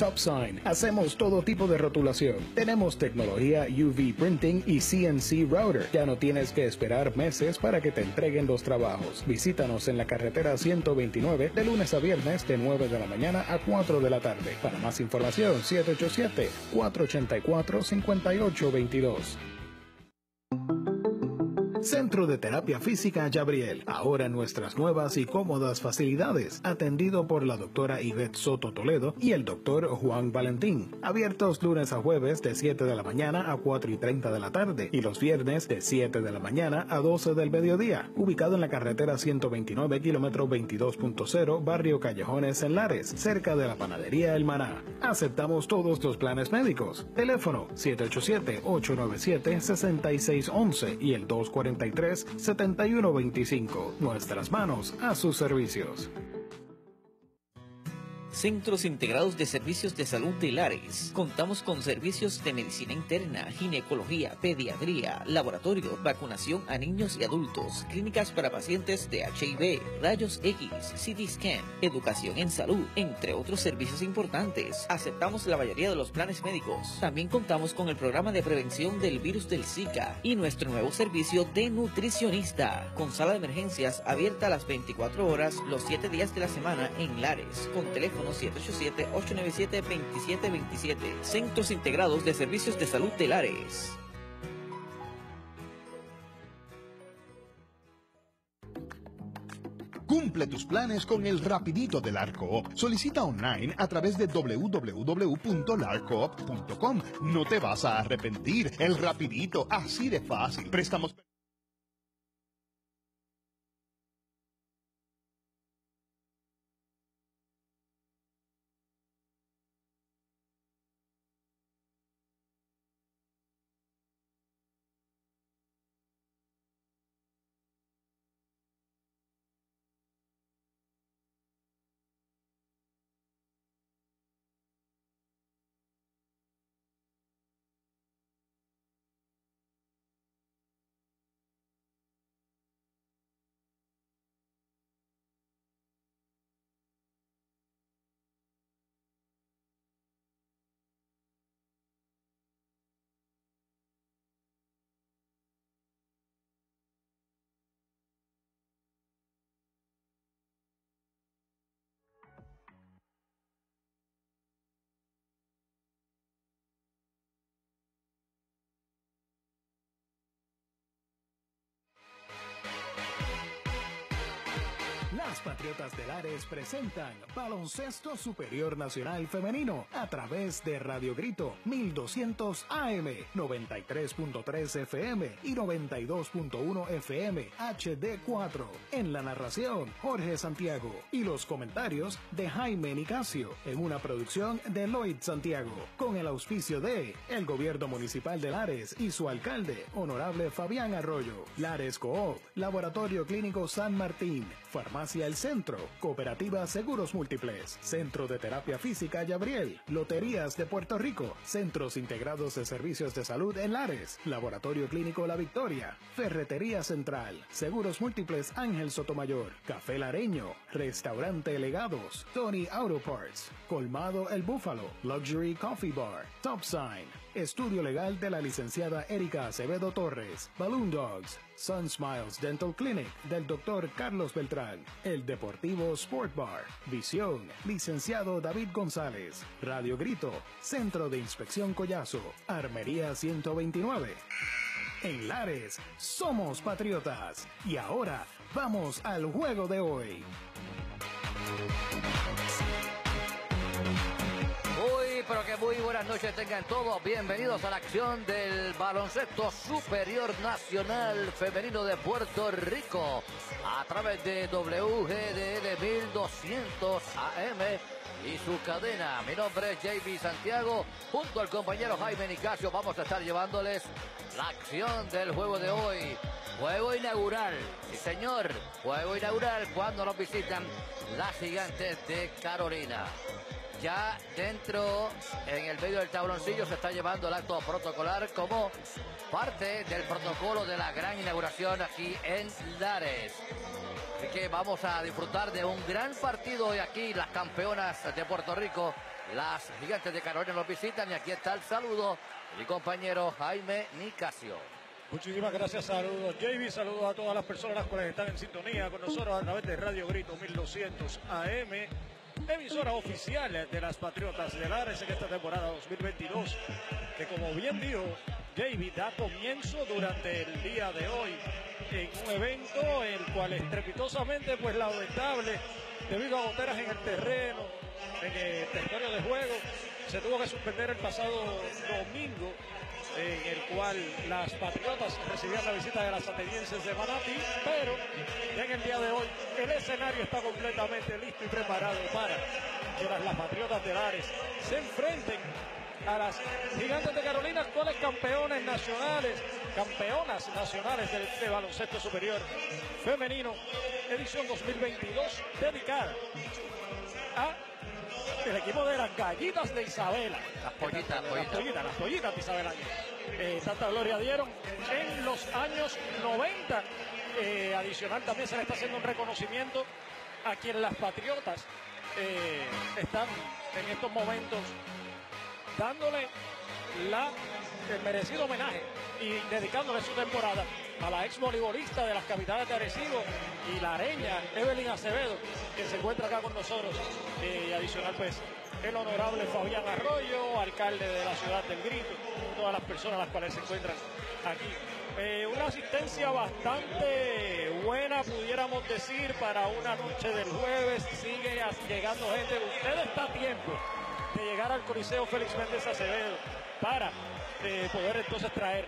TopSign. Hacemos todo tipo de rotulación. Tenemos tecnología UV Printing y CNC Router. Ya no tienes que esperar meses para que te entreguen los trabajos. Visítanos en la carretera 129 de lunes a viernes de 9 de la mañana a 4 de la tarde. Para más información, 787-484-5822. Centro de Terapia Física Gabriel, ahora en nuestras nuevas y cómodas facilidades, atendido por la doctora Ivette Soto Toledo y el doctor Juan Valentín, abiertos lunes a jueves de 7 de la mañana a 4:30 de la tarde y los viernes de 7 de la mañana a 12 del mediodía, ubicado en la carretera 129 kilómetro 22.0, barrio Callejones en Lares, cerca de la panadería El Maná. Aceptamos todos los planes médicos. Teléfono 787-897-6611 y el 243-7125. Nuestras manos a sus servicios. Centros Integrados de Servicios de Salud de Lares. Contamos con servicios de medicina interna, ginecología, pediatría, laboratorio, vacunación a niños y adultos, clínicas para pacientes de HIV, rayos X, CT scan, educación en salud, entre otros servicios importantes. Aceptamos la mayoría de los planes médicos. También contamos con el programa de prevención del virus del Zika y nuestro nuevo servicio de nutricionista, con sala de emergencias abierta a las 24 horas los 7 días de la semana en Lares, con teléfono 787-897-2727. Centros Integrados de Servicios de Salud de Lares. Cumple tus planes con el Rapidito de LARCOOP. Solicita online a través de www.larcoop.com. No te vas a arrepentir. El Rapidito, así de fácil. Préstamos. Las Patriotas de Lares presentan Baloncesto Superior Nacional Femenino a través de Radio Grito 1200 AM, 93.3 FM y 92.1 FM HD4. En la narración, Jorge Santiago y los comentarios de Jaime Nicasio, en una producción de Lloyd Santiago, con el auspicio de el Gobierno Municipal de Lares y su alcalde, Honorable Fabián Arroyo, Lares Coop, Laboratorio Clínico San Martín, Farmacia El Centro, Cooperativa Seguros Múltiples, Centro de Terapia Física Gabriel, Loterías de Puerto Rico, Centros Integrados de Servicios de Salud en Lares, Laboratorio Clínico La Victoria, Ferretería Central, Seguros Múltiples Ángel Sotomayor, Café Lareño, Restaurante Legados, Tony Auto Parts, Colmado El Búfalo, Luxury Coffee Bar, Top Sign, Estudio Legal de la licenciada Erika Acevedo Torres, Balloon Dogs, Sun Smiles Dental Clinic del Dr. Carlos Beltrán, El Deportivo Sport Bar, Visión, licenciado David González, Radio Grito, Centro de Inspección Collazo, Armería 129. En Lares, somos patriotas. Y ahora, vamos al juego de hoy. Pero que muy buenas noches tengan todos. Bienvenidos a la acción del Baloncesto Superior Nacional Femenino de Puerto Rico a través de WGDL 1200 AM y su cadena. Mi nombre es JB Santiago. Junto al compañero Jaime Nicasio vamos a estar llevándoles la acción del juego de hoy. Juego inaugural, sí señor, juego inaugural cuando nos visitan las Gigantes de Carolina. Ya dentro, en el medio del tabloncillo, se está llevando el acto protocolar como parte del protocolo de la gran inauguración aquí en Lares. Así que vamos a disfrutar de un gran partido hoy aquí. Las campeonas de Puerto Rico, las Gigantes de Carolina, nos visitan. Y aquí está el saludo de mi compañero Jaime Nicasio. Muchísimas gracias, saludos JB, saludos a todas las personas las cuales están en sintonía con nosotros a través de Radio Grito 1200 AM, emisora oficial de las Patriotas de Lares en esta temporada 2022, que como bien dijo JB, da comienzo durante el día de hoy en un evento el cual estrepitosamente, pues lamentable, debido a goteras en el terreno, en el territorio de juego, se tuvo que suspender el pasado domingo, en el cual las Patriotas recibían la visita de las atenienses de Manatí, pero ya en el día de hoy el escenario está completamente listo y preparado para que las Patriotas de Lares se enfrenten a las Gigantes de Carolina, actuales campeonas nacionales de baloncesto superior femenino, edición 2022, dedicada a el equipo de las Gallitas de Isabela. Las pollitas de Isabela. Tanta gloria dieron en los años 90. Adicional también se le está haciendo un reconocimiento a quienes las Patriotas están en estos momentos dándole el merecido homenaje y dedicándole su temporada a la ex voleibolista de las capitales de Arecibo y la areña Evelyn Acevedo, que se encuentra acá con nosotros, y adicional pues el honorable Fabián Arroyo, alcalde de la ciudad del Grito, todas las personas las cuales se encuentran aquí. Una asistencia bastante buena, pudiéramos decir, para una noche del jueves. Sigue llegando gente. Usted está a tiempo de llegar al Coliseo Félix Méndez Acevedo para poder entonces traer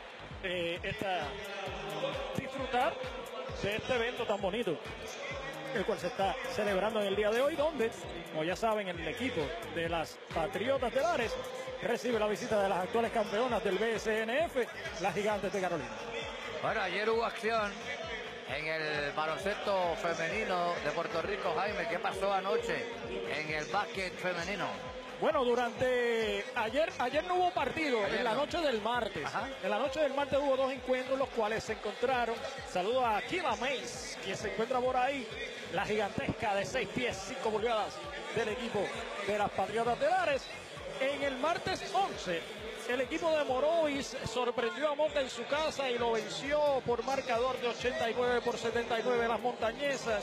disfrutar de este evento tan bonito, el cual se está celebrando en el día de hoy, donde, como ya saben, el equipo de las Patriotas de Lares recibe la visita de las actuales campeonas del BSNF, las Gigantes de Carolina. Bueno, ayer hubo acción en el baloncesto femenino de Puerto Rico. Jaime, ¿qué pasó anoche en el básquet femenino? Bueno, durante ayer no hubo partido, en la noche del martes. Ajá. En la noche del martes hubo dos encuentros, los cuales se encontraron. Saludo a Kila Mays, quien se encuentra por ahí, la gigantesca de 6 pies, 5 pulgadas del equipo de las Patriotas de Lares. En el martes 11, el equipo de Morovis sorprendió a Mota en su casa y lo venció por marcador de 89-79 las montañesas.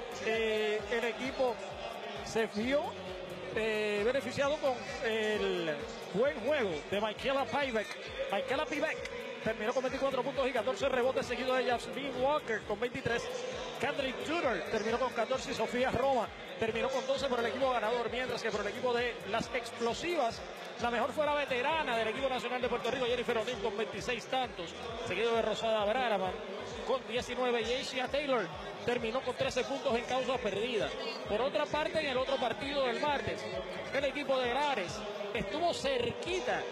El equipo se vio beneficiado con el buen juego de Michaela Pivek. Terminó con 24 puntos y 14 rebotes, seguido de Jasmine Walker con 23. Catherine Tudor terminó con 14 y Sofía Roma terminó con 12 por el equipo ganador, mientras que por el equipo de las explosivas, la mejor fue la veterana del equipo nacional de Puerto Rico, Jennifer O'Neill, con 26 tantos, seguido de Rosada Braraman con 19 y Asia Taylor terminó con 13 puntos en causa perdida. Por otra parte, en el otro partido del martes, el equipo de Lares estuvo cerquita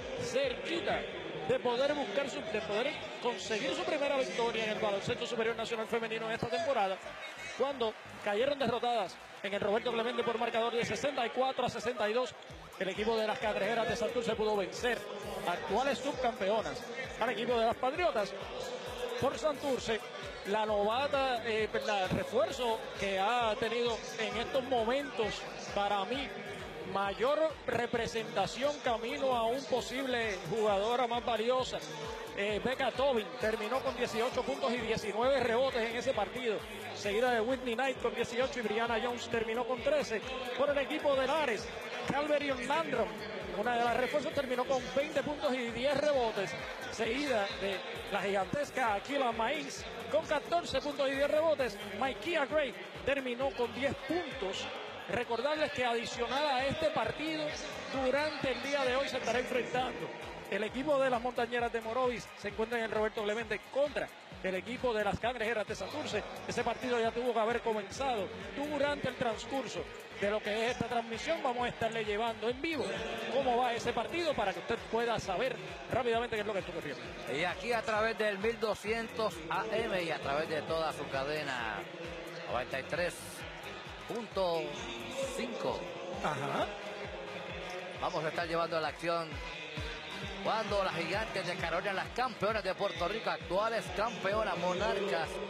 de poder conseguir su primera victoria en el baloncesto superior nacional femenino en esta temporada, cuando cayeron derrotadas en el Roberto Clemente por marcador de 64-62. El equipo de las Cangrejeras de Santurce pudo vencer a actuales subcampeonas al equipo de las Patriotas. Por Santurce, la novata, el refuerzo que ha tenido en estos momentos, para mí, mayor representación camino a un posible jugadora más valiosa. Becca Tobin terminó con 18 puntos y 19 rebotes en ese partido, seguida de Whitney Knight con 18 y Brianna Jones terminó con 13. Por el equipo de Lares, Calverion Landrum, una de las refuerzos, terminó con 20 puntos y 10 rebotes, seguida de la gigantesca Aquila Maíz con 14 puntos y 10 rebotes. Maikia Gray terminó con 10 puntos. Recordarles que adicional a este partido, durante el día de hoy se estará enfrentando el equipo de las Montañeras de Morovis, se encuentra en el Roberto Clemente contra el equipo de las Cangrejeras de Santurce. Ese partido ya tuvo que haber comenzado. Durante el transcurso de lo que es esta transmisión, vamos a estarle llevando en vivo cómo va ese partido para que usted pueda saber rápidamente qué es lo que está ocurriendo. Y aquí a través del 1200 AM y a través de toda su cadena 93.5. Ajá. Vamos a estar llevando la acción cuando las Gigantes de Carolina, las campeonas de Puerto Rico, actuales campeonas monarcas de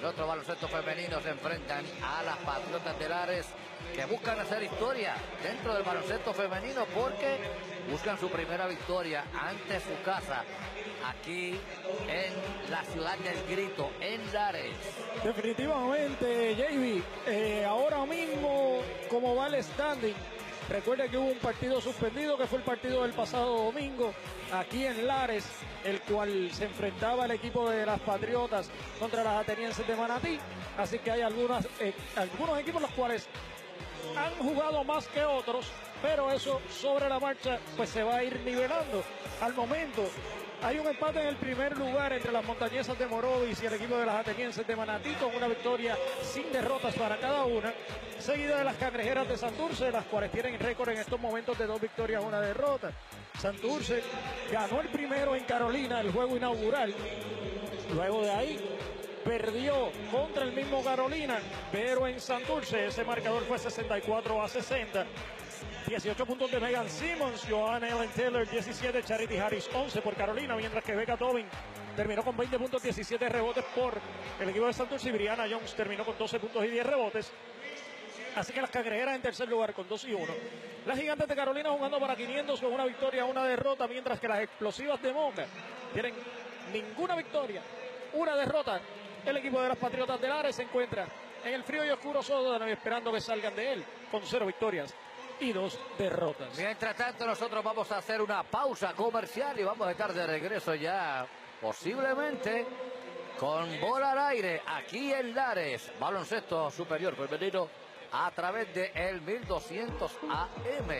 el otro baloncesto femenino se enfrentan a las Patriotas de Lares, que buscan hacer historia dentro del baloncesto femenino porque buscan su primera victoria ante su casa aquí en la ciudad del Grito, en Lares. Definitivamente, JB, ahora mismo, como va el standing, recuerda que hubo un partido suspendido, que fue el partido del pasado domingo, aquí en Lares, el cual se enfrentaba el equipo de las Patriotas contra las Atenienses de Manatí. Así que hay algunos equipos los cuales han jugado más que otros, pero eso sobre la marcha pues se va a ir nivelando. Al momento hay un empate en el primer lugar entre las Montañesas de Morovis y el equipo de las Atenienses de Manatí, con una victoria sin derrotas para cada una, seguida de las Cangrejeras de Santurce, las cuales tienen récord en estos momentos de 2 victorias, 1 derrota. Santurce ganó el primero en Carolina, el juego inaugural. Luego de ahí perdió contra el mismo Carolina, pero en Santurce ese marcador fue 64-60. 18 puntos de Megan Simmons, Joanna Ellen Taylor 17, Charity Harris 11 por Carolina, mientras que Becca Tobin terminó con 20 puntos, 17 rebotes por el equipo de Santurce, y Brianna Jones terminó con 12 puntos y 10 rebotes. Así que las Cangrejeras en tercer lugar con 2 y 1. Las Gigantes de Carolina jugando para 500 con una victoria, 1 derrota, mientras que las Explosivas de Moca tienen ninguna victoria, 1 derrota. El equipo de las Patriotas de Lares se encuentra en el frío y oscuro sótano esperando que salgan de él con 0 victorias y 2 derrotas. Mientras tanto, nosotros vamos a hacer una pausa comercial y vamos a estar de regreso ya, posiblemente, con bola al aire aquí en Lares. Baloncesto superior femenino a través de el 1200 AM.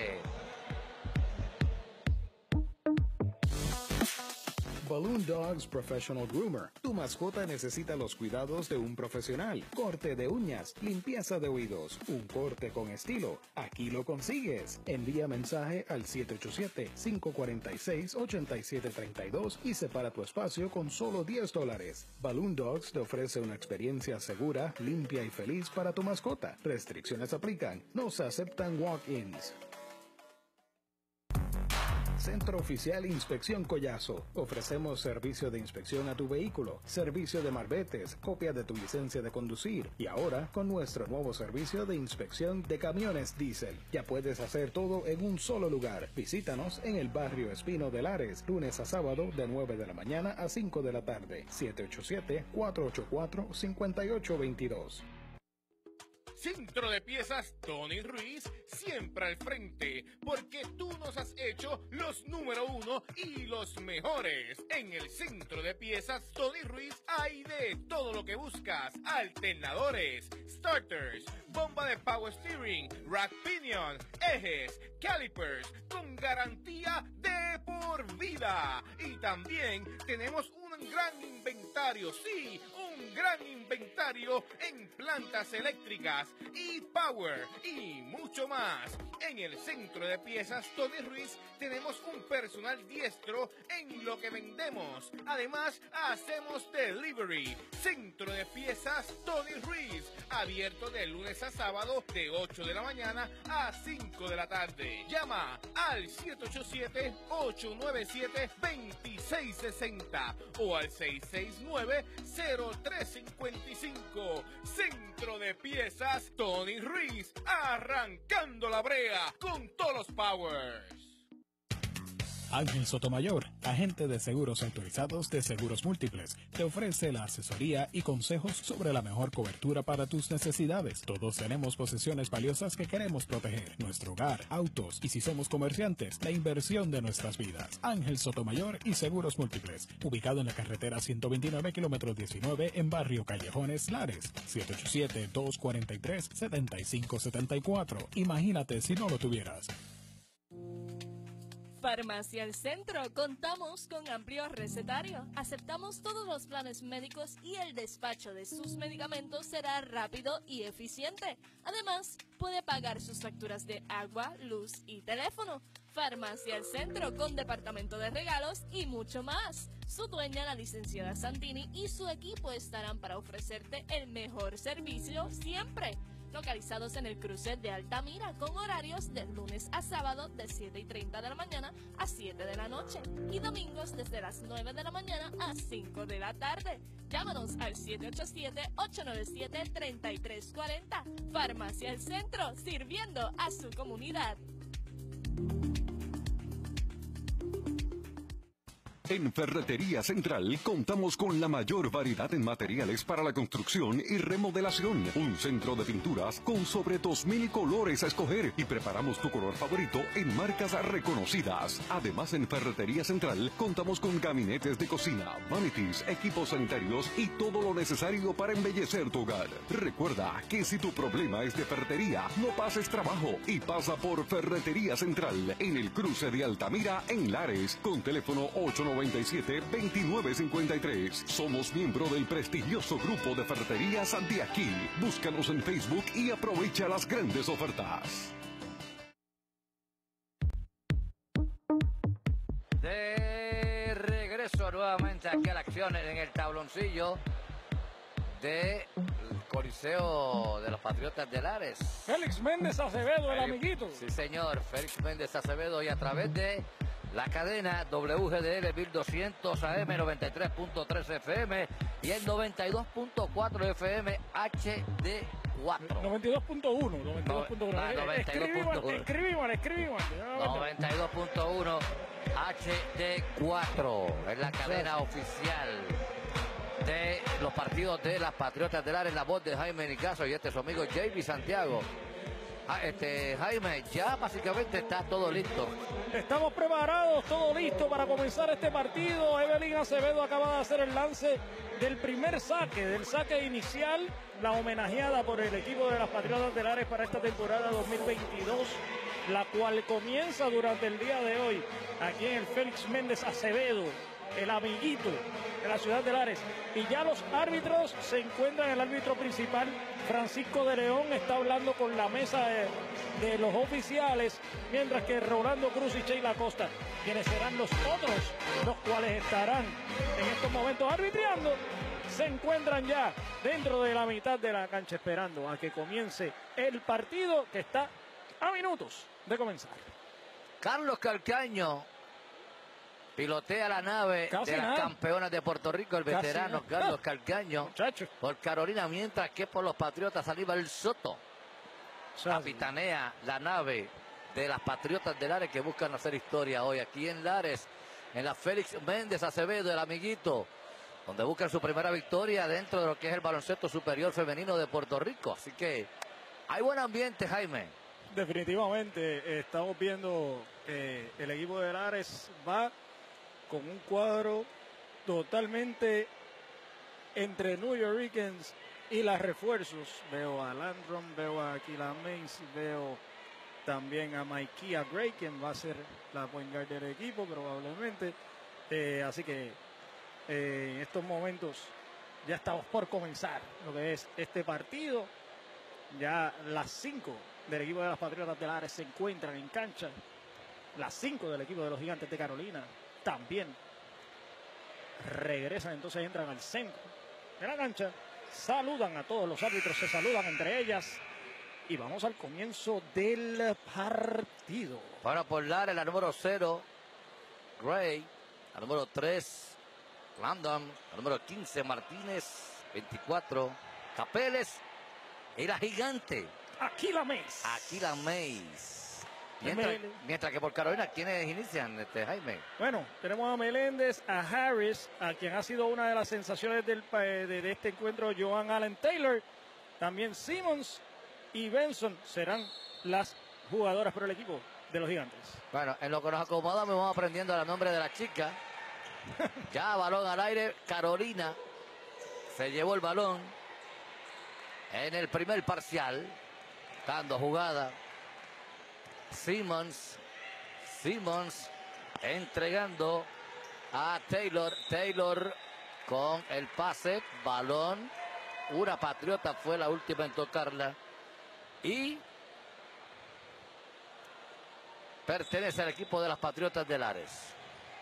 Balloon Dogs Professional Groomer. Tu mascota necesita los cuidados de un profesional. Corte de uñas, limpieza de oídos, un corte con estilo. Aquí lo consigues. Envía mensaje al 787-546-8732 y separa tu espacio con solo $10. Balloon Dogs te ofrece una experiencia segura, limpia y feliz para tu mascota. Restricciones aplican. No se aceptan walk-ins. Centro Oficial Inspección Collazo. Ofrecemos servicio de inspección a tu vehículo, servicio de malvetes, copia de tu licencia de conducir y ahora con nuestro nuevo servicio de inspección de camiones diésel. Ya puedes hacer todo en un solo lugar. Visítanos en el barrio Espino de Lares, lunes a sábado de 9 de la mañana a 5 de la tarde. 787-484-5822. Centro de Piezas Tony Ruiz, siempre al frente, porque tú nos has hecho los número 1 y los mejores. En el Centro de Piezas Tony Ruiz hay de todo lo que buscas: alternadores, starters, bomba de power steering, rack pinion, ejes, calipers, con garantía de por vida. Y también tenemos un gran inventario, sí, un gran inventario en plantas eléctricas y power y mucho más. En el Centro de Piezas Tony Ruiz tenemos un personal diestro en lo que vendemos. Además, hacemos delivery. Centro de Piezas Tony Ruiz, abierto de lunes a sábado de 8 de la mañana a 5 de la tarde. Llama al 787-897-2660 o al 669-0355. Centro de Piezas Tony Ruiz, arrancando la brea con todos los powers. Ángel Sotomayor, agente de seguros autorizados de Seguros Múltiples, te ofrece la asesoría y consejos sobre la mejor cobertura para tus necesidades. Todos tenemos posesiones valiosas que queremos proteger: nuestro hogar, autos y, si somos comerciantes, la inversión de nuestras vidas. Ángel Sotomayor y Seguros Múltiples, ubicado en la carretera 129, kilómetro 19, en Barrio Callejones, Lares. 787-243-7574. Imagínate si no lo tuvieras. Farmacia El Centro. Contamos con amplio recetario. Aceptamos todos los planes médicos y el despacho de sus medicamentos será rápido y eficiente. Además, puede pagar sus facturas de agua, luz y teléfono. Farmacia El Centro, con departamento de regalos y mucho más. Su dueña, la licenciada Santini, y su equipo estarán para ofrecerte el mejor servicio siempre. localizados en el cruce de Altamira, con horarios de lunes a sábado de 7:30 de la mañana a 7 de la noche y domingos desde las 9 de la mañana a 5 de la tarde. Llámanos al 787-897-3340. Farmacia El Centro, sirviendo a su comunidad. En Ferretería Central contamos con la mayor variedad en materiales para la construcción y remodelación. Un centro de pinturas con sobre 2,000 colores a escoger y preparamos tu color favorito en marcas reconocidas. Además, en Ferretería Central contamos con gabinetes de cocina, vanities, equipos sanitarios y todo lo necesario para embellecer tu hogar. Recuerda que si tu problema es de ferretería, no pases trabajo y pasa por Ferretería Central en el cruce de Altamira en Lares con teléfono 897-2953. Somos miembro del prestigioso grupo de ferreterías de aquí. Búscanos en Facebook y aprovecha las grandes ofertas. De regreso nuevamente aquí a la acción en el tabloncillo del Coliseo de los Patriotas de Lares. Félix Méndez Acevedo, el amiguito. Sí, señor, Félix Méndez Acevedo, y a través de la cadena WGDL 1200 AM, 93.3 FM y el 92.4 FM HD4. 92.1. 92.1. Escribimos. 92.1 HD4 es la cadena oficial de los partidos de las Patriotas de Lares. La voz de Jaime Nicaso y su amigo JB Santiago. Jaime, ya básicamente está todo listo. Estamos preparados, todo listo para comenzar este partido. Evelyn Acevedo acaba de hacer el lance del primer saque, del saque inicial, la homenajeada por el equipo de las Patriotas de Lares para esta temporada 2022, la cual comienza durante el día de hoy aquí en el Félix Méndez Acevedo, el amiguito de la ciudad de Lares. Y ya los árbitros se encuentran, el árbitro principal, Francisco de León, está hablando con la mesa de los oficiales, mientras que Rolando Cruz y Sheila Costa, quienes serán los otros, los cuales estarán en estos momentos arbitrando, se encuentran ya dentro de la mitad de la cancha esperando a que comience el partido, que está a minutos de comenzar. Carlos Calcaño pilotea la nave de las campeonas de Puerto Rico, el veterano Carlos Calcaño, por Carolina, mientras que por los Patriotas Aníbal Soto capitanea la nave de las Patriotas de Lares, que buscan hacer historia hoy aquí en Lares, en la Félix Méndez Acevedo, el amiguito, donde buscan su primera victoria dentro de lo que es el baloncesto superior femenino de Puerto Rico. Así que hay buen ambiente, Jaime. Definitivamente estamos viendo que el equipo de Lares va con un cuadro totalmente entre New Yorkers y las refuerzos. Veo a Landrum, veo a Aquila Mays, veo también a Maikia Gray, quien va a ser la point guard del equipo probablemente. Así que en estos momentos ya estamos por comenzar lo que es este partido. Ya las 5 del equipo de las Patriotas de Lares se encuentran en cancha. Las 5 del equipo de los Gigantes de Carolina también regresan, entonces entran al centro de la cancha, saludan a todos los árbitros, se saludan entre ellas y vamos al comienzo del partido. Para por Lares, la número 0 Gray, la número 3 Landon, la número 15 Martínez, 24 Capeles y la gigante Aquila Mays. Aquila Mays. Mientras que por Carolina, ¿quiénes inician, Jaime? Bueno, tenemos a Meléndez, a Harris, a quien ha sido una de las sensaciones de este encuentro, Joan Allen Taylor. También Simmons y Benson serán las jugadoras por el equipo de los Gigantes. Bueno, en lo que nos acomodamos vamos aprendiendo el nombre de la chica. Ya balón al aire, Carolina se llevó el balón en el primer parcial, dando jugada. Simmons entregando a Taylor con el pase, balón, una Patriota fue la última en tocarla y pertenece al equipo de las Patriotas de Lares.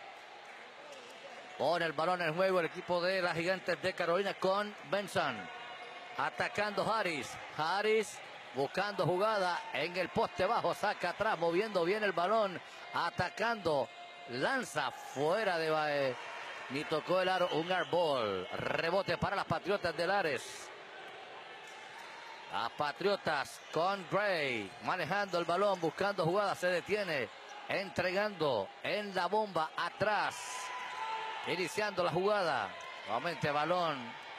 Pone el balón en juego el equipo de las Gigantes de Carolina con Benson, atacando Harris buscando jugada en el poste bajo, saca atrás, moviendo bien el balón, atacando, lanza fuera de ni tocó el aro, un airball, rebote para las Patriotas de Lares. Las Patriotas con Gray, manejando el balón, buscando jugada, se detiene, entregando en la bomba atrás, iniciando la jugada, nuevamente balón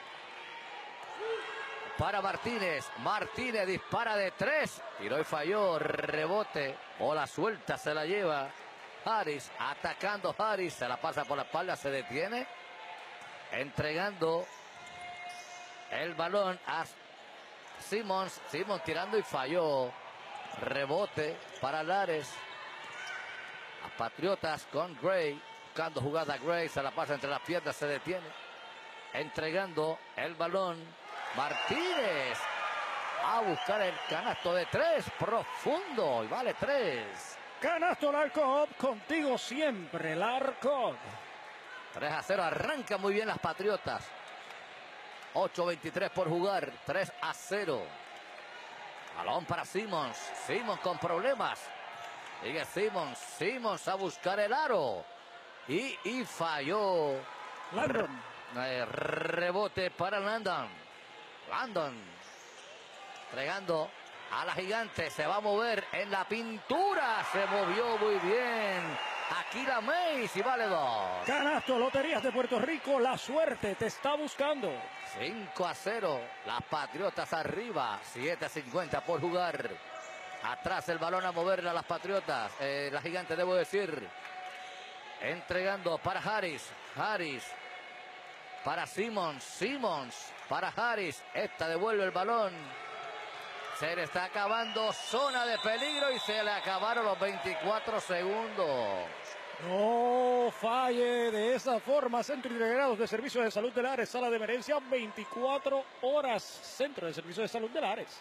para Martínez. Martínez dispara de 3. Tiró y falló. Rebote. Bola suelta se la lleva Harris. Atacando Harris. Se la pasa por la espalda. Se detiene. Entregando el balón a Simmons. Simmons tirando y falló. Rebote para Lares. Las Patriotas con Gray. Buscando jugada Gray. Se la pasa entre las piernas. Se detiene. Entregando el balón. Martínez a buscar el canasto de 3, profundo, y vale 3. Canasto Larcop, contigo siempre, Larcop. 3-0, arranca muy bien las Patriotas. 8:23 por jugar, 3-0. Balón para Simmons, Simmons con problemas. Sigue Simmons, Simmons a buscar el aro. Y falló. Landon. Rebote para Landon. Landon entregando a la Gigante, se va a mover en la pintura, se movió muy bien Aquila Mays y vale 2. Canasto Loterías de Puerto Rico, la suerte te está buscando. 5-0, las Patriotas arriba, 7:50 por jugar. Atrás el balón a moverle a las Patriotas, la Gigante debo decir. Entregando para Harris, Harris para Simmons, Simmons para Harris, esta devuelve el balón. Se le está acabando zona de peligro y se le acabaron los 24 segundos. No falle de esa forma. Centro Integrados de Servicios de Salud de Lares, sala de emergencia 24 horas. Centro de Servicios de Salud de Lares.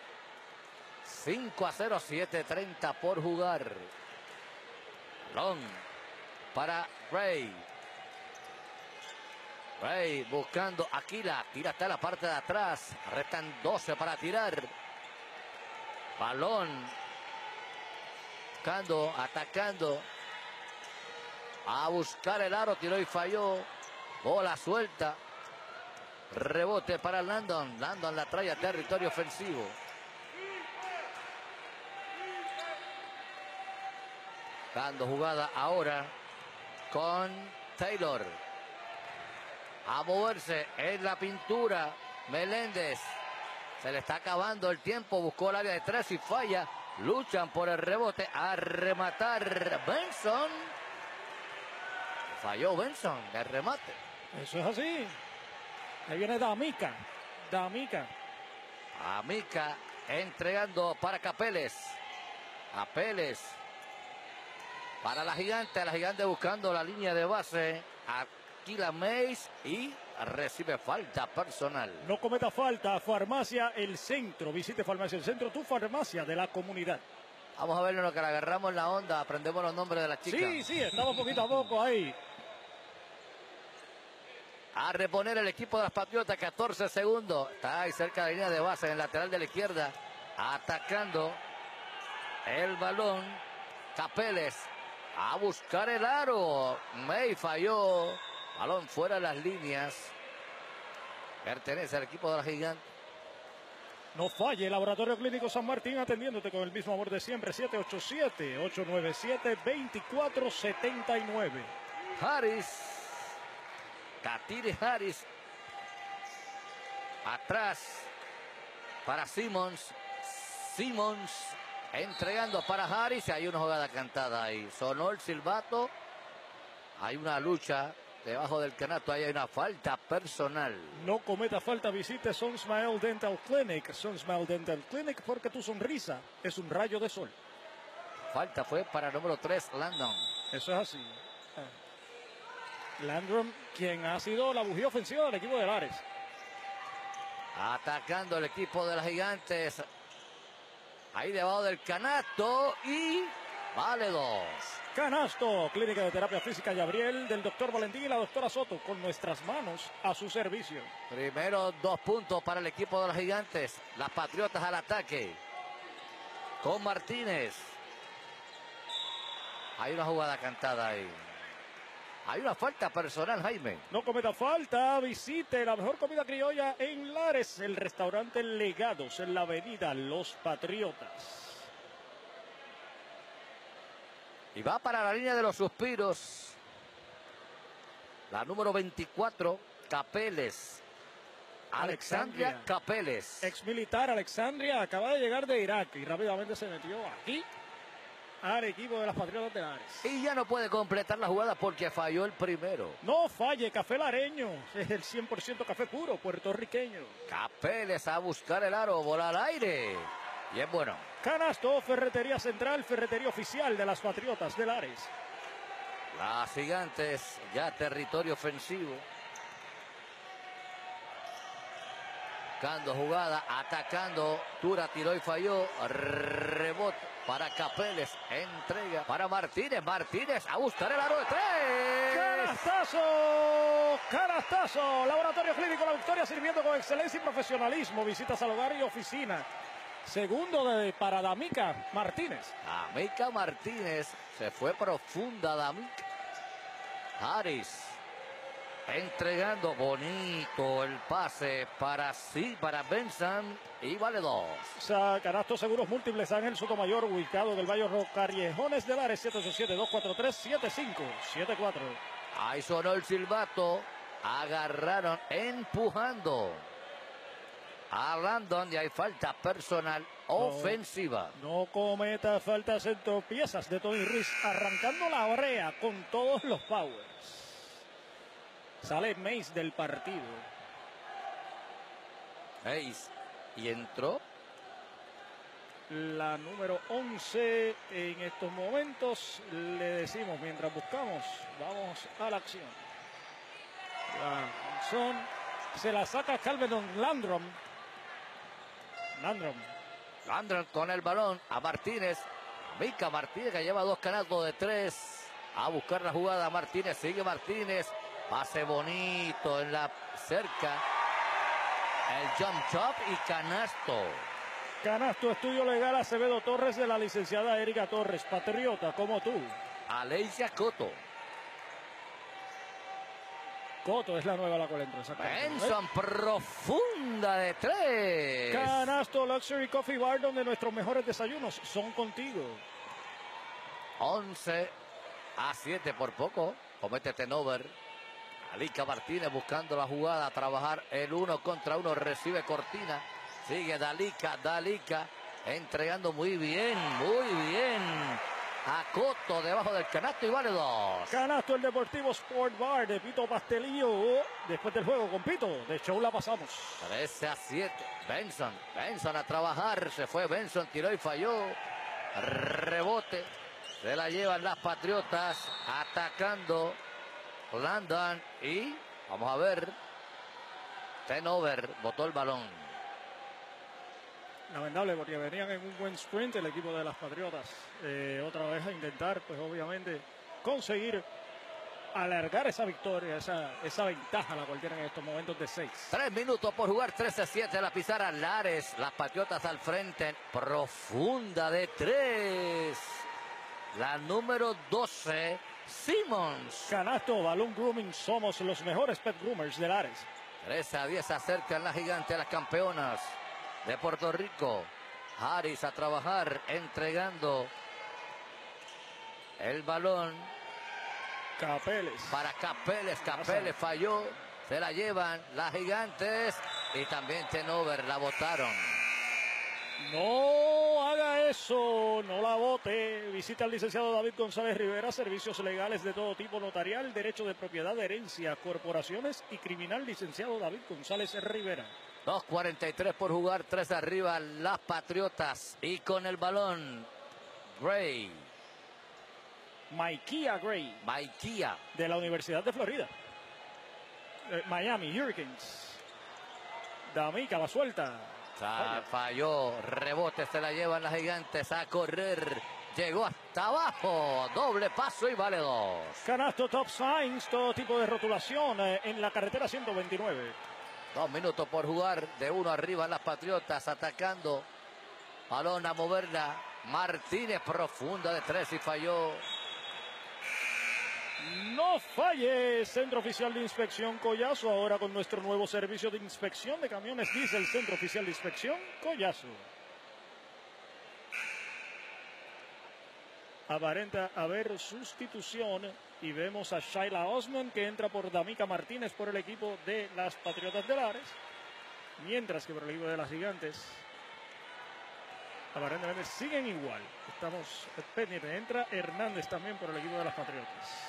5-0, 7:30 por jugar. Balón para Gray. Gray buscando Aquila. Tira hasta la parte de atrás. Restan 12 para tirar. Balón. Buscando, atacando. A buscar el aro. Tiró y falló. Bola suelta. Rebote para Landon. Landon la trae a territorio ofensivo. Dando jugada ahora con Taylor. A moverse en la pintura. Meléndez. Se le está acabando el tiempo. Buscó el área de 3 y falla. Luchan por el rebote. A rematar Benson. Falló Benson. El remate. Eso es así. Ahí viene D'Amica. D'Amica. Amica entregando para Capeles. Capeles. Para la Gigante buscando la línea de base. Aquila Mays y recibe falta personal. No cometa falta. Farmacia El Centro. Visite Farmacia El Centro, tu farmacia de la comunidad. Vamos a ver en lo que le agarramos la onda. Aprendemos los nombres de las chicas. Sí, estamos poquito a poco ahí. A reponer el equipo de las Patriotas, 14 segundos. Está ahí cerca de la línea de base, en el lateral de la izquierda. Atacando el balón. Capeles. A buscar el aro. May falló. Balón fuera de las líneas. Pertenece al equipo de la Gigante. No falle, Laboratorio Clínico San Martín atendiéndote con el mismo amor de siempre. 787-897-2479. Harris. Katiri Harris. Atrás para Simmons. Simmons entregando para Harris. Hay una jugada cantada ahí. Sonó el silbato. Hay una lucha debajo del canasto. Ahí hay una falta personal. No cometa falta. Visite Sun Smile Dental Clinic. Sun Smile Dental Clinic, porque tu sonrisa es un rayo de sol. Falta fue para el número 3, Landon. Eso es así. Landrum, quien ha sido la bujía ofensiva del equipo de Lares. Atacando el equipo de las Gigantes. Ahí debajo del canasto y Vale 2. Canasto, Clínica de Terapia Física Gabriel, del doctor Valentín y la doctora Soto, con nuestras manos a su servicio. Primero 2 puntos para el equipo de los Gigantes. Las Patriotas al ataque. Con Martínez. Hay una jugada cantada ahí. Hay una falta personal, Jaime. No cometa falta, visite la mejor comida criolla en Lares, el restaurante Legados en la avenida Los Patriotas. Y va para la línea de los suspiros. La número 24, Capeles. Alexandria Capeles. Ex militar Alexandria acaba de llegar de Irak y rápidamente se metió aquí al equipo de las Patriotas de Lares. Y ya no puede completar la jugada porque falló el primero. No falle, café lareño. Es el 100% café puro, puertorriqueño. Capeles a buscar el aro, bola al aire. Y es bueno. Canasto, Ferretería Central, ferretería oficial de las Patriotas de Lares. Las Gigantes, ya territorio ofensivo. Buscando jugada, atacando. Tura tiró y falló. Rebote para Capeles. Entrega para Martínez. Martínez a buscar el aro de 3. ¡Canastazo! ¡Canastazo! Laboratorio Clínico La Victoria, sirviendo con excelencia y profesionalismo. Visitas al hogar y oficina. Segundo para Damica Martínez. Damica Martínez. Se fue profunda Damica. Harris. Entregando bonito el pase para Benson. Y vale 2. Canasto Seguros Múltiples Ángel Sotomayor, ubicado del Valle Callejones de Lares, 787-243-7574. Ahí sonó el silbato. Agarraron empujando a Landon y hay falta personal ofensiva. No cometa faltas en tropiezas de Tony Ruiz, arrancando la brea con todos los powers. Sale Mace del partido. Mace. Y entró la número 11 en estos momentos. Le decimos, mientras buscamos, vamos a la acción. Se la saca Calvin Landrum. Landrum con el balón a Martínez. Mica Martínez, que lleva 2 canastos de 3. A buscar la jugada. Martínez, sigue Martínez. Pase bonito en la cerca. El jump chop y canasto. Canasto, estudio legal Acevedo Torres, de la licenciada Erika Torres, patriota como tú. Alesia Coto. Coto es la nueva la cual entró. Benson, profunda de 3. Canasto Luxury Coffee Bar, donde nuestros mejores desayunos son contigo. 11-7 por poco. Comete turnover. Alica Martínez buscando la jugada, a trabajar el 1 contra 1, recibe Cortina, sigue Dalica, entregando muy bien, a Coto debajo del canasto y vale 2. Canasto el Deportivo Sport Bar de Pito Pastelillo, después del juego con Pito, de show la pasamos. 13-7, Benson a trabajar, se fue Benson, tiró y falló, rebote, se la llevan las Patriotas, atacando Landon y vamos a ver, turnover, botó el balón. Lamentable porque venían en un buen sprint el equipo de las Patriotas. Otra vez a intentar, pues obviamente, conseguir alargar esa victoria, esa ventaja la cual tienen en estos momentos de 6. 3 minutos por jugar, 13-7 la pizarra. Lares, las Patriotas al frente, profunda de 3. La número 12, Simmons. Canasto, Balloon Grooming, somos los mejores pet groomers de Lares. 13-10 se acercan las Gigantes, las campeonas de Puerto Rico. Harris a trabajar, entregando el balón. Capeles. Para Capeles falló, se la llevan las Gigantes y también turnover, la botaron. No haga eso, no la vote. Visita al licenciado David González Rivera, servicios legales de todo tipo, notarial, derecho de propiedad, herencia, corporaciones y criminal, licenciado David González Rivera. 2:43 por jugar, 3 arriba las Patriotas y con el balón Gray. Maikia Gray. De la Universidad de Florida. Miami Hurricanes. Damica va suelta. Falló, rebote, se la llevan las Gigantes a correr. llegó hasta abajo, doble paso y vale 2. Canasto Top Signs, todo tipo de rotulación en la carretera 129. 2 minutos por jugar, de 1 arriba las Patriotas atacando. Balón a moverla, Martínez profunda de 3 y falló. No falle, Centro Oficial de Inspección Collazo, ahora con nuestro nuevo servicio de inspección de camiones diésel, Centro Oficial de Inspección Collazo. Aparenta haber sustitución y vemos a Shaila Osman que entra por Damica Martínez por el equipo de las Patriotas de Lares, mientras que por el equipo de las Gigantes aparentemente siguen igual. Estamos pendientes, entra Hernández también por el equipo de las Patriotas.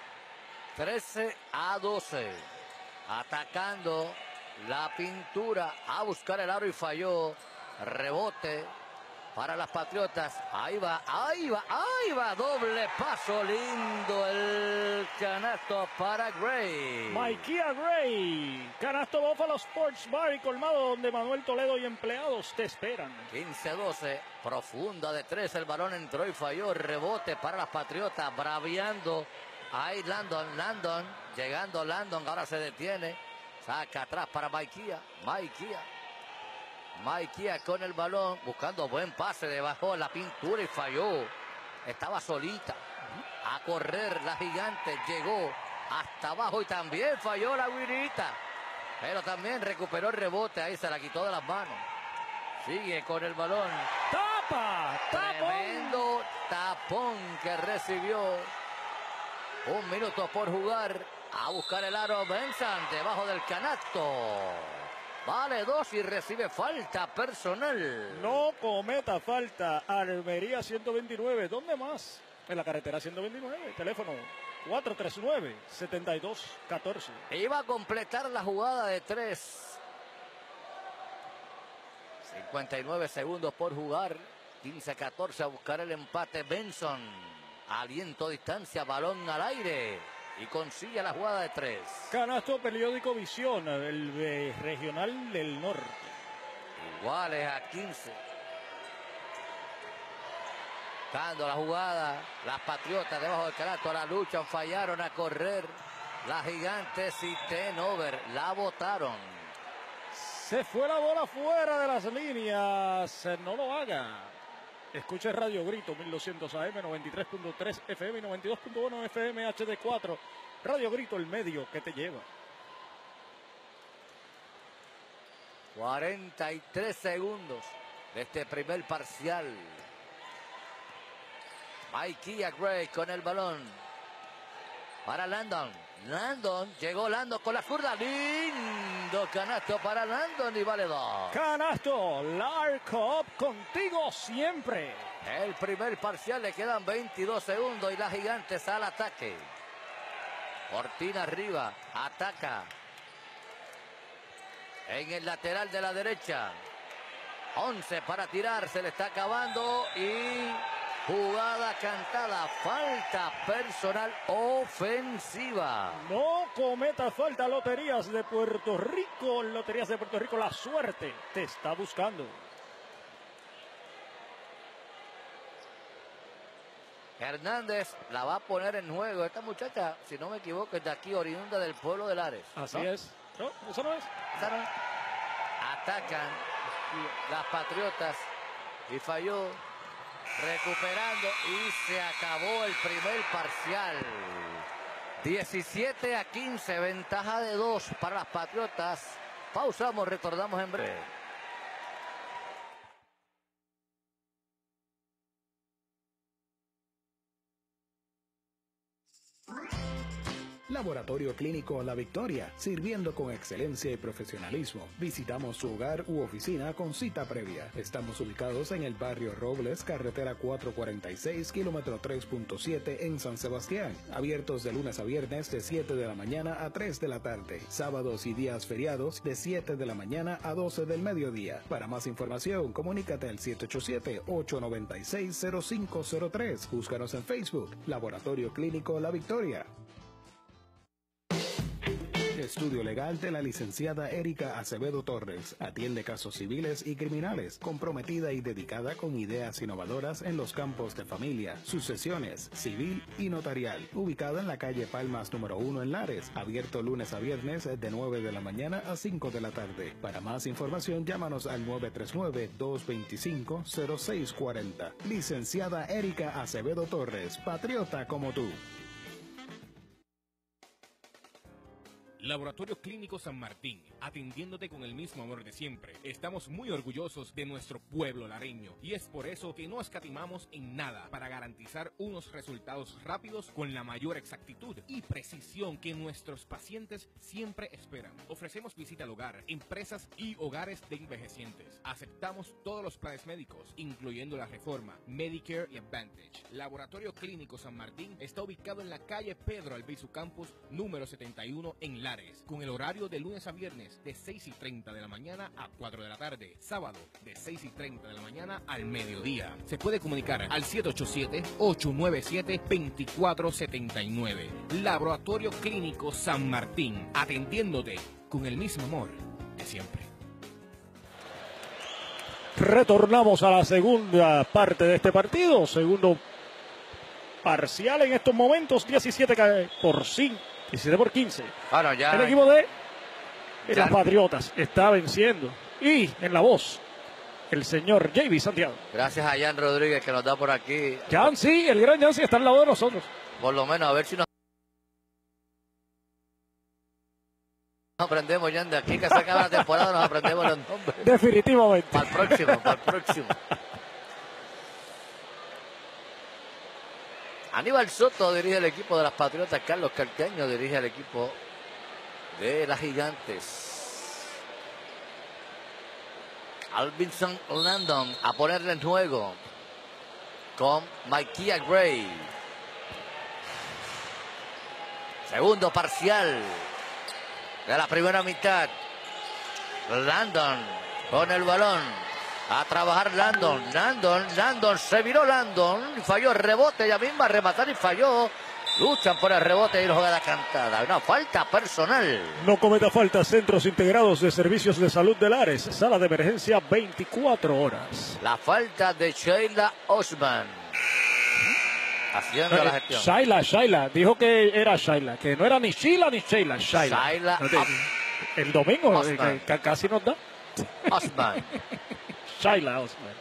13-12, atacando la pintura, a buscar el aro y falló. Rebote para las Patriotas, ahí va, doble paso, lindo el canasto para Gray. Maikia Gray, canasto Buffalo Sports Bar y Colmado, donde Manuel Toledo y empleados te esperan. 15-12, profunda de 3, el balón entró y falló. Rebote para las Patriotas, braviando. Ahí Landon, llegando Landon, ahora se detiene, saca atrás para Maikia con el balón, buscando buen pase debajo de la pintura y falló. Estaba solita, a correr la Gigante, llegó hasta abajo y también falló la Guirita, pero también recuperó el rebote, ahí se la quitó de las manos. Sigue con el balón. ¡Tapa! Tremendo tapón que recibió. 1 minuto por jugar, a buscar el aro Benson debajo del canasto. Vale 2 y recibe falta personal. No cometa falta. Almería 129. ¿Dónde más? En la carretera 129. Teléfono 439-7214. Iba a completar la jugada de 3. 59 segundos por jugar. 15-14 a buscar el empate Benson. Aliento, distancia, balón al aire. Y consigue la jugada de 3. Canasto Periódico Visión, el regional del norte. Iguales a 15. Dando la jugada. Las Patriotas debajo del canasto. La luchan, fallaron a correr. Las Gigantes y Tenover la botaron. Se fue la bola fuera de las líneas. No lo haga. Escuche Radio Grito, 1200 AM, 93.3 FM y 92.1 FM HD4. Radio Grito, el medio que te lleva. 43 segundos de este primer parcial. Maikia Gray con el balón. Para Landon. Llegó Landon con la zurda. Lindo canasto para Landon y vale 2. Canasto, Larcop, contigo siempre. El primer parcial, le quedan 22 segundos y las Gigantes al ataque. Cortina arriba, ataca. En el lateral de la derecha. 11 para tirar, se le está acabando y... jugada cantada, falta personal ofensiva. No cometa falta, Loterías de Puerto Rico. Loterías de Puerto Rico, la suerte te está buscando. Hernández la va a poner en juego. Esta muchacha, si no me equivoco, es de aquí, oriunda del pueblo de Lares. Así ¿no? es. No, eso no es. ¿Esa no es? Atacan las Patriotas y falló. Recuperando y se acabó el primer parcial. 17-15, ventaja de 2 para las Patriotas. Pausamos, retornamos en breve. Laboratorio Clínico La Victoria, sirviendo con excelencia y profesionalismo. Visitamos su hogar u oficina con cita previa. Estamos ubicados en el barrio Robles, carretera 446, kilómetro 3.7 en San Sebastián. Abiertos de lunes a viernes de 7 de la mañana a 3 de la tarde. Sábados y días feriados de 7 de la mañana a 12 del mediodía. Para más información, comunícate al 787-896-0503. Búscanos en Facebook, Laboratorio Clínico La Victoria. Estudio legal de la licenciada Erika Acevedo Torres. Atiende casos civiles y criminales, comprometida y dedicada con ideas innovadoras en los campos de familia, sucesiones, civil y notarial. Ubicada en la calle Palmas número 1 en Lares. Abierto lunes a viernes de 9 de la mañana a 5 de la tarde. Para más información, llámanos al 939-225-0640. Licenciada Erika Acevedo Torres, patriota como tú. Laboratorio Clínico San Martín, atendiéndote con el mismo amor de siempre. Estamos muy orgullosos de nuestro pueblo lareño y es por eso que no escatimamos en nada para garantizar unos resultados rápidos con la mayor exactitud y precisión que nuestros pacientes siempre esperan. Ofrecemos visita al hogar, empresas y hogares de envejecientes. Aceptamos todos los planes médicos, incluyendo la Reforma, Medicare y Advantage. Laboratorio Clínico San Martín está ubicado en la calle Pedro Albizu Campus, número 71 en Lares, con el horario de lunes a viernes de 6:30 de la mañana a 4 de la tarde, sábado de 6:30 de la mañana al mediodía. Se puede comunicar al 787-897-2479. Laboratorio Clínico San Martín, atendiéndote con el mismo amor de siempre. Retornamos a la segunda parte de este partido, segundo parcial en estos momentos, 17-5. 17-15. Bueno, ya, el equipo de los Patriotas está venciendo. Y en la voz, el señor J.B. Santiago. Gracias a Jan Rodríguez que nos da por aquí. Jan, sí, el gran Jan sí está al lado de nosotros. Por lo menos a ver si nos aprendemos, Jan, de aquí que se acaba la temporada, nos aprendemos los nombres. Definitivamente. Para el próximo, para el próximo. Aníbal Soto dirige el equipo de las Patriotas. Carlos Calcaño dirige el equipo de las Gigantes. Alvinson Landon a ponerle en juego con Micaiah Gray. Segundo parcial de la primera mitad. Landon con el balón. A trabajar Landon, se viró Landon, falló el rebote, ella misma a rematar y falló. Luchan por el rebote y la jugada cantada. Una falta personal. No cometa falta. Centros Integrados de Servicios de Salud de Lares. Sala de emergencia 24 horas. La falta de Sheila Osman. Haciendo la gestión. Shaila. Dijo que era Shaila. Que no era ni Sheila ni Sheila. Shaila. El domingo casi nos da. Osman. Shaila Osman.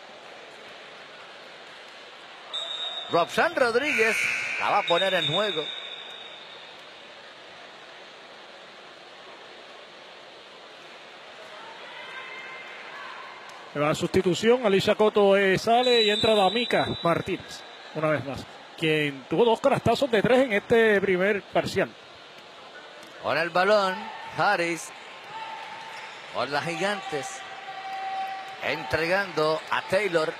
Robson Rodríguez la va a poner en juego. La sustitución, Alicia Coto sale y entra Damica Martínez, una vez más, quien tuvo 2 canastazos de 3 en este primer parcial. Con el balón, Harris, por las Gigantes, entregando a Taylor,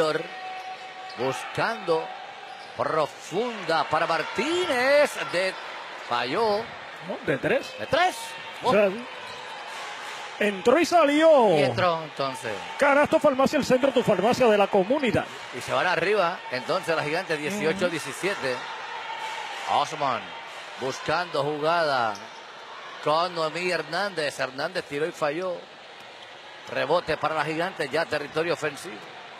buscando profunda para Martínez, falló. ¿No? ¿De 3? ¿De 3? O sea, entró y salió. Y entró entonces. Canasto Farmacia, el centro, tu farmacia de la comunidad. Y se van arriba, entonces la Gigante 18-17. Osman buscando jugada con Noemí Hernández. Hernández tiró y falló. Rebote para la Gigante, ya territorio ofensivo.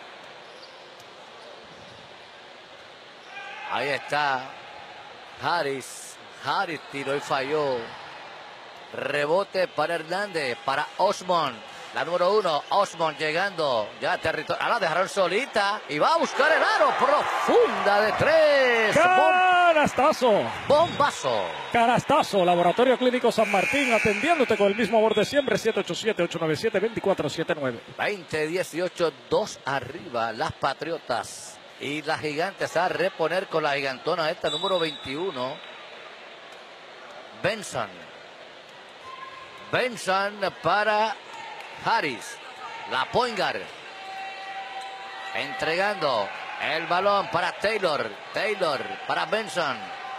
Ahí está Harris. Harris tiró y falló. Rebote para Hernández, para Osman. La número 1, Osman llegando. Ya territorio. Ahora dejaron solita. Y va a buscar el aro. Profunda de 3. Canastazo. Bombazo. Canastazo. Laboratorio Clínico San Martín, atendiéndote con el mismo amor de siempre. 787-897-2479. 20-18, 2 arriba. Las Patriotas. Y las Gigantes a reponer con la gigantona esta número 21. Benson para Harris. La point guard. Entregando el balón para Taylor. Para Benson.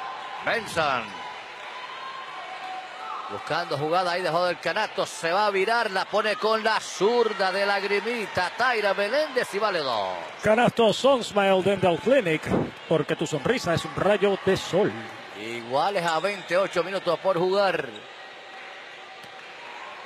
Buscando jugada, ahí dejó del canasto, se va a virar, la pone con la zurda de Lagrimita, Taira Meléndez y vale 2. Canasto Sunsmile Dental Clinic, porque tu sonrisa es un rayo de sol. Iguales a 28 minutos por jugar.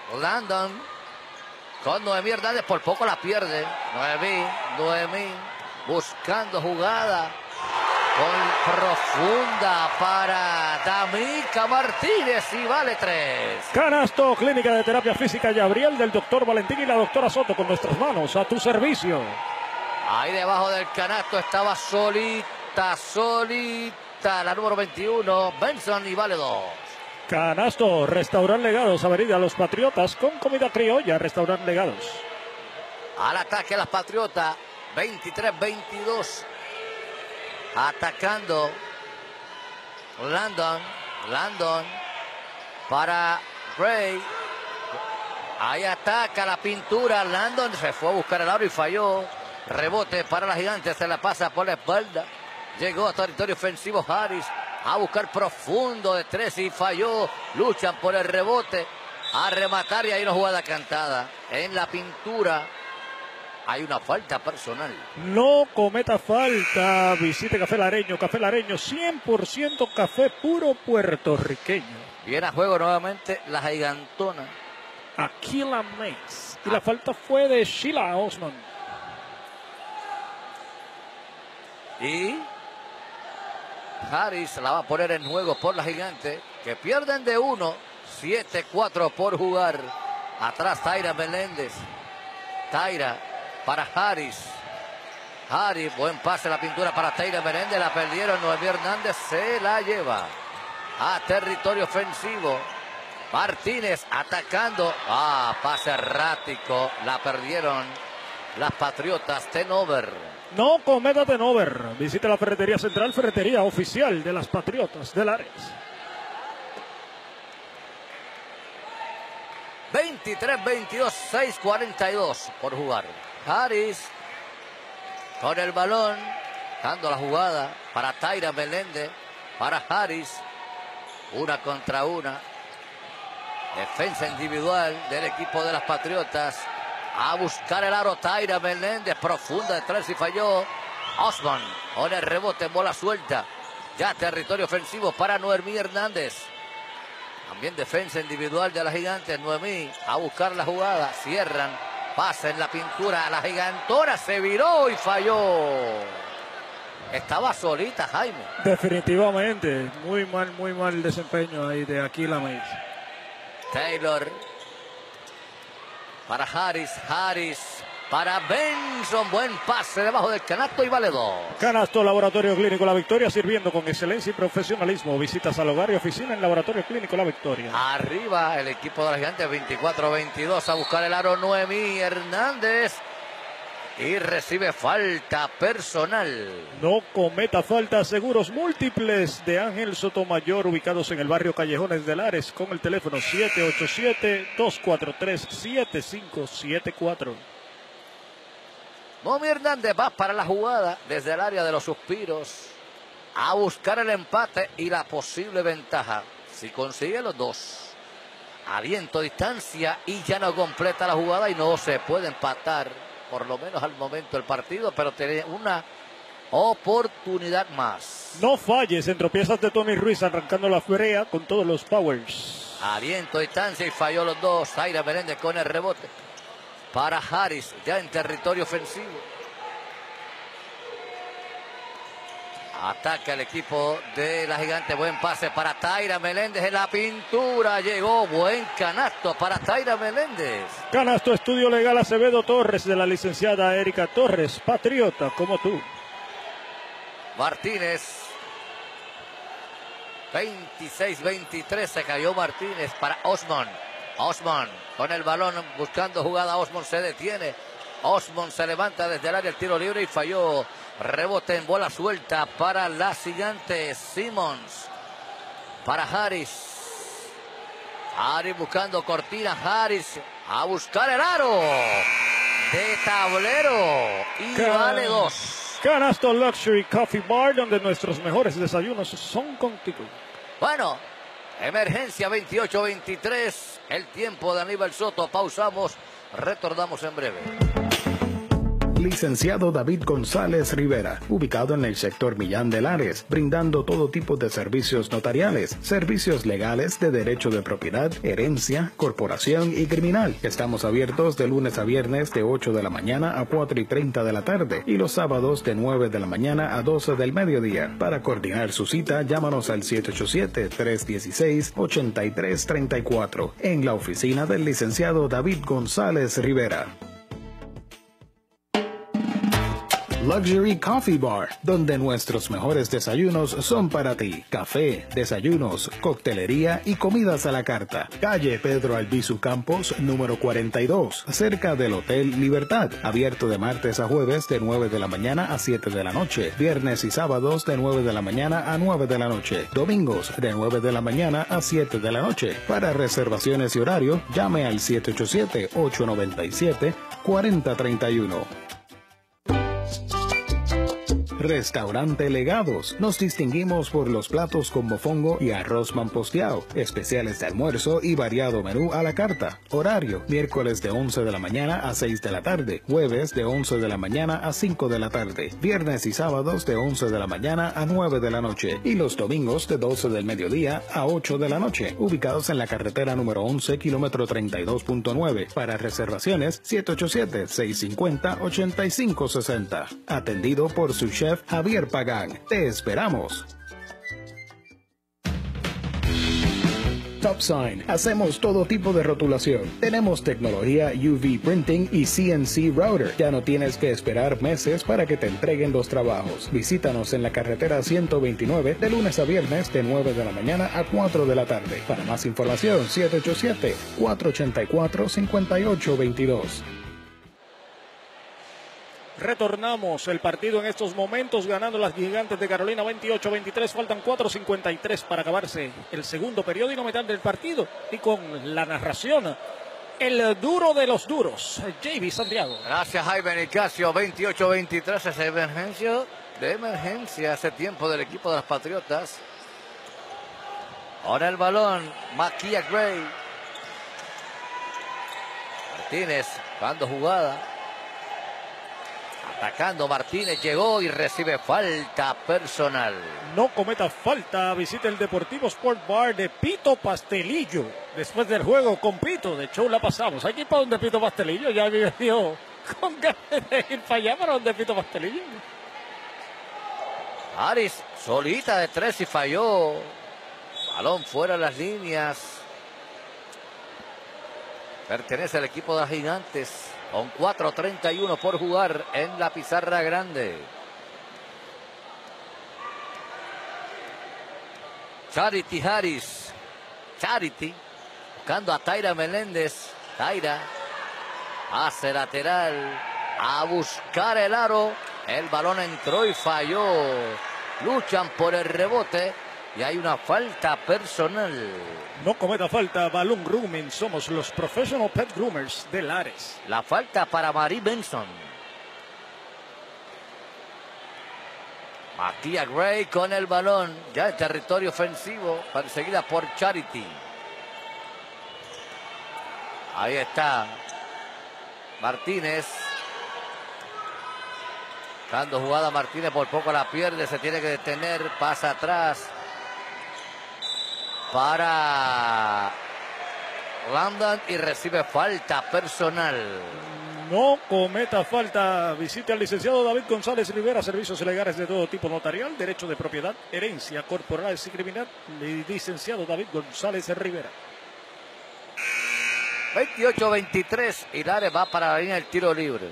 Landon con Noemí Hernández, por poco la pierde. Noemí buscando jugada con profunda para Damica Martínez y vale 3. Canasto, Clínica de Terapia Física Gabriel del doctor Valentín y la doctora Soto, con nuestras manos a tu servicio. Ahí debajo del canasto estaba solita, la número 21, Benson, y vale 2. Canasto, Restaurant Legados, Avenida Los Patriotas, con comida criolla, Restaurant Legados. Al ataque a las Patriotas, 23-22. Atacando Landon para Gray. Ahí ataca la pintura. Landon se fue a buscar el aro y falló. Rebote para la Gigante, se la pasa por la espalda. Llegó a territorio ofensivo Harris a buscar profundo de 3 y falló. Luchan por el rebote a rematar y hay una jugada cantada. En la pintura hay una falta personal. No cometa falta. Visite Café Lareño. Café Lareño, 100% café puro puertorriqueño. Viene a juego nuevamente la gigantona. Aquila Mays. Y la falta fue de Sheila Osman. Y Harris la va a poner en juego por la Gigante, que pierden de 1, 7-4 por jugar. Atrás Taira Meléndez. Taira para Harris. Buen pase, la pintura para Taira Meléndez. La perdieron, Noemí Hernández se la lleva a territorio ofensivo. Martínez atacando. Pase errático. La perdieron las Patriotas. Turnover. No cometa turnover. Visita la Ferretería Central, ferretería oficial de las Patriotas de Lares. 23-22, 6-42 por jugar. Harris con el balón, dando la jugada para Taira Meléndez, para Harris. 1 contra 1. Defensa individual del equipo de las Patriotas. A buscar el aro Taira Meléndez, profunda de 3 y falló. Osman con el rebote en bola suelta. Ya territorio ofensivo para Noemí Hernández. También defensa individual de la Gigante. Noemí a buscar la jugada. Cierran. Pasa en la pintura. La Gigantona se viró y falló. Estaba solita, Jaime. Definitivamente. Muy mal el desempeño ahí de Aquila Mays. Taylor para Harris para Benson. Buen pase debajo del canasto y vale 2. Canasto, Laboratorio Clínico La Victoria, sirviendo con excelencia y profesionalismo. Visitas al hogar y oficina en Laboratorio Clínico La Victoria. Arriba el equipo de la Gigante, 24-22, a buscar el aro Noemí Hernández. Y recibe falta personal. No cometa falta. Seguros múltiples de Ángel Sotomayor, ubicados en el barrio Callejones de Lares, con el teléfono 787-243-7574. Noemí Hernández va para la jugada desde el área de los suspiros a buscar el empate y la posible ventaja. Si consigue los dos, aliento, distancia, y ya no completa la jugada y no se puede empatar, por lo menos al momento del partido, pero tiene una oportunidad más. No falles, en tropiezas de Tony Ruiz, arrancando la brea con todos los powers. Aliento, distancia y falló los dos. Taira Meléndez con el rebote para Harris, ya en territorio ofensivo. Ataca el equipo de la Gigante. Buen pase para Taira Meléndez en la pintura. Llegó, buen canasto para Taira Meléndez. Canasto, Estudio Legal Acevedo Torres, de la licenciada Erika Torres, patriota como tú. Martínez. 26-23, se cayó Martínez para Osman. Osman con el balón buscando jugada. Osman se detiene. Osman se levanta desde el área, el tiro libre y falló. Rebote en bola suelta para las Gigantes. Simmons para Harris. Harris buscando cortina. Harris a buscar el aro de tablero y vale 2. Canasto Luxury Coffee Bar, donde nuestros mejores desayunos son contigo. Bueno, emergencia 28-23. El tiempo de Aníbal Soto. Pausamos. Retornamos en breve. Licenciado David González Rivera, ubicado en el sector Millán de Lares, brindando todo tipo de servicios notariales, servicios legales de derecho de propiedad, herencia, corporación y criminal. Estamos abiertos de lunes a viernes de 8 de la mañana a 4:30 de la tarde y los sábados de 9 de la mañana a 12 del mediodía. Para coordinar su cita, llámanos al 787-316-8334 en la oficina del licenciado David González Rivera. Luxury Coffee Bar, donde nuestros mejores desayunos son para ti. Café, desayunos, coctelería y comidas a la carta. Calle Pedro Albizu Campos, número 42, cerca del Hotel Libertad. Abierto de martes a jueves de 9 de la mañana a 7 de la noche. Viernes y sábados de 9 de la mañana a 9 de la noche. Domingos de 9 de la mañana a 7 de la noche. Para reservaciones y horario, llame al 787-897-4031. Restaurante Legados. Nos distinguimos por los platos con mofongo y arroz mamposteado, especiales de almuerzo y variado menú a la carta. Horario: miércoles de 11 de la mañana a 6 de la tarde, jueves de 11 de la mañana a 5 de la tarde, viernes y sábados de 11 de la mañana a 9 de la noche y los domingos de 12 del mediodía a 8 de la noche. Ubicados en la carretera número 11, kilómetro 32.9. Para reservaciones, 787-650-8560. Atendido por su chef Javier Pagán. Te esperamos. TopSign. Hacemos todo tipo de rotulación. Tenemos tecnología UV Printing y CNC Router. Ya no tienes que esperar meses para que te entreguen los trabajos. Visítanos en la carretera 129 de lunes a viernes de 9 de la mañana a 4 de la tarde. Para más información, 787-484-5822. Retornamos el partido en estos momentos, ganando las Gigantes de Carolina 28-23. Faltan 4:53 para acabarse el segundo periodo y no metal del partido. Y con la narración, el duro de los duros, JB Santiago. Gracias, Jaime Nicasio. 28-23. Esa emergencia hace tiempo del equipo de los Patriotas. Ahora el balón, Maquia Gray. Martínez, dando jugada. Atacando, Martínez llegó y recibe falta personal. No cometa falta. Visita el Deportivo Sport Bar de Pito Pastelillo. Después del juego con Pito, de hecho la pasamos. Aquí para donde Pito Pastelillo, ya me dio con ganas de ir para allá, para donde Pito Pastelillo. Aris, solita de tres y falló. Balón fuera de las líneas. Pertenece al equipo de los Gigantes. Con 4:31 por jugar en la pizarra grande. Charity Harris. Charity. Buscando a Taira Meléndez. Taira. Hace lateral. A buscar el aro. El balón entró y falló. Luchan por el rebote. Y hay una falta personal. No cometa falta, balón grooming. Somos los Professional Pet Groomers de Lares. La falta para Marie Benson. Maquia Gray con el balón. Ya en territorio ofensivo. Perseguida por Charity. Ahí está. Martínez. Dando jugada Martínez, por poco la pierde. Se tiene que detener. Pasa atrás. Para London y recibe falta personal. No cometa falta. Visite al licenciado David González Rivera. Servicios legales de todo tipo notarial, derecho de propiedad, herencia, corporales y criminal. Licenciado David González Rivera. 28-23. Y Lares va para la línea del tiro libre.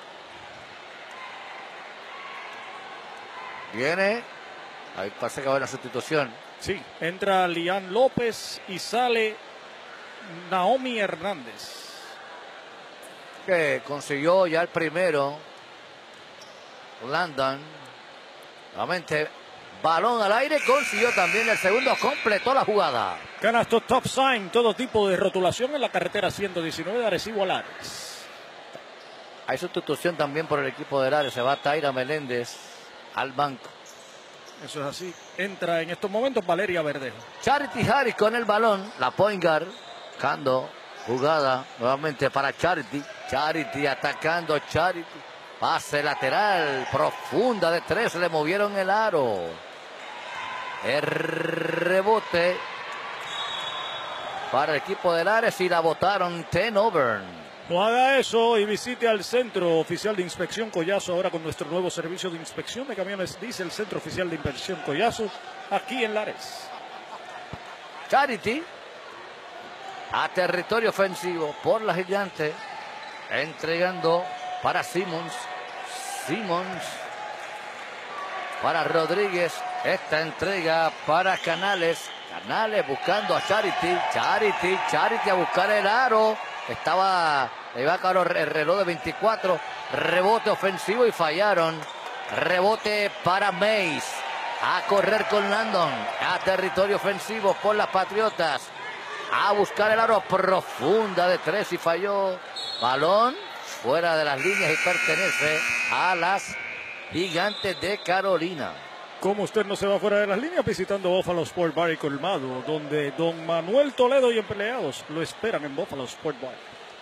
Viene. Ahí parece que va una sustitución. Sí, entra Lian López y sale Naomi Hernández. Que consiguió ya el primero. Landon. Nuevamente, balón al aire. Consiguió también el segundo. Completó la jugada. Canasto TopSign. Todo tipo de rotulación en la carretera 119 de Arecibo a Lares. Hay sustitución también por el equipo de Lares. Se va Taira Meléndez al banco. Eso es así. Entra en estos momentos Valeria Verdejo. Charity Harris con el balón. La point guard. Buscando jugada nuevamente para Charity. Charity atacando. Charity. Pase lateral, profunda de 3, le movieron el aro. El rebote para el equipo de Lares y la botaron. turnover. No haga eso y visite al Centro Oficial de Inspección Collazo ahora con nuestro nuevo servicio de inspección de camiones diésel, Centro Oficial de Inspección Collazo, aquí en Lares. Charity a territorio ofensivo por la Gigante, entregando para Simmons. Simmons para Rodríguez. Esta entrega para Canales. Canales buscando a Charity. Charity a buscar el aro. Le iba a acabar el reloj de 24. Rebote ofensivo y fallaron. Rebote para Mays. A correr con Landon. A territorio ofensivo por las Patriotas. A buscar el aro, profunda de 3 y falló. Balón fuera de las líneas y pertenece a las Gigantes de Carolina. Como usted no se va fuera de las líneas, visitando Buffalo Sport Bar y Colmado, donde don Manuel Toledo y empleados lo esperan en Buffalo Sport Bar.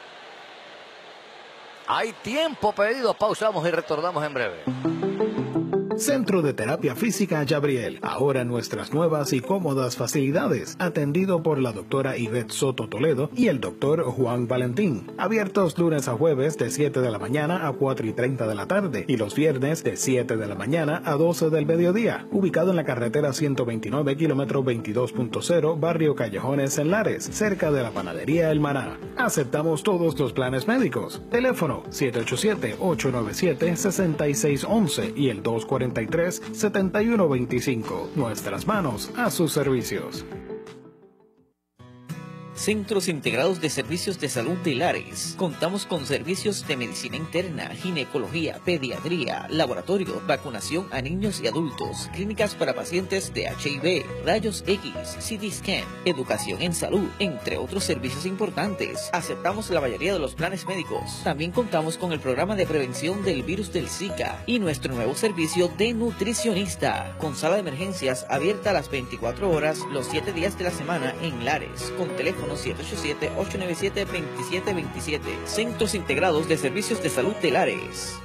Hay tiempo pedido, pausamos y retornamos en breve. Centro de Terapia Física Gabriel, ahora nuestras nuevas y cómodas facilidades, atendido por la doctora Ivette Soto Toledo y el doctor Juan Valentín, abiertos lunes a jueves de 7 de la mañana a 4:30 de la tarde y los viernes de 7 de la mañana a 12 del mediodía, ubicado en la carretera 129 kilómetro 22.0, barrio Callejones en Lares, cerca de la panadería El Maná. Aceptamos todos los planes médicos. Teléfono 787-897-6611 y el 243-7125. Nuestras manos a sus servicios. Centros Integrados de Servicios de Salud de Lares. Contamos con servicios de medicina interna, ginecología, pediatría, laboratorio, vacunación a niños y adultos, clínicas para pacientes de HIV, rayos X, CT scan, educación en salud, entre otros servicios importantes. Aceptamos la mayoría de los planes médicos. También contamos con el programa de prevención del virus del Zika y nuestro nuevo servicio de nutricionista, con sala de emergencias abierta a las 24 horas los 7 días de la semana en Lares, con teléfono 787-897-2727. Centros Integrados de Servicios de Salud de Lares.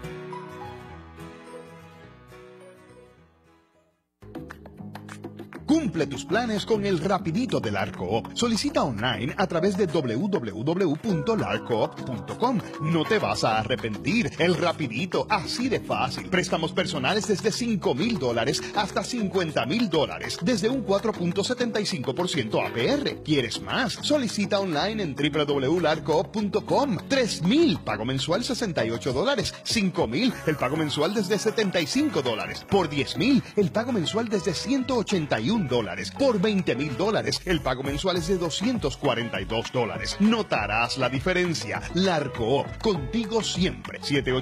Cumple tus planes con el Rapidito del ARCOOP. Solicita online a través de www.larcoop.com. No te vas a arrepentir. El Rapidito, así de fácil. Préstamos personales desde $5,000 hasta $50,000, desde un 4.75% APR. ¿Quieres más? Solicita online en www.larcoop.com. $3,000, pago mensual $68. $5,000, el pago mensual desde $75. Por $10,000, el pago mensual desde $181. Por $20,000, el pago mensual es de $242. Notarás la diferencia. Larcoop, contigo siempre.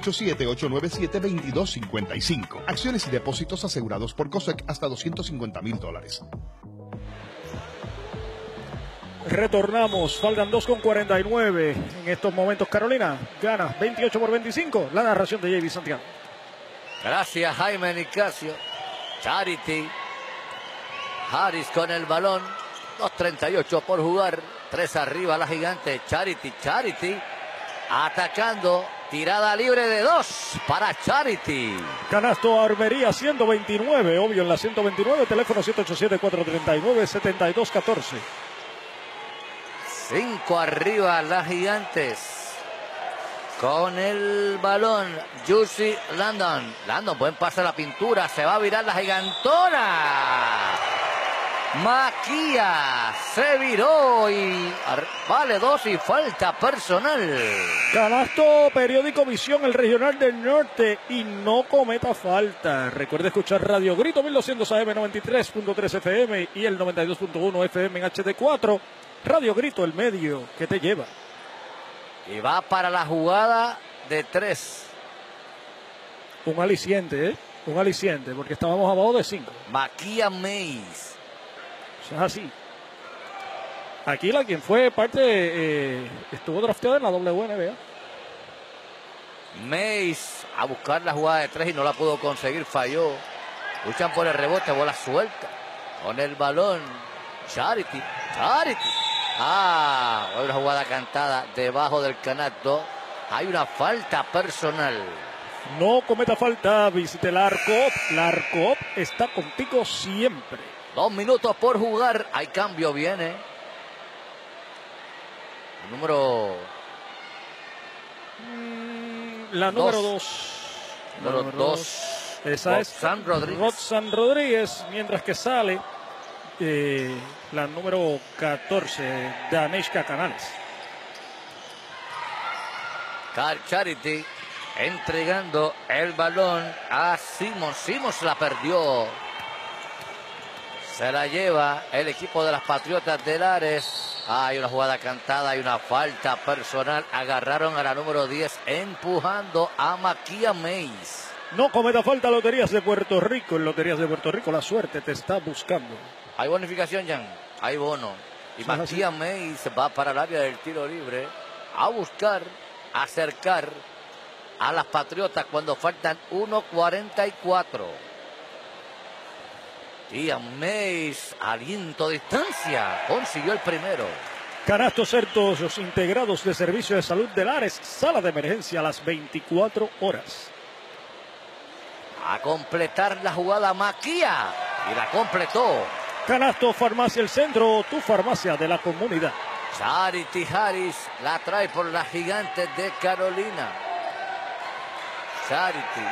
787-897-2255. Acciones y depósitos asegurados por COSEC hasta $250,000. Retornamos, faltan 2:49 en estos momentos. Carolina gana 28-25. La narración de JB Santiago. Gracias, Jaime Nicasio. Charity. Harris con el balón. 2:38 por jugar. 3 arriba la Gigante. Charity atacando. Tirada libre de 2 para Charity. Canasto Armería 129. Obvio en la 129. Teléfono 787-439-7214. 5 arriba las Gigantes. Con el balón, Juicy Landon. Buen pase a la pintura. Se va a virar la Gigantona. Maquia se viró y vale 2 y falta personal. Canasto Periódico Visión, el regional del norte, y no cometa falta. Recuerde escuchar Radio Grito 1200 AM 93.3 FM y el 92.1 FM en HD4. Radio Grito, el medio que te lleva. Y va para la jugada de 3. Un aliciente, un aliciente, porque estábamos abajo de 5. Maquia Mays. Es así. Aquí quien fue parte, estuvo drafteado en la WNBA. Mays a buscar la jugada de 3 y no la pudo conseguir, falló. Luchan por el rebote, bola suelta. Con el balón, Charity. Una jugada cantada debajo del canasto. Hay una falta personal. No cometa falta, visite la Arcoop. La Arcoop está contigo siempre. 2 minutos por jugar. Hay cambio, viene. El número... La número 2. Número 2. Esa es Roxanne Rodríguez, mientras que sale la número 14, Daneshka Canales. Cal Charity entregando el balón a Simons. Simons la perdió. Se la lleva el equipo de las Patriotas de Lares. Hay una jugada cantada, hay una falta personal. Agarraron a la número 10 empujando a Maquia Mays. No cometa falta, Loterías de Puerto Rico. En Loterías de Puerto Rico la suerte te está buscando. Hay bonificación, Jan. Hay bono. Y Maquia Mays va para el área del tiro libre a buscar, acercar a las Patriotas cuando faltan 1:44. Ian Mays, aliento a distancia, consiguió el primero. Canastos Certos integrados de Servicio de Salud de Lares, sala de emergencia a las 24 horas. A completar la jugada Maquia y la completó. Canasto Farmacia El Centro, tu farmacia de la comunidad. Charity Harris la trae por las Gigantes de Carolina. Charity.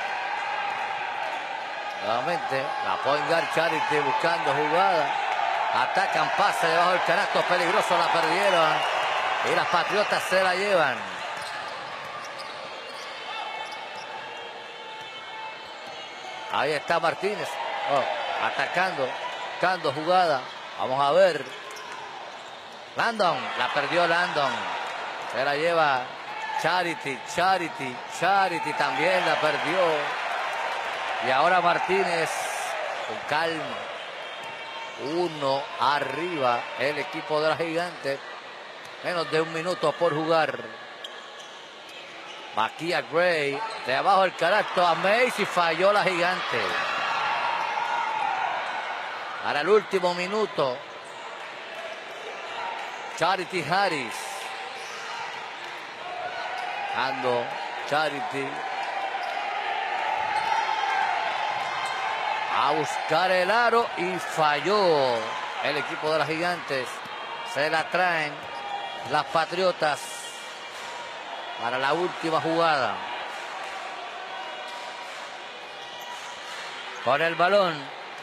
Nuevamente la point guard Charity buscando jugada. Atacan, pase debajo del canasto, peligroso, la perdieron. Y las Patriotas se la llevan. Ahí está Martínez. Atacando, buscando jugada. Vamos a ver. Landon, la perdió Landon. Se la lleva Charity también la perdió. Y ahora Martínez con calma. 1 arriba el equipo de las Gigantes. Menos de 1 minuto por jugar. Maquia Gray de abajo el canasto a Mays y falló la Gigante. Para el último minuto. Charity Harris. Ando Charity. A buscar el aro y falló el equipo de las Gigantes. Se la traen las Patriotas para la última jugada. Con el balón.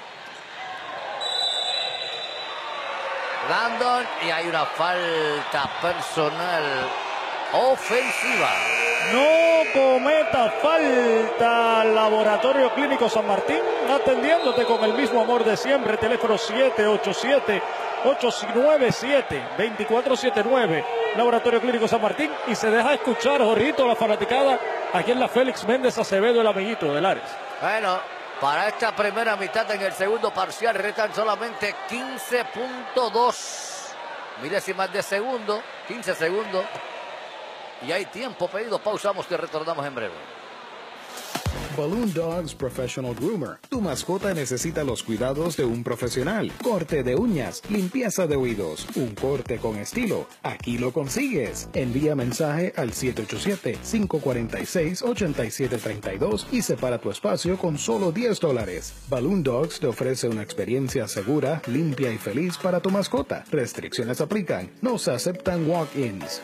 Landon y hay una falta personal ofensiva. No cometa falta. Laboratorio Clínico San Martín, atendiéndote con el mismo amor de siempre. Teléfono 787-897-2479. Laboratorio Clínico San Martín. Y se deja escuchar, Jorrito, la fanaticada aquí en la Félix Méndez Acevedo, el amiguito de Lares. Bueno, para esta primera mitad, en el segundo parcial restan solamente 15.2 milésimas de segundo, 15 segundos. Y hay tiempo pedido. Pausamos y retornamos en breve. Balloon Dogs Professional Groomer. Tu mascota necesita los cuidados de un profesional. Corte de uñas, limpieza de oídos, un corte con estilo. Aquí lo consigues. Envía mensaje al 787-546-8732 y separa tu espacio con solo $10. Balloon Dogs te ofrece una experiencia segura, limpia y feliz para tu mascota. Restricciones aplican. No se aceptan walk-ins.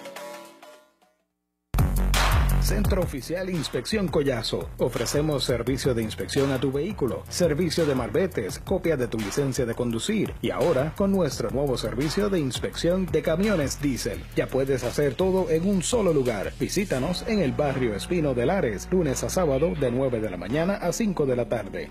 Centro Oficial Inspección Collazo. Ofrecemos servicio de inspección a tu vehículo, servicio de malvetes, copia de tu licencia de conducir y ahora con nuestro nuevo servicio de inspección de camiones diésel. Ya puedes hacer todo en un solo lugar. Visítanos en el barrio Espino de Lares, lunes a sábado de 9 de la mañana a 5 de la tarde.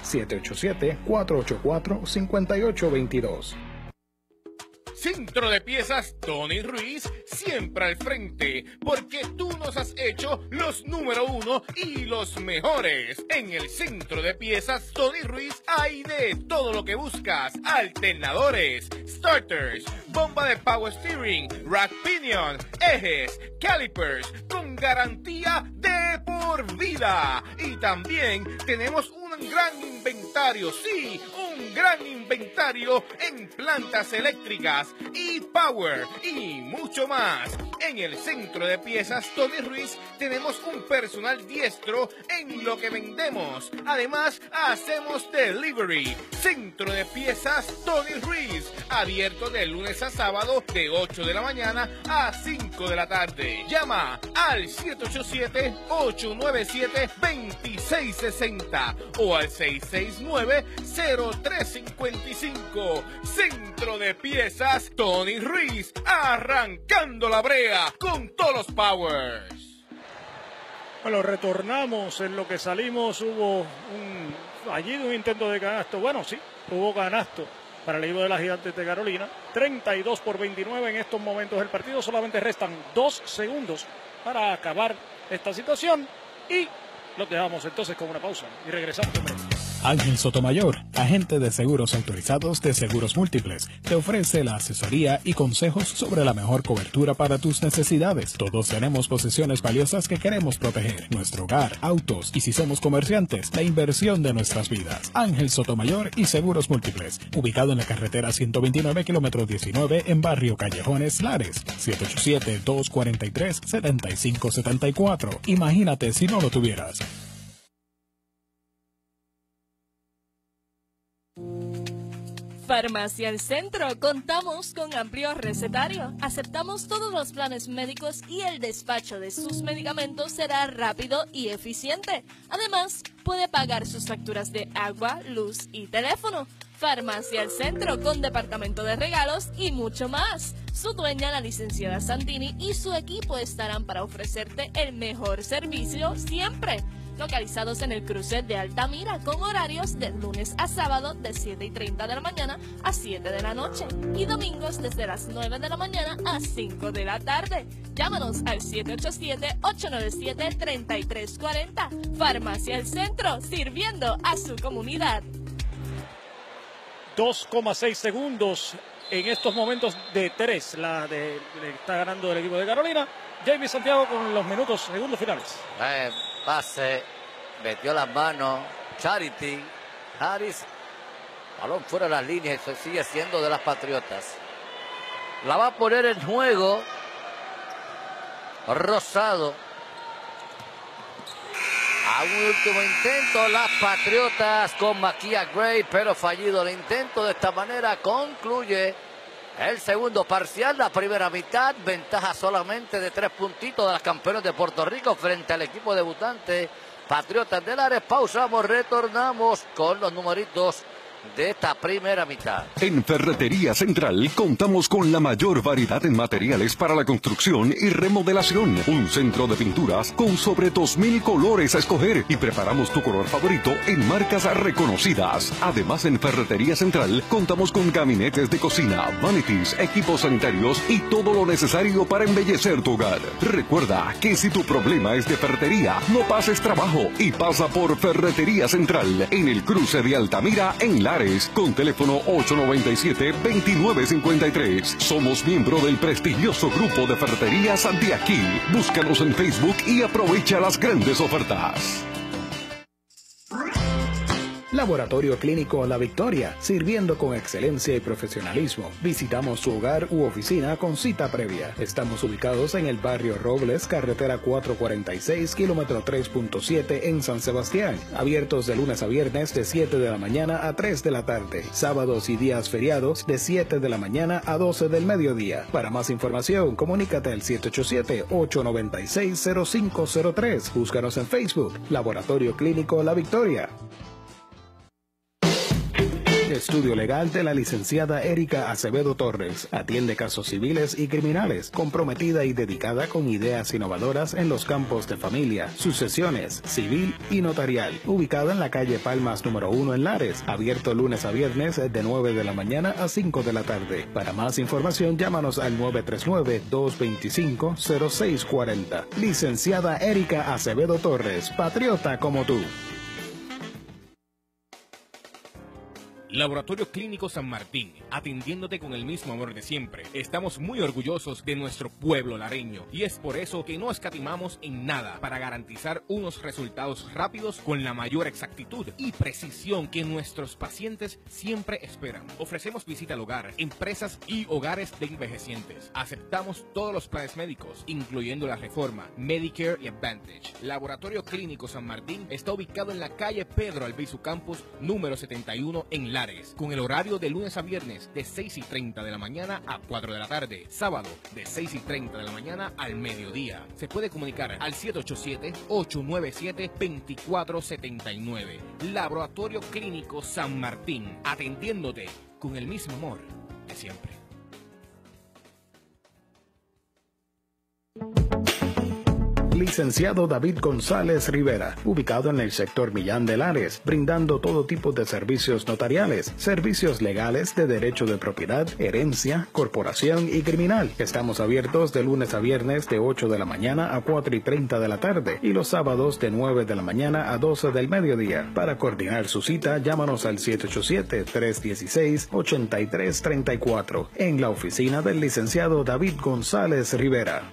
787-484-5822. Centro de Piezas Tony Ruiz, siempre al frente, porque tú nos has hecho los número 1 y los mejores. En el Centro de Piezas Tony Ruiz hay de todo lo que buscas: alternadores, starters, bomba de power steering, rack pinion, ejes, calipers, con garantía de por vida. Y también tenemos un gran inventario, sí, un gran inventario en plantas eléctricas y power y mucho más. En el Centro de Piezas Tony Ruiz tenemos un personal diestro en lo que vendemos. Además, hacemos delivery. Centro de Piezas Tony Ruiz, abierto de lunes a sábado de 8 de la mañana a 5 de la tarde. Llama al 787-897-2660 o al 669-0355. Centro de Piezas Tony Ruiz, arrancando la brea con todos los powers. Bueno, retornamos en lo que salimos. Hubo allí un intento de canasto. Bueno, sí, hubo canasto para el equipo de las Gigantes de Carolina. 32-29 en estos momentos del partido. Solamente restan 2 segundos para acabar esta situación. Y lo dejamos entonces con una pausa y regresamos en breve. Ángel Sotomayor, agente de seguros autorizados de Seguros Múltiples, te ofrece la asesoría y consejos sobre la mejor cobertura para tus necesidades. Todos tenemos posesiones valiosas que queremos proteger, nuestro hogar, autos y si somos comerciantes, la inversión de nuestras vidas. Ángel Sotomayor y Seguros Múltiples, ubicado en la carretera 129, kilómetro 19, en Barrio Callejones, Lares, 787-243-7574. Imagínate si no lo tuvieras. Farmacia El Centro, contamos con amplio recetario. Aceptamos todos los planes médicos y el despacho de sus medicamentos será rápido y eficiente. Además, puede pagar sus facturas de agua, luz y teléfono. Farmacia El Centro, con departamento de regalos y mucho más. Su dueña, la licenciada Santini, y su equipo estarán para ofrecerte el mejor servicio siempre. Localizados en el cruce de Altamira, con horarios de lunes a sábado de 7:30 de la mañana a 7 de la noche y domingos desde las 9 de la mañana a 5 de la tarde. Llámanos al 787-897-3340. Farmacia El Centro, sirviendo a su comunidad. 2,6 segundos en estos momentos de 3. Está ganando el equipo de Carolina. Jamie Santiago con los segundos finales. Pase, metió las manos, Charity, Harris, balón fuera de las líneas y se sigue siendo de las Patriotas. La va a poner en juego Rosado. A un último intento, las Patriotas con Makia Gray, pero fallido el intento. De esta manera concluye el segundo parcial, la primera mitad, ventaja solamente de 3 puntitos de las campeonas de Puerto Rico frente al equipo debutante Patriotas de Lares. Pausamos, retornamos con los numeritos de esta primera mitad. En Ferretería Central contamos con la mayor variedad en materiales para la construcción y remodelación. Un centro de pinturas con sobre 2,000 colores a escoger y preparamos tu color favorito en marcas reconocidas. Además, en Ferretería Central contamos con gabinetes de cocina, vanities, equipos sanitarios y todo lo necesario para embellecer tu hogar. Recuerda que si tu problema es de ferretería, no pases trabajo y pasa por Ferretería Central en el cruce de Altamira en Lares, con teléfono 897-2953. Somos miembro del prestigioso grupo de ferreterías de aquí. Búscanos en Facebook y aprovecha las grandes ofertas. Laboratorio Clínico La Victoria, sirviendo con excelencia y profesionalismo. Visitamos su hogar u oficina con cita previa. Estamos ubicados en el barrio Robles, carretera 446, kilómetro 3.7 en San Sebastián. Abiertos de lunes a viernes de 7 de la mañana a 3 de la tarde. Sábados y días feriados de 7 de la mañana a 12 del mediodía. Para más información, comunícate al 787-896-0503. Búscanos en Facebook, Laboratorio Clínico La Victoria. Estudio legal de la licenciada Erika Acevedo Torres. Atiende casos civiles y criminales, comprometida y dedicada con ideas innovadoras en los campos de familia, sucesiones, civil y notarial. Ubicada en la calle Palmas número 1 en Lares. Abierto lunes a viernes de 9 de la mañana a 5 de la tarde. Para más información, llámanos al 939-225-0640. Licenciada Erika Acevedo Torres, patriota como tú. Laboratorio Clínico San Martín, atendiéndote con el mismo amor de siempre. Estamos muy orgullosos de nuestro pueblo lareño y es por eso que no escatimamos en nada para garantizar unos resultados rápidos con la mayor exactitud y precisión que nuestros pacientes siempre esperan. Ofrecemos visita al hogar, empresas y hogares de envejecientes. Aceptamos todos los planes médicos, incluyendo la Reforma, Medicare y Advantage. Laboratorio Clínico San Martín está ubicado en la calle Pedro Albizu Campus, número 71 en Lares, con el horario de lunes a viernes de 6:30 de la mañana a 4 de la tarde, sábado de 6:30 de la mañana al mediodía. Se puede comunicar al 787-897-2479. Laboratorio Clínico San Martín, atendiéndote con el mismo amor de siempre. Licenciado David González Rivera, ubicado en el sector Millán de Lares, brindando todo tipo de servicios notariales, servicios legales de derecho de propiedad, herencia, corporación y criminal. Estamos abiertos de lunes a viernes de 8 de la mañana a 4:30 de la tarde y los sábados de 9 de la mañana a 12 del mediodía. Para coordinar su cita, llámanos al 787-316-8334 en la oficina del licenciado David González Rivera.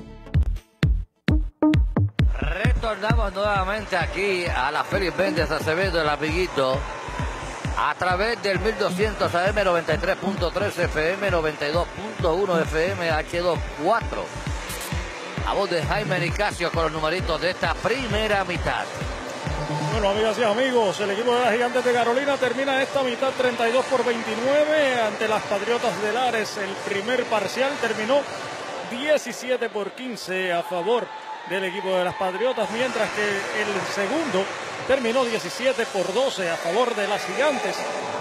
Retornamos nuevamente aquí a la Félix Méndez Acevedo, el amiguito, a través del 1200 AM, 93.3 FM, 92.1 FM, H24. A voz de Jaime Nicasio con los numeritos de esta primera mitad. Bueno, amigas y amigos, el equipo de las Gigantes de Carolina termina esta mitad 32-29 ante las Patriotas de Lares. El primer parcial terminó 17-15 a favor del equipo de las Patriotas, mientras que el segundo terminó 17-12 a favor de las Gigantes,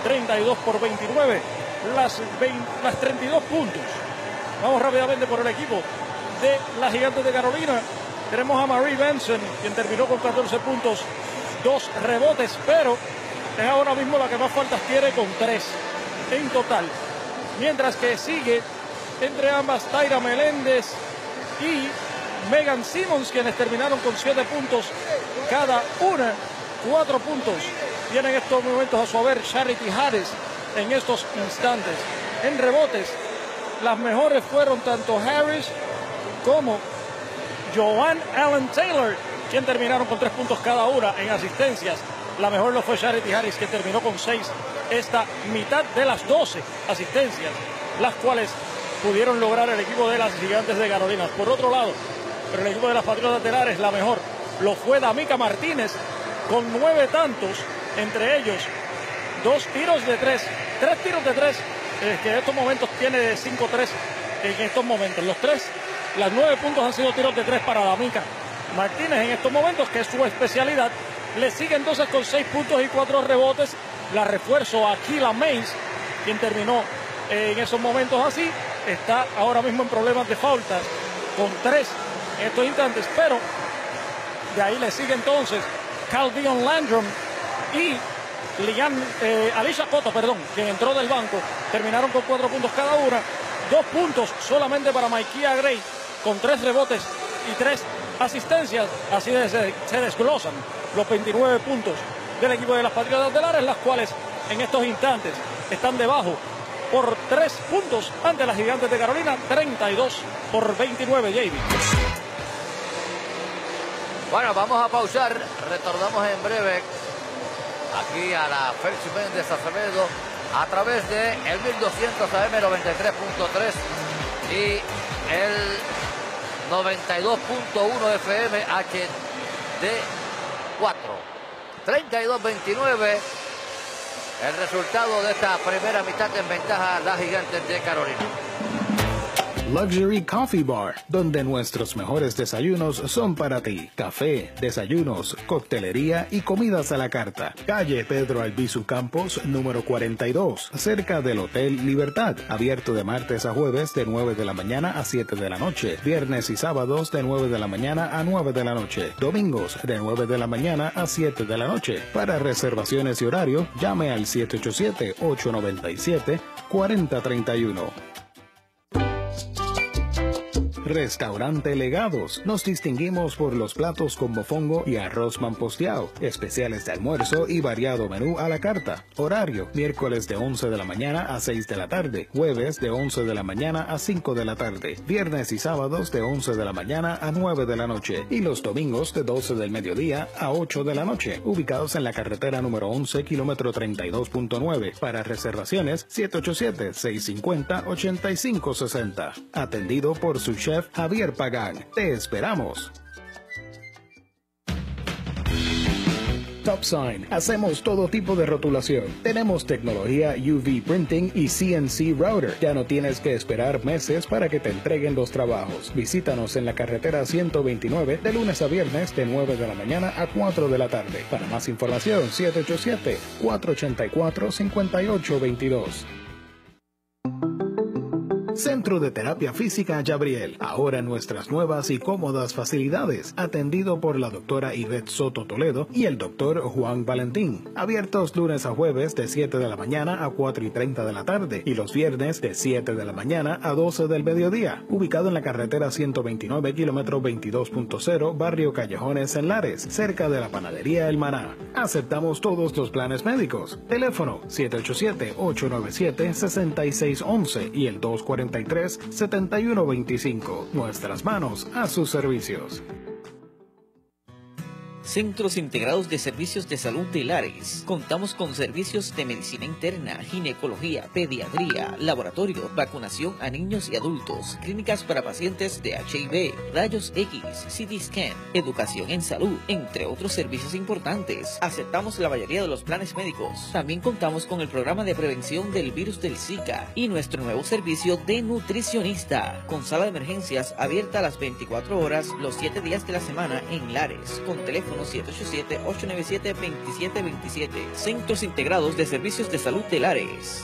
32-29, las 32 puntos. Vamos rápidamente por el equipo de las Gigantes de Carolina. Tenemos a Marie Benson, quien terminó con 14 puntos, 2 rebotes, pero es ahora mismo la que más faltas tiene con 3 en total. Mientras que sigue entre ambas Tyra Meléndez y Megan Simmons, quienes terminaron con 7 puntos cada una. 4 puntos tienen estos momentos a su haber Charity Harris en estos instantes. En rebotes, las mejores fueron tanto Harris como Joanne Allen Taylor, quien terminaron con 3 puntos cada una. En asistencias, la mejor lo fue Charity Harris, que terminó con 6 esta mitad de las 12 asistencias, las cuales pudieron lograr el equipo de las Gigantes de Carolina. Por otro lado, pero el equipo de las Patriotas de Lares, la mejor lo fue Damica Martínez con 9 tantos, entre ellos 2 tiros de 3, 3 tiros de 3, que en estos momentos tiene 5-3 en estos momentos. Las 9 puntos han sido tiros de 3 para Damica Martínez en estos momentos, que es su especialidad. Le sigue entonces con 6 puntos y 4 rebotes la refuerzo Aquila Mays, quien terminó en esos momentos así. Está ahora mismo en problemas de faltas con 3 en estos instantes, pero de ahí le sigue entonces Calvion Landrum y Alicia Cotto, quien entró del banco. Terminaron con 4 puntos cada una. 2 puntos solamente para Maikia Gray, con 3 rebotes y 3 asistencias. Así se desglosan los 29 puntos del equipo de las Patriotas de Lares, las cuales en estos instantes están debajo por 3 puntos ante las Gigantes de Carolina, 32-29, JB. Bueno, vamos a pausar, retornamos en breve aquí a la Félix Méndez Acevedo a través de el 1200 AM 93.3 y el 92.1 FM HD4. 32-29 el resultado de esta primera mitad en ventaja a las Gigantes de Carolina. Luxury Coffee Bar, donde nuestros mejores desayunos son para ti. Café, desayunos, coctelería y comidas a la carta. Calle Pedro Albizu Campos, número 42, cerca del Hotel Libertad. Abierto de martes a jueves de 9 de la mañana a 7 de la noche. Viernes y sábados de 9 de la mañana a 9 de la noche. Domingos de 9 de la mañana a 7 de la noche. Para reservaciones y horario, llame al 787-897-4031. Restaurante Legados. Nos distinguimos por los platos con mofongo y arroz mamposteado, especiales de almuerzo y variado menú a la carta. Horario: miércoles de 11 de la mañana a 6 de la tarde, jueves de 11 de la mañana a 5 de la tarde, viernes y sábados de 11 de la mañana a 9 de la noche y los domingos de 12 del mediodía a 8 de la noche. Ubicados en la carretera número 11, kilómetro 32.9. Para reservaciones, 787-650-8560. Atendido por su chef Javier Pagán. Te esperamos. Top Sign. Hacemos todo tipo de rotulación. Tenemos tecnología UV Printing y CNC Router. Ya no tienes que esperar meses para que te entreguen los trabajos. Visítanos en la carretera 129 de lunes a viernes de 9 de la mañana a 4 de la tarde. Para más información, 787-484-5822. Centro de Terapia Física Gabriel, ahora en nuestras nuevas y cómodas facilidades, atendido por la doctora Ivette Soto Toledo y el doctor Juan Valentín. Abiertos lunes a jueves de 7 de la mañana a 4:30 de la tarde y los viernes de 7 de la mañana a 12 del mediodía. Ubicado en la carretera 129, kilómetro 22.0, barrio Callejones en Lares, cerca de la panadería El Maná. Aceptamos todos los planes médicos. Teléfono 787-897-6611 y el 243-7125. Nuestras manos a sus servicios. Centros Integrados de Servicios de Salud de Lares. Contamos con servicios de medicina interna, ginecología, pediatría, laboratorio, vacunación a niños y adultos, clínicas para pacientes de HIV, rayos X, CT scan, educación en salud, entre otros servicios importantes. Aceptamos la mayoría de los planes médicos. También contamos con el programa de prevención del virus del Zika y nuestro nuevo servicio de nutricionista, con sala de emergencias abierta a las 24 horas los 7 días de la semana en Lares, con teléfono 787-897-2727. Centros Integrados de Servicios de Salud de Lares.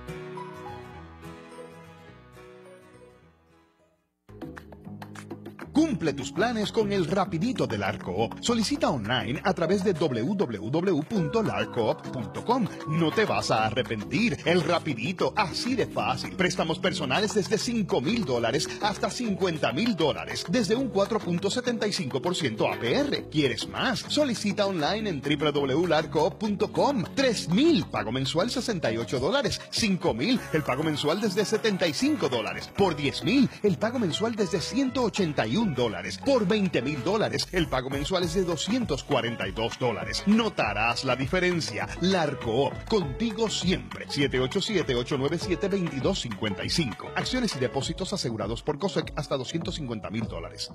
Cumple tus planes con el Rapidito del ARCOOP. Solicita online a través de www.larcoop.com. No te vas a arrepentir. El Rapidito, así de fácil. Préstamos personales desde $5,000 hasta $50,000, desde un 4.75% APR. ¿Quieres más? Solicita online en www.larcoop.com. $3,000, pago mensual $68. $5,000, el pago mensual desde $75. Por $10,000, el pago mensual desde $181. Por $20,000, el pago mensual es de $242. Notarás la diferencia. Larcoop, contigo siempre. 787-897-2255. Acciones y depósitos asegurados por COSEC hasta $250,000.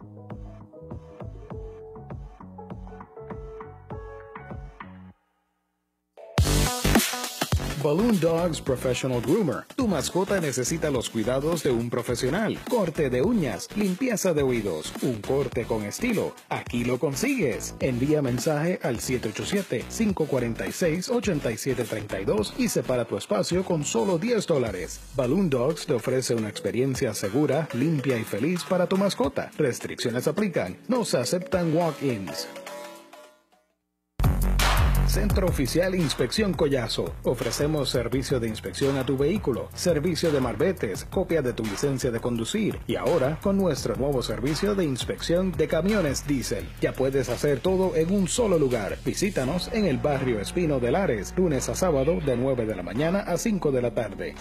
Balloon Dogs Professional Groomer. Tu mascota necesita los cuidados de un profesional. Corte de uñas, limpieza de oídos, un corte con estilo. Aquí lo consigues. Envía mensaje al 787-546-8732 y separa tu espacio con solo $10. Balloon Dogs te ofrece una experiencia segura, limpia y feliz para tu mascota. Restricciones aplican. No se aceptan walk-ins. Centro Oficial Inspección Collazo. Ofrecemos servicio de inspección a tu vehículo, servicio de marbetes, copia de tu licencia de conducir y ahora con nuestro nuevo servicio de inspección de camiones diésel. Ya puedes hacer todo en un solo lugar. Visítanos en el barrio Espino de Lares, lunes a sábado de 9 de la mañana a 5 de la tarde.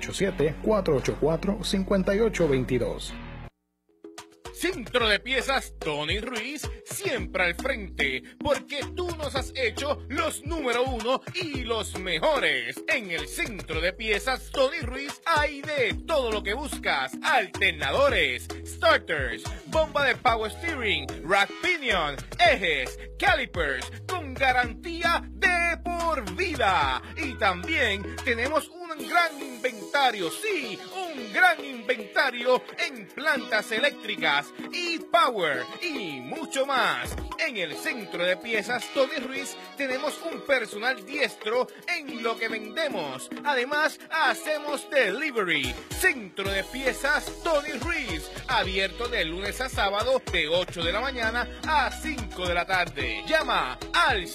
787-484-5822. Centro de Piezas Tony Ruiz, siempre al frente, porque tú nos has hecho los número 1 y los mejores. En el Centro de Piezas Tony Ruiz hay de todo lo que buscas: alternadores, starters, bomba de power steering, rack pinion, ejes, calipers, con garantía de por vida. Y también tenemos un gran inventario, sí, un gran inventario en plantas eléctricas y power y mucho más. En el Centro de Piezas Tony Ruiz tenemos un personal diestro en lo que vendemos. Además, hacemos delivery. Centro de Piezas Tony Ruiz, abierto de lunes a sábado de 8 de la mañana a 5 de la tarde. Llama al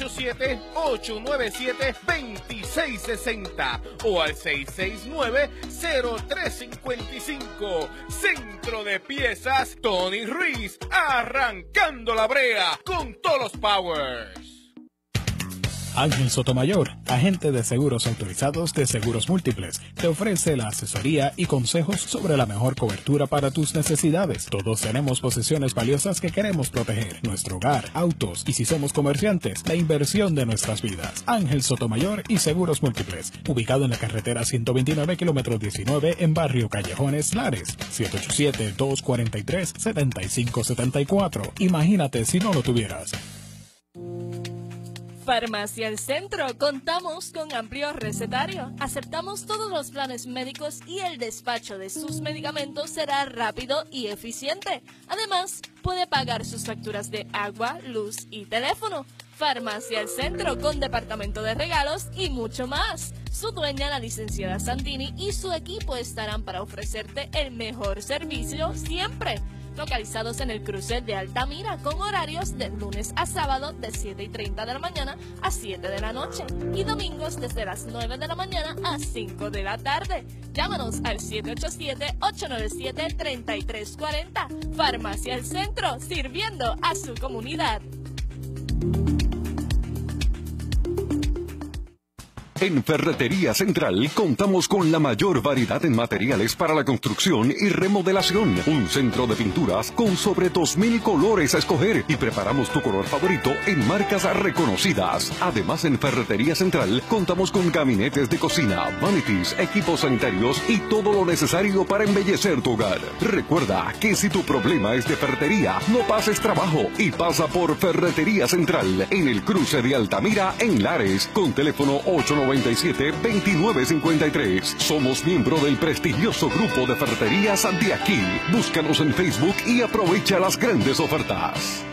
787-897-2660 o al 669-0355. Centro de Piezas Tony Ruiz, arrancando la brea con todos los powers. Ángel Sotomayor, agente de seguros autorizados de Seguros Múltiples, te ofrece la asesoría y consejos sobre la mejor cobertura para tus necesidades. Todos tenemos posesiones valiosas que queremos proteger: nuestro hogar, autos y, si somos comerciantes, la inversión de nuestras vidas. Ángel Sotomayor y Seguros Múltiples, ubicado en la carretera 129, kilómetro 19, en Barrio Callejones, Lares. 787-243-7574. Imagínate si no lo tuvieras. Farmacia El Centro. Contamos con amplio recetario. Aceptamos todos los planes médicos y el despacho de sus medicamentos será rápido y eficiente. Además, puede pagar sus facturas de agua, luz y teléfono. Farmacia El Centro, con departamento de regalos y mucho más. Su dueña, la licenciada Santini, y su equipo estarán para ofrecerte el mejor servicio siempre. Localizados en el cruce de Altamira, con horarios de lunes a sábado de 7:30 de la mañana a 7 de la noche y domingos desde las 9 de la mañana a 5 de la tarde. Llámanos al 787-897-3340. Farmacia El Centro, sirviendo a su comunidad. En Ferretería Central contamos con la mayor variedad en materiales para la construcción y remodelación. Un centro de pinturas con sobre 2,000 colores a escoger y preparamos tu color favorito en marcas reconocidas. Además, en Ferretería Central contamos con gabinetes de cocina, vanities, equipos sanitarios y todo lo necesario para embellecer tu hogar. Recuerda que si tu problema es de ferretería, no pases trabajo y pasa por Ferretería Central en el cruce de Altamira en Lares, con teléfono 897-2953. Somos miembro del prestigioso grupo de ferreterías de aquí. Búscanos en Facebook y aprovecha las grandes ofertas.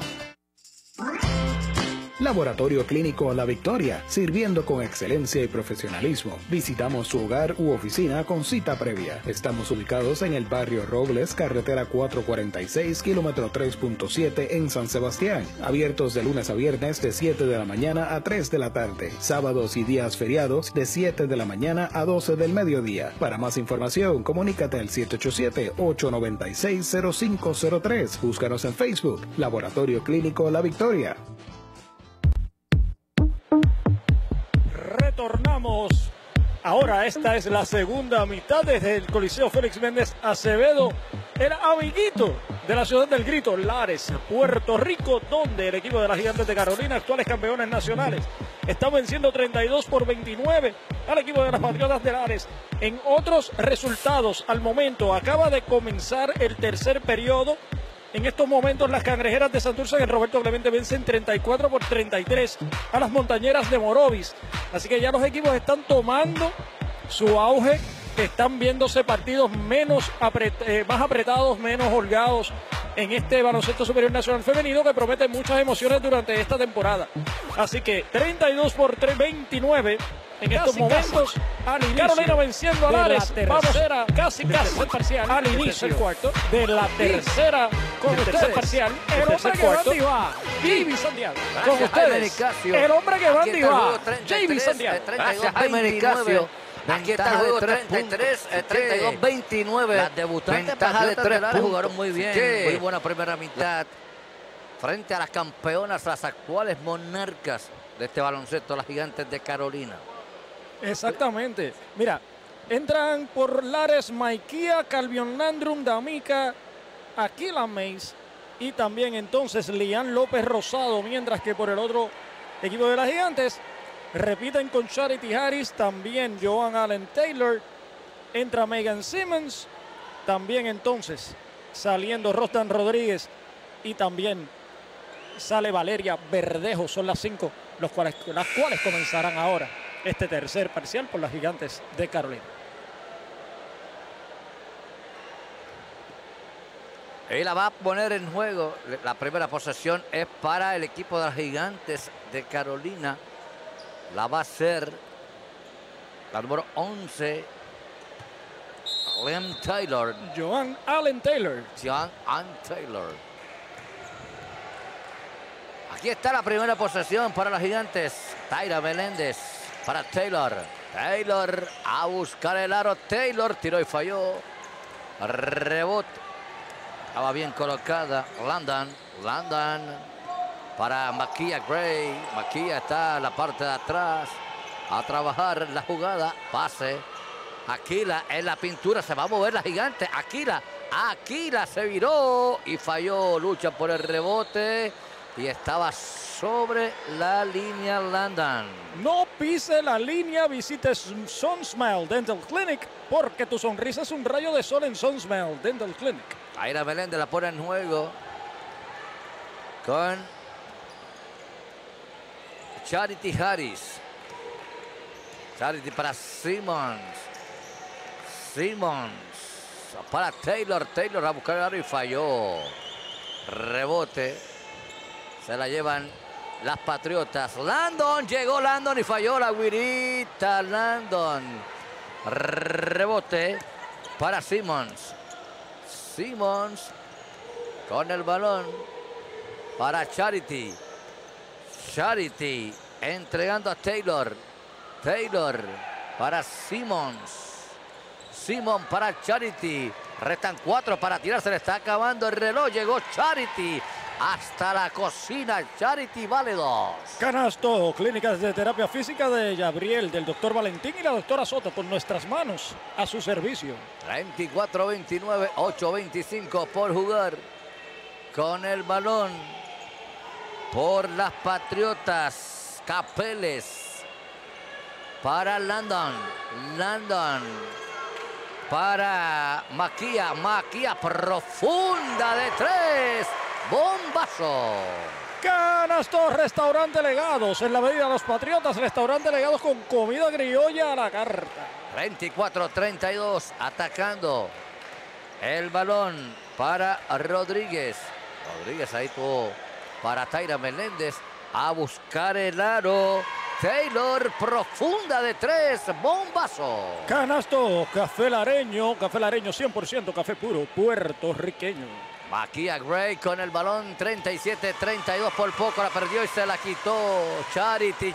Laboratorio Clínico La Victoria, sirviendo con excelencia y profesionalismo. Visitamos su hogar u oficina con cita previa. Estamos ubicados en el barrio Robles, carretera 446, kilómetro 3.7 en San Sebastián. Abiertos de lunes a viernes de 7 de la mañana a 3 de la tarde. Sábados y días feriados de 7 de la mañana a 12 del mediodía. Para más información, comunícate al 787-896-0503. Búscanos en Facebook, Laboratorio Clínico La Victoria. Retornamos. Ahora esta es la segunda mitad desde el Coliseo Félix Méndez Acevedo, el amiguito de la ciudad del grito, Lares, Puerto Rico, donde el equipo de las Gigantes de Carolina, actuales campeones nacionales, está venciendo 32-29 al equipo de las Patriotas de Lares. En otros resultados, al momento, acaba de comenzar el tercer periodo. En estos momentos, las Cangrejeras de Santurce en Roberto Clemente vencen 34-33 a las Montañeras de Morovis. Así que ya los equipos están tomando su auge, están viéndose partidos más apretados, menos holgados en este baloncesto superior nacional femenino, que promete muchas emociones durante esta temporada. Así que 32-29 en estos momentos. Carolina venciendo a Lares. Vamos casi parcial al inicio del cuarto de la tercera con el tercer parcial. El hombre que va a divar, Jaime Santiago. Con ustedes, el hombre que va a divar, Jaime Santiago. Gracias, Jaime Nicasio. Aquí está el juego 32-29. Las debutantes ventaja de 3 puntos. Jugaron muy bien. Muy buena primera mitad. Frente a las campeonas, las actuales monarcas de este baloncesto, las Gigantes de Carolina. Exactamente. Mira, entran por Lares Maiquía, Calvion Landrum, D'Amica, Aquila Mays y también entonces Lian López Rosado, mientras que por el otro equipo de las Gigantes repiten con Charity Harris, también Joan Allen Taylor, entra Megan Simmons, también entonces saliendo Rostan Rodríguez y también sale Valeria Verdejo. Son las 5 las cuales comenzarán ahora este tercer parcial por las Gigantes de Carolina. Y la va a poner en juego. La primera posesión es para el equipo de los Gigantes de Carolina. La va a hacer la número 11, Liam Taylor. Joan Allen Taylor. Joan Allen Taylor. Aquí está la primera posesión para los Gigantes. Tyra Meléndez para Taylor. Taylor a buscar el aro. Taylor tiró y falló. Rebote. Estaba bien colocada. Landon para Makia Gray. Makia está en la parte de atrás a trabajar la jugada. Pase. Aquila en la pintura. Se va a mover la Gigante. Aquila se viró y falló. Lucha por el rebote. Y estaba sobre la línea Landon. No pise la línea, visite Sunsmile Dental Clinic, porque tu sonrisa es un rayo de sol en Sunsmile Dental Clinic. Tyra Meléndez la pone en juego con Charity Harris. Charity para Simmons. Para Taylor. Taylor a buscar el aro y falló. Rebote. Se la llevan las Patriotas. Landon, llegó Landon y falló la güirita. Landon. Rebote para Simmons. Simmons con el balón para Charity. Charity entregando a Taylor. Taylor para Simmons. Simmons para Charity. Restan 4 para tirar. Se le está acabando el reloj. Llegó Charity hasta la cocina. Charity vale 2. Canasto, clínicas de terapia física de Gabriel, del doctor Valentín y la doctora Soto, con nuestras manos a su servicio. 24-29, 8-25 por jugar. Con el balón por las Patriotas. Capeles para Landon. Para Makia. Makia profunda de 3. Bombazo. Canasto, restaurante Legados. En la medida de los Patriotas, restaurante Legados con comida criolla a la carta. 24-32, atacando el balón para Rodríguez. Rodríguez ahí tuvo para Tyra Meléndez a buscar el aro. Taylor, profunda de 3, bombazo. Canasto, café lareño 100% café puro, puertorriqueño. Makia Gray con el balón, 37-32, por poco la perdió y se la quitó. Charity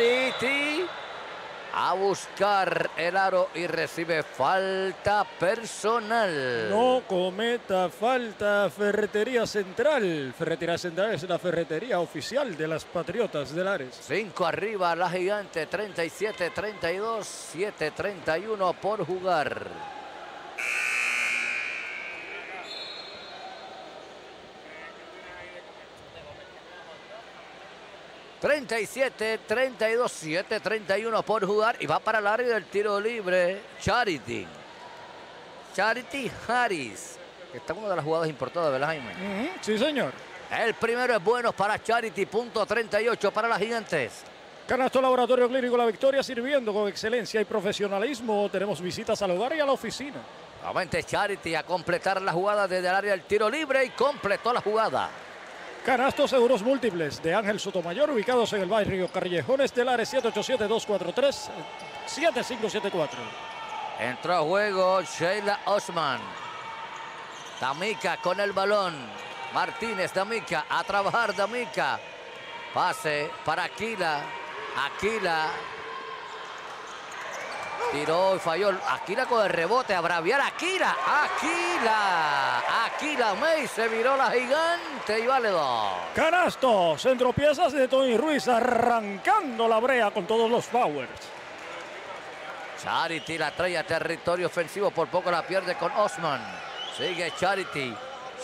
a buscar el aro y recibe falta personal. No cometa falta. Ferretería Central. Ferretería Central es la ferretería oficial de las Patriotas de Lares. 5 arriba la Gigante, 37-32, 7-31 por jugar. ...37-32, 7-31 por jugar... ...y va para el área del tiro libre... Charity Harris... ...que está una de las jugadas importadas, ¿verdad, Jaime? Sí, señor. El primero es bueno para Charity... ...punto 38 para las Gigantes. Canasto Laboratorio Clínico La Victoria, sirviendo con excelencia y profesionalismo. Tenemos visitas al hogar y a la oficina. Nuevamente Charity a completar la jugada desde el área del tiro libre... ...y completó la jugada. Canasto Seguros Múltiples de Ángel Sotomayor, ubicados en el barrio Callejones del Lares, 787-243-7574. Entró a juego Sheila Osman. D'Amica con el balón. Martínez, D'Amica, a trabajar D'Amica. Pase para Aquila. Tiró y falló. Aquila con el rebote. A braviar Aquila. Aquila May se viró la Gigante y vale 2. Canasto, centropiezas de Tony Ruiz, arrancando la brea con todos los powers. Charity la trae a territorio ofensivo. Por poco la pierde con Osman. Sigue Charity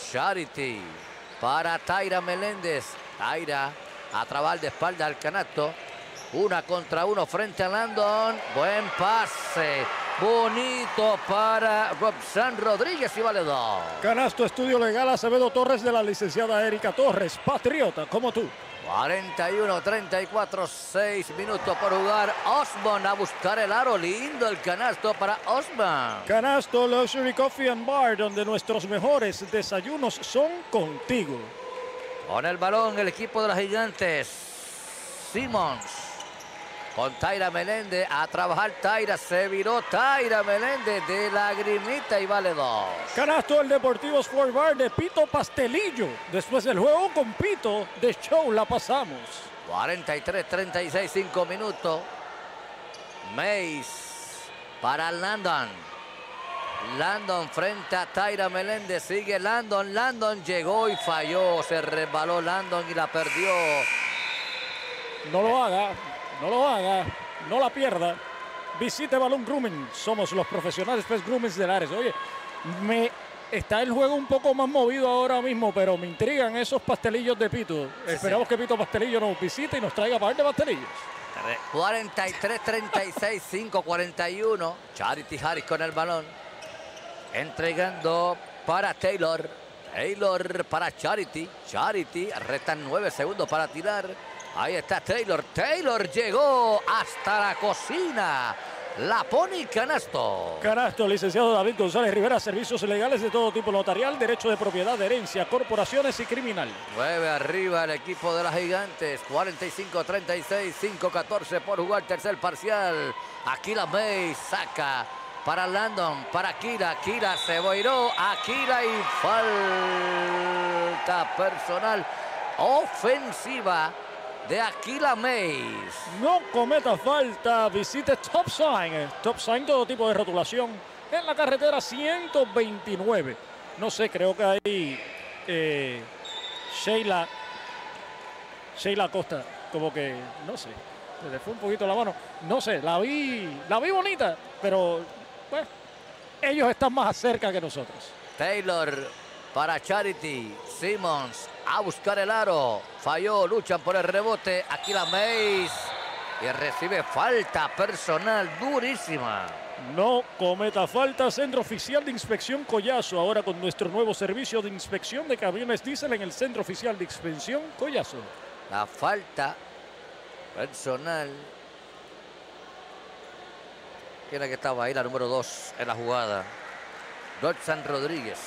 para Tyra Meléndez. Tyra a trabar de espalda al canasto. 1 contra 1 frente a Landon. Buen pase. Bonito para Robson Rodríguez y vale 2. Canasto Estudio Legal Acevedo Torres de la licenciada Erika Torres. Patriota como tú. 41-34, 6 minutos por jugar. Osman a buscar el aro. Lindo el canasto para Osman. Canasto Luxury Coffee and Bar, donde nuestros mejores desayunos son contigo. Con el balón el equipo de los Gigantes. Simmons. Con Taira Meléndez. A trabajar Taira. Se viró Taira Meléndez de lagrimita y vale 2. Canasto el Deportivo Sport Bar de Pito Pastelillo. Después del juego con Pito, de show la pasamos. 43-36, 5 minutos. Mays para Landon. Landon frente a Taira Meléndez. Sigue Landon. Landon llegó y falló. Se resbaló Landon y la perdió. No lo haga. No lo haga, no la pierda. Visite Balloon Grooming. Somos los profesionales Pet Grooming de Lares. Oye, está el juego un poco más movido ahora mismo, pero me intrigan esos pastelillos de Pito. Sí, esperamos que Pito Pastelillo nos visite y nos traiga par de pastelillos. 43-36, 5-41. Charity Harris con el balón. Entregando para Taylor. Taylor para Charity. Charity, restan 9 segundos para tirar. Ahí está Taylor. Taylor llegó hasta la cocina. La pone y canasto. Canasto, licenciado David González Rivera. Servicios legales de todo tipo: notarial, derecho de propiedad, herencia, corporaciones y criminal. 9 arriba el equipo de las Gigantes. 45-36, 5-14 por jugar. Tercer parcial. Aquila May saca para Landon, para Aquila. Aquila se boiró. Aquila y falta personal ofensiva de Aquila Mays. No cometa falta. Visite Top Sign. Top Sign, todo tipo de rotulación en la carretera 129. No sé, creo que ahí Sheila Costa, como que, no sé, se le fue un poquito la mano. No sé, la vi bonita, pero bueno, ellos están más cerca que nosotros. Taylor para Charity. Simmons a buscar el aro. Falló, luchan por el rebote. Aquila Mays. Y recibe falta personal durísima. No cometa falta. Centro Oficial de Inspección Collazo. Ahora con nuestro nuevo servicio de inspección de camiones diésel en el Centro Oficial de Inspección Collazo. La falta personal. ¿Quién es que estaba ahí? La número 2 en la jugada. Dodson Rodríguez.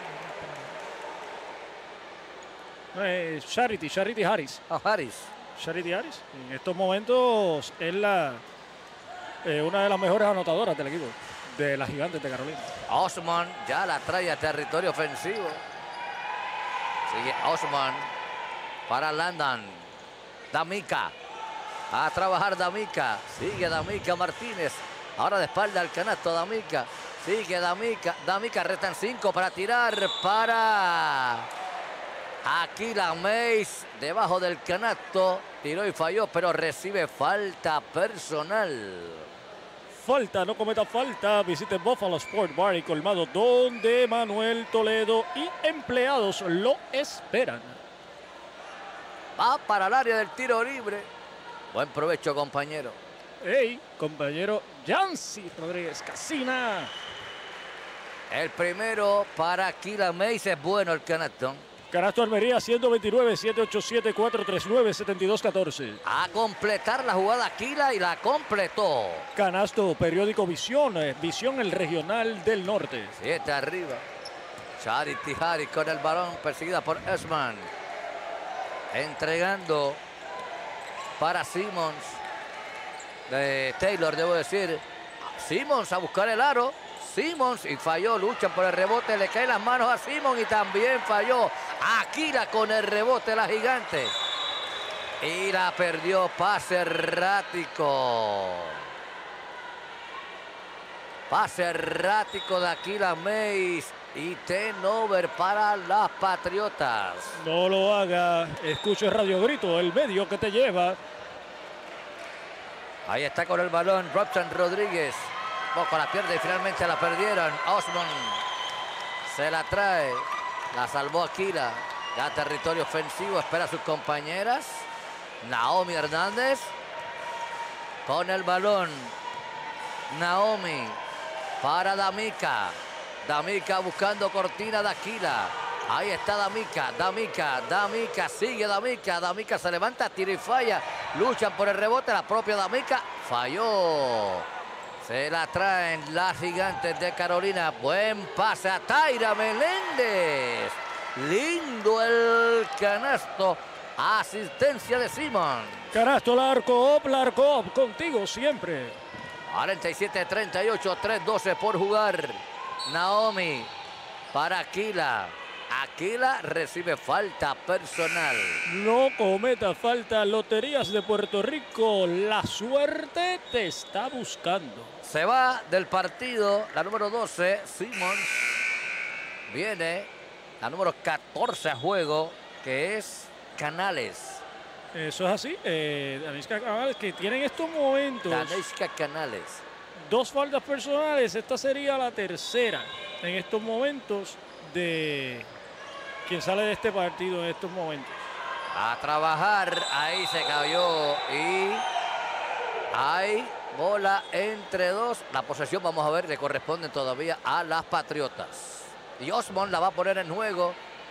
Charity Harris. Harris. Charity Harris. En estos momentos es una de las mejores anotadoras del equipo de las Gigantes de Carolina. Osman ya la trae a territorio ofensivo. Sigue Osman para Landon. D'Amica. A trabajar D'Amica. Sigue D'Amica Martínez. Ahora de espalda al canasto D'Amica. Sigue D'Amica. D'Amica, restan 5 para tirar para Aquila Mays. Debajo del canasto. Tiró y falló, pero recibe falta personal. Falta, no cometa falta. Visite Buffalo Sport Bar y Colmado, donde Manuel Toledo y empleados lo esperan. Va para el área del tiro libre. Buen provecho, compañero. Hey, compañero Yancy Rodríguez Casina. El primero para Aquila Mays. Es bueno el canasto. Canasto Almería 129-787-439-7214. A completar la jugada Aquila y la completó. Canasto Periódico Visión, Visión el Regional del Norte. 7 arriba. Charity Harris con el balón, perseguida por Esman. Entregando para Simmons. Taylor, debo decir. Simmons a buscar el aro. Simmons y falló, luchan por el rebote, le caen las manos a Simmons y también falló. Aquila con el rebote, la Gigante. Y la perdió, pase errático. Pase errático de Aquila Mays y turnover para las Patriotas. No lo haga, escuche Radio Grito, el medio que te lleva. Ahí está con el balón Robson Rodríguez. Poco la pierde y finalmente la perdieron. Osman se la trae. La salvó Aquila. Ya territorio ofensivo. Espera a sus compañeras. Naomi Hernández. Con el balón. Naomi. Para D'Amica. D'Amica buscando cortina de Aquila. Ahí está D'Amica, sigue D'Amica se levanta, tira y falla. Luchan por el rebote, la propia D'Amica falló. Se la traen las Gigantes de Carolina. Buen pase a Taira Meléndez. Lindo el canasto. Asistencia de Simon. Canasto Larco, contigo siempre. 47-38, 3-12 por jugar. Naomi para Aquila. Aquila recibe falta personal. No cometa falta. Loterías de Puerto Rico. La suerte te está buscando. Se va del partido la número 12, Simmons. Viene la número 14 a juego, que es Canales. Eso es así. Danishka Canales, que tiene en estos momentos Danishka Canales. 2 faltas personales. Esta sería la tercera en estos momentos de quien sale de este partido en estos momentos. A trabajar. Ahí se cayó y hay bola entre dos. La posesión, vamos a ver, le corresponde todavía a las Patriotas. Y Osmond la va a poner en juego.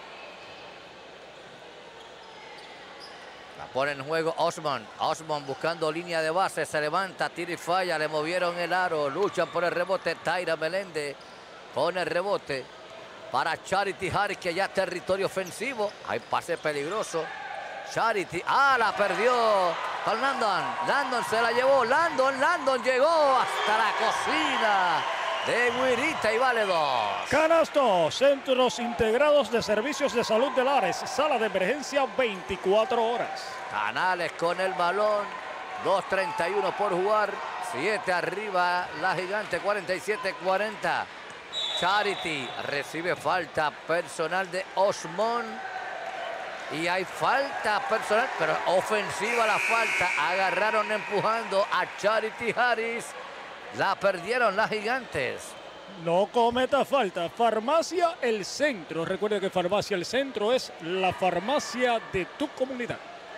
La pone en juego Osmond. Osmond buscando línea de base. Se levanta, tira y falla. Le movieron el aro. Luchan por el rebote. Taira Meléndez pone el rebote para Charity Harris, que ya es territorio ofensivo. Hay pase peligroso. Charity. La perdió con Landon. Landon se la llevó. Landon llegó hasta la cocina de Guirita y vale 2. Canasto, Centros Integrados de Servicios de Salud de Lares, sala de emergencia 24 horas. Canales con el balón, 2:31 por jugar, 7 arriba la Gigante, 47-40. Charity recibe falta personal de Osmond. Y hay falta personal, pero ofensiva la falta. Agarraron empujando a Charity Harris. La perdieron las Gigantes. No cometa falta. Farmacia El Centro. Recuerde que Farmacia El Centro es la farmacia de tu comunidad.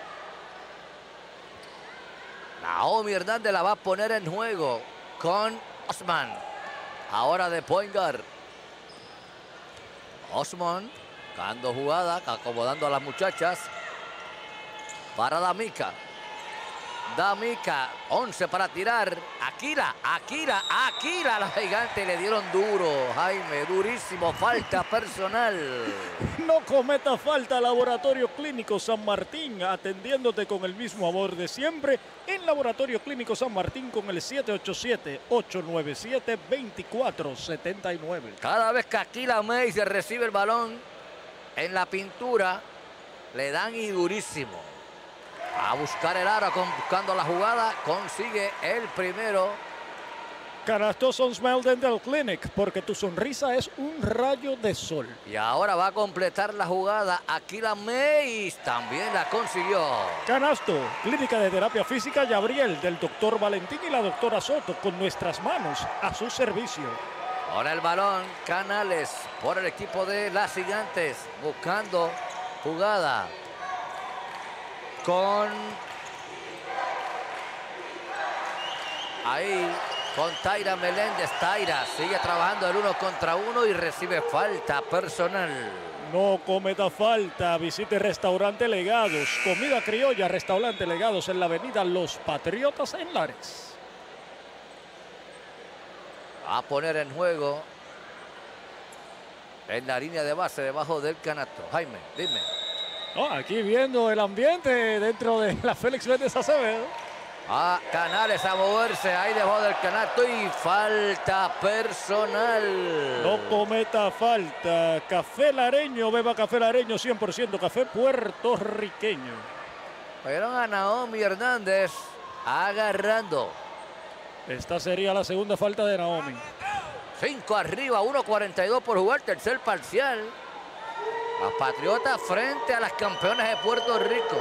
Naomi Hernández la va a poner en juego con Osman. Ahora de point guard. Osman dando jugada, acomodando a las muchachas. Para D'Amica. 11 para tirar. Aquila. La Gigante le dieron duro. Jaime, durísimo. Falta personal. No cometa falta. Laboratorio Clínico San Martín, atendiéndote con el mismo amor de siempre. En Laboratorio Clínico San Martín con el 787-897-2479. Cada vez que Aquila Mays recibe el balón en la pintura, le dan y durísimo. A buscar el aro, buscando la jugada, consigue el primero. Canasto Sun Smile Dental Clinic, porque tu sonrisa es un rayo de sol. Y ahora va a completar la jugada Aquila Mays, también la consiguió. Canasto, Clínica de Terapia Física Gabriel, del doctor Valentín y la doctora Soto, con nuestras manos a su servicio. Ahora el balón, Canales, por el equipo de las Gigantes, buscando jugada. Con Taira Meléndez. Taira sigue trabajando el 1 contra 1 y recibe falta personal. No cometa falta. Visite Restaurante Legados. Comida criolla, Restaurante Legados en la avenida Los Patriotas en Lares. A poner en juego en la línea de base debajo del canasto. Jaime, dime. Aquí viendo el ambiente dentro de la Félix Méndez Acevedo. Canales a moverse ahí debajo del canasto y falta personal. No cometa falta. Café Lareño, beba café Lareño, 100% café puertorriqueño. Vieron a Naomi Hernández agarrando. Esta sería la segunda falta de Naomi. 5 arriba, 1:42 por jugar, tercer parcial. Las Patriotas frente a las campeonas de Puerto Rico.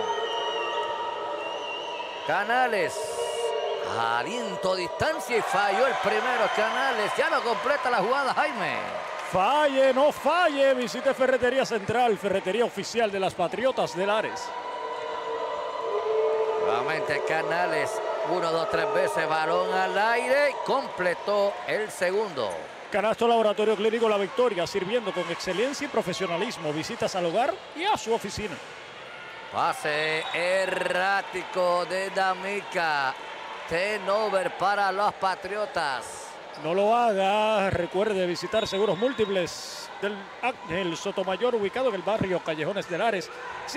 Canales. Aliento, distancia y falló el primero. Canales ya no completa la jugada, Jaime. Falle, no falle. Visite Ferretería Central, ferretería oficial de las Patriotas de Lares. Nuevamente Canales. 1, 2, 3 veces. Balón al aire. Completó el segundo. Canasto Laboratorio Clínico La Victoria, sirviendo con excelencia y profesionalismo. Visitas al hogar y a su oficina. Pase errático de D'Amica. Turnover para los Patriotas. No lo haga. Recuerde visitar Seguros Múltiples del Ángel Sotomayor, ubicado en el barrio Callejones de Lares.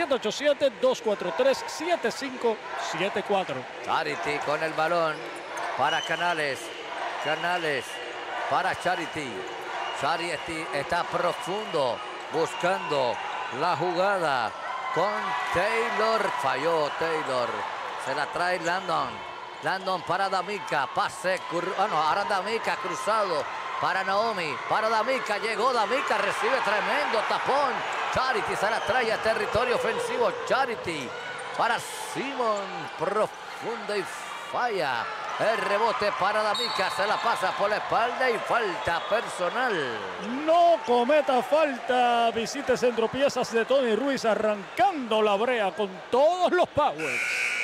787-243-7574. Charity con el balón para Canales. Canales para Charity. Charity está profundo buscando la jugada con Taylor. Falló Taylor. Se la trae Landon. Landon para D'Amica, pase, ahora D'Amica cruzado para Naomi, para D'Amica, llegó D'Amica, recibe tremendo tapón. Charity se la trae a territorio ofensivo. Charity para Simon, profundo y falla. El rebote para D'Amica, se la pasa por la espalda y falta personal. No cometa falta. Visite Centro Piezas de Tony Ruiz, arrancando la brea con todos los powers.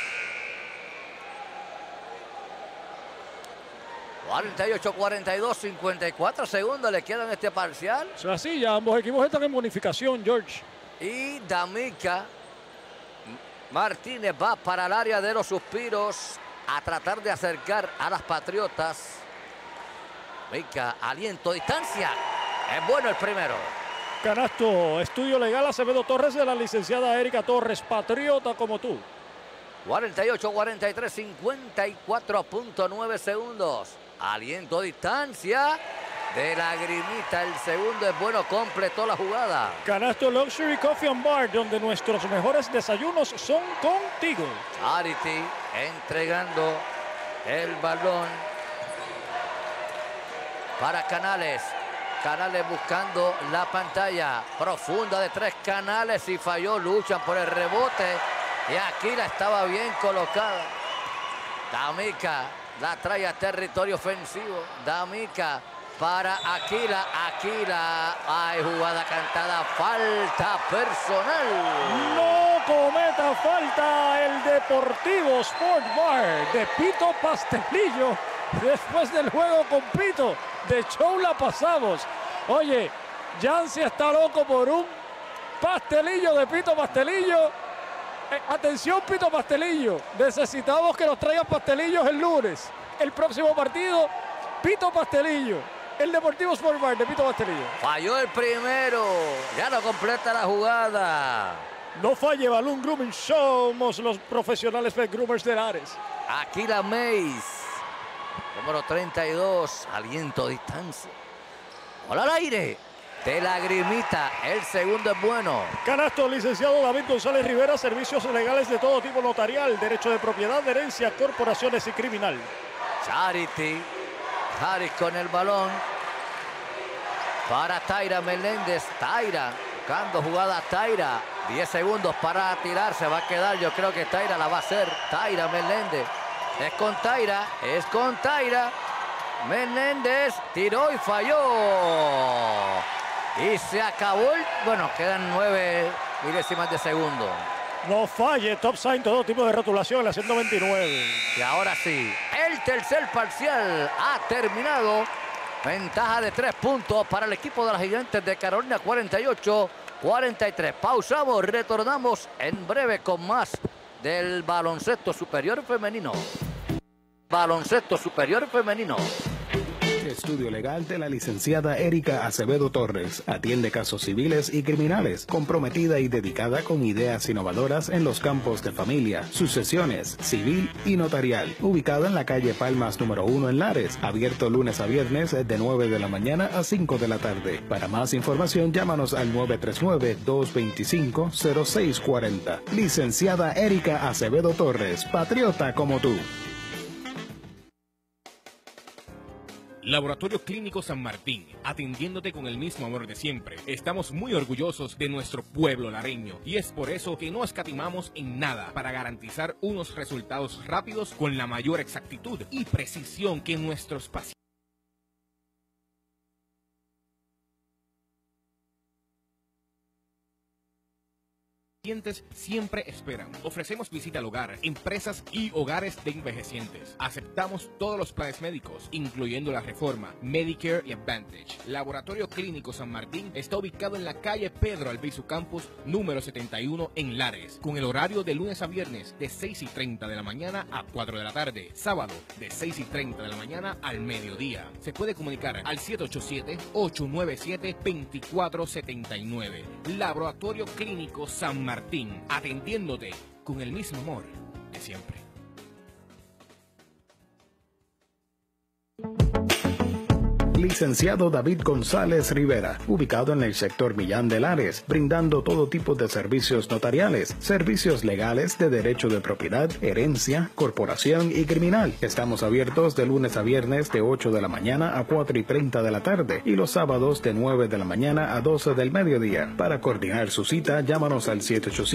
48-42, 54 segundos le quedan este parcial. O sea, sí, ya ambos equipos están en bonificación, George. Y D'Amica Martínez va para el área de los suspiros a tratar de acercar a las Patriotas. D'Amica, aliento, distancia. Es bueno el primero. Canasto, estudio legal Acevedo Torres de la licenciada Erika Torres, patriota como tú. 48-43, 54.9 segundos. Aliento, distancia de Lagrimita. El segundo es bueno, completó la jugada. Canasto Luxury Coffee and Bar, donde nuestros mejores desayunos son contigo. Charity entregando el balón para Canales. Canales buscando la pantalla profunda de tres. Canales y falló, luchan por el rebote. Y aquí la estaba bien colocada. D'Amica la trae a territorio ofensivo. D'Amica para Aquila. Aquila. Hay jugada cantada. Falta personal. No cometa falta el Deportivo Sport Bar de Pito Pastelillo. Después del juego con Pito, de show la pasamos. Oye, Yancy está loco por un pastelillo de Pito Pastelillo. Atención, Pito Pastelillo. Necesitamos que nos traigan pastelillos el lunes. El próximo partido, Pito Pastelillo. El Deportivo Sport Bar de Pito Pastelillo. Falló el primero. Ya no completa la jugada. No falle, Balloon Grooming. Somos los profesionales pet groomers de Lares. Aquila Mays, número 32. Aliento, distancia. Bola al aire. De Lagrimita, el segundo es bueno. Canasto, licenciado David González Rivera, servicios legales de todo tipo notarial, derecho de propiedad, de herencia, corporaciones y criminal. Charity, Harris con el balón para Taira Meléndez. Taira, buscando jugada Taira. 10 segundos para tirar, se va a quedar. Yo creo que Taira la va a hacer. Taira Meléndez. Es con Taira, es con Taira. Meléndez tiró y falló. Y se acabó bueno, quedan 9 milésimas de segundo. No falle, top sign, todo tipo de rotulación en la 129. Y ahora sí, el tercer parcial ha terminado. Ventaja de 3 puntos para el equipo de las Gigantes de Carolina, 48-43. Pausamos, retornamos en breve con más del baloncesto superior femenino. Baloncesto superior femenino. Estudio legal de la licenciada Erika Acevedo Torres. Atiende casos civiles y criminales, comprometida y dedicada con ideas innovadoras en los campos de familia, sucesiones, civil y notarial. Ubicada en la calle Palmas número 1 en Lares. Abierto lunes a viernes de 9 de la mañana a 5 de la tarde. Para más información, llámanos al 939-225-0640. Licenciada Erika Acevedo Torres, patriota como tú. Laboratorio Clínico San Martín, atendiéndote con el mismo amor de siempre. Estamos muy orgullosos de nuestro pueblo lareño y es por eso que no escatimamos en nada para garantizar unos resultados rápidos con la mayor exactitud y precisión que nuestros pacientes. siempre esperan. Ofrecemos visita al hogar, empresas y hogares de envejecientes. Aceptamos todos los planes médicos, incluyendo la Reforma, Medicare y Advantage. Laboratorio Clínico San Martín está ubicado en la calle Pedro Albizu Campus, número 71 en Lares, con el horario de lunes a viernes de 6:30 de la mañana a 4 de la tarde, sábado de 6:30 de la mañana al mediodía. Se puede comunicar al 787-897-2479. Laboratorio Clínico San Martín, atendiéndote con el mismo amor de siempre. Licenciado David González Rivera, ubicado en el sector Millán de Lares, brindando todo tipo de servicios notariales, servicios legales de derecho de propiedad, herencia, corporación y criminal. Estamos abiertos de lunes a viernes de 8 de la mañana a 4:30 de la tarde y los sábados de 9 de la mañana a 12 del mediodía. Para coordinar su cita, llámanos al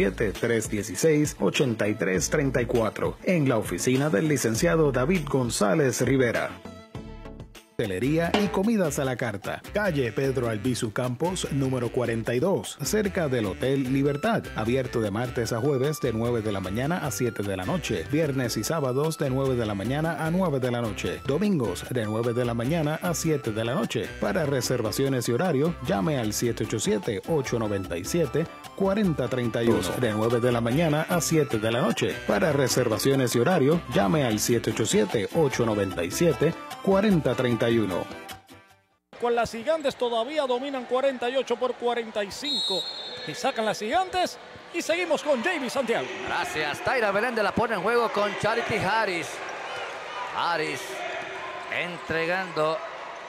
787-316-8334 en la oficina del licenciado David González Rivera. Hotelería y comidas a la carta. Calle Pedro Albizu Campos, número 42, cerca del Hotel Libertad. Abierto de martes a jueves de 9 de la mañana a 7 de la noche. Viernes y sábados de 9 de la mañana a 9 de la noche. Domingos de 9 de la mañana a 7 de la noche. Para reservaciones y horario, llame al 787-897-4031. De 9 de la mañana a 7 de la noche. Para reservaciones y horario, llame al 787-897-4031. Con las Gigantes todavía dominan 48-45. Y sacan las Gigantes y seguimos con Jamie Santiago. Gracias. Taira Meléndez la pone en juego con Charity Harris. Harris entregando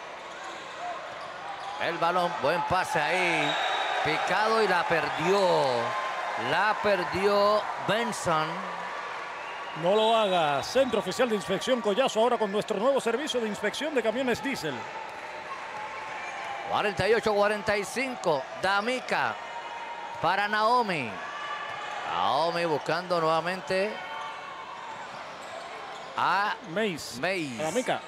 el balón. Buen pase ahí. Picado y la perdió. La perdió Benson. No lo haga. Centro Oficial de Inspección Collazo ahora con nuestro nuevo servicio de inspección de camiones diésel. 48-45. D'Amica para Naomi. Naomi buscando nuevamente a Mace. D'Amica.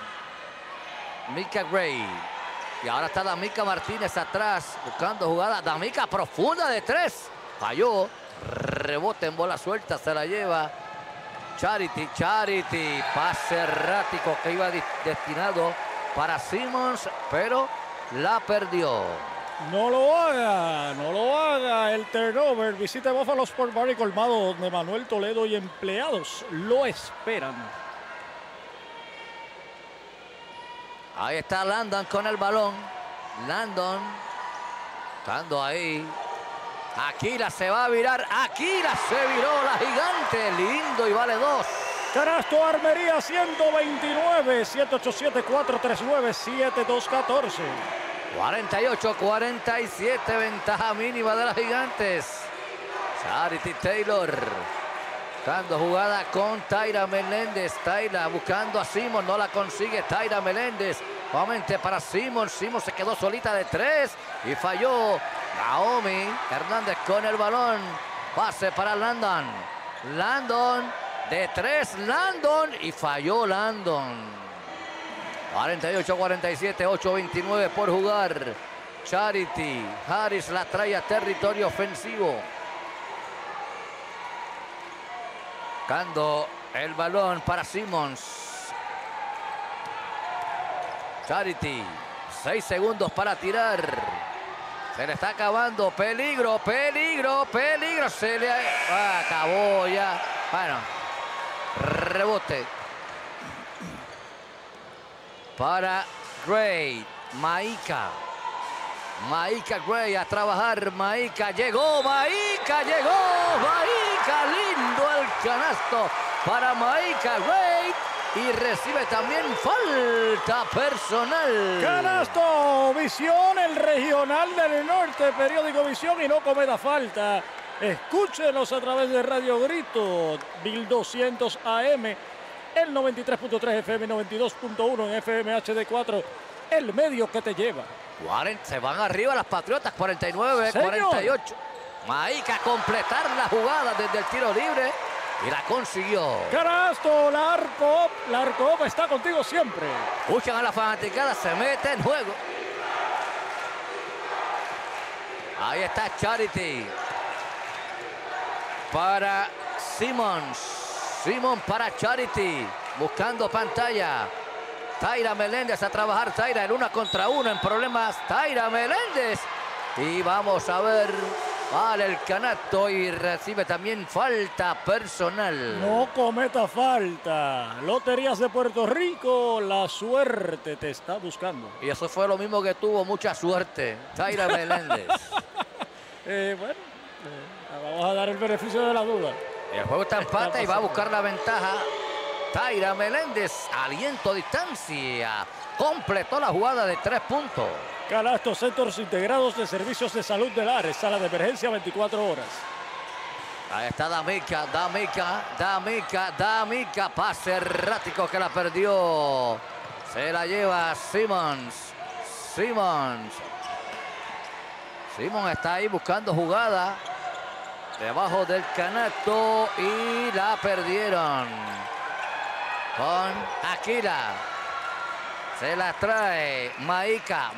Mika Gray. Y ahora está D'Amica Martínez atrás buscando jugada. D'Amica profunda de 3. Falló. Rebote en bola suelta. Se la lleva Charity. Pase errático que iba destinado para Simmons, pero la perdió. No lo haga. El turnover. Visita Buffalo Sport Bar y Colmado, donde Manuel Toledo y empleados lo esperan. Ahí está Landon con el balón. Landon estando ahí. Aquila se va a virar. Aquila se viró la Gigante. Lindo y vale 2. Canasto Armería 129. 787-439-7214. 48-47. Ventaja mínima de las Gigantes. Charity Taylor. Buscando jugada con Taira Meléndez. Taira buscando a Simmons. No la consigue Taira Meléndez. Nuevamente para Simmons. Simmons se quedó solita de 3 y falló. Naomi Hernández con el balón. Pase para Landon. Landon de 3. Landon y falló Landon. 48-47. 8:29 por jugar. Charity Harris la trae a territorio ofensivo. Buscando el balón para Simmons. Charity. 6 segundos para tirar. Se le está acabando. Peligro. Se le acabó ya. Bueno. Rebote. Para Gray. Maika Gray a trabajar. Maika llegó. Lindo el canasto para Maika Gray. Y recibe también falta personal. Canasto, Visión, el regional del norte, periódico Visión, y no cometa falta. Escúchenos a través de Radio Grito, 1200 AM, el 93.3 FM, 92.1 en FM HD4, el medio que te lleva. Se van arriba las Patriotas, 49-48. Maika a completar la jugada desde el tiro libre. Y la consiguió. Canasto, Larco está contigo siempre. Escuchan a la fanaticada, se mete en juego. Ahí está Charity. para Simmons. Simmons para Charity. Buscando pantalla. Taira Meléndez a trabajar. Taira, el 1 contra 1 en problemas. Taira Meléndez. Y vamos a ver. Vale el canasto y recibe también falta personal. No cometa falta. Loterías de Puerto Rico, la suerte te está buscando. Y eso fue lo mismo que tuvo mucha suerte Taira Meléndez. Vamos a dar el beneficio de la duda. Y el juego está empate y va a buscar la ventaja. Taira Meléndez, aliento, distancia. Completó la jugada de 3 puntos. Canastos, Centros Integrados de Servicios de Salud de Lares, sala de emergencia 24 horas. Ahí está D'Amica. Pase errático que la perdió. Se la lleva Simmons. Simmons está ahí buscando jugada. Debajo del canasto y la perdieron. Con Aquila. Se la trae Maika.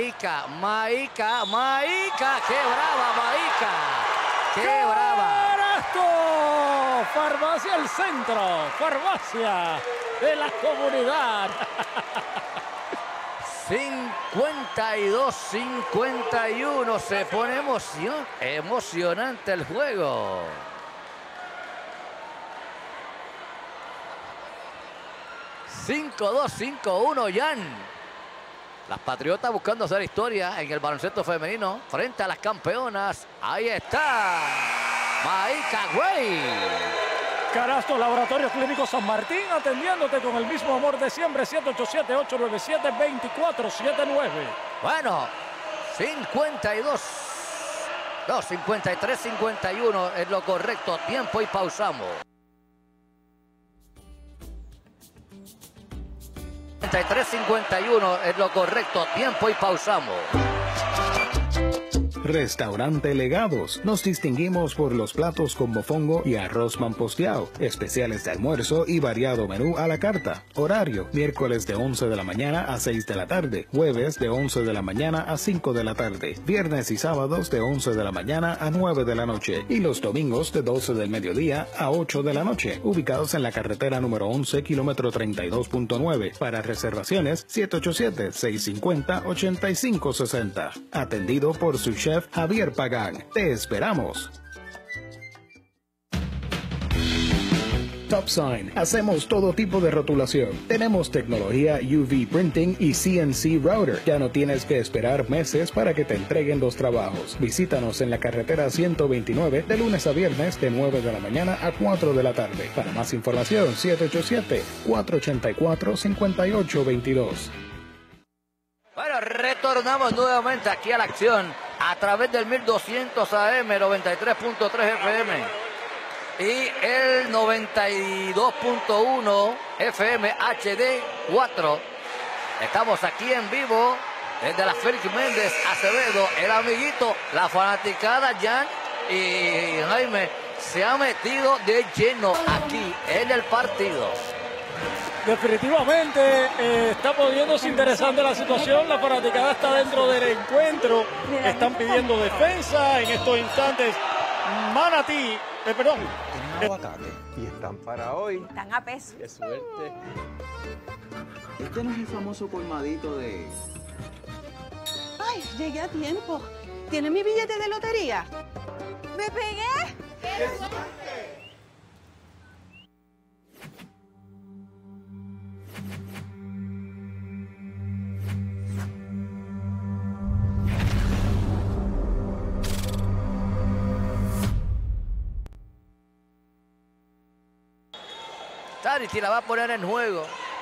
¡Qué brava, Maika! ¡Qué brava! ¡Canasto! Farmacia El Centro. Farmacia de la comunidad. 52-51. Se pone emocionante el juego. ...5-2, 5-1, Jan. Las Patriotas buscando hacer historia en el baloncesto femenino frente a las campeonas. Ahí está Maika Gray. Canasto, Laboratorio Clínico San Martín, atendiéndote con el mismo amor de siempre. 787-897-2479. Bueno, 53-51 es lo correcto. Tiempo y pausamos. 53-51 es lo correcto. Tiempo y pausamos. Restaurante Legados. Nos distinguimos por los platos con mofongo y arroz mamposteado, especiales de almuerzo y variado menú a la carta. Horario: miércoles de 11 de la mañana a 6 de la tarde, jueves de 11 de la mañana a 5 de la tarde, viernes y sábados de 11 de la mañana a 9 de la noche y los domingos de 12 del mediodía a 8 de la noche. Ubicados en la carretera número 11, kilómetro 32.9. Para reservaciones, 787-650-8560. Atendido por su chef Javier Pagán. Te esperamos. TopSign. Hacemos todo tipo de rotulación. Tenemos tecnología UV Printing y CNC Router. Ya no tienes que esperar meses para que te entreguen los trabajos. Visítanos en la carretera 129 de lunes a viernes de 9 de la mañana a 4 de la tarde. Para más información, 787-484-5822. Bueno, retornamos nuevamente aquí a la acción a través del 1200 AM, 93.3 FM y el 92.1 FM HD 4. Estamos aquí en vivo desde la Félix Méndez Acevedo, el amiguito, la fanaticada Jan y Jaime se ha metido de lleno aquí en el partido. Definitivamente está poniéndose interesante la situación. La fanaticada está dentro del encuentro. Están pidiendo defensa en estos instantes. Manatí, perdón. Aguacate. Y están para hoy. Están a peso. Qué suerte. Este no es el famoso colmadito de... Ay, llegué a tiempo. ¿Tiene mi billete de lotería? ¡Me pegué! ¡Qué suerte! Charity la va a poner en juego.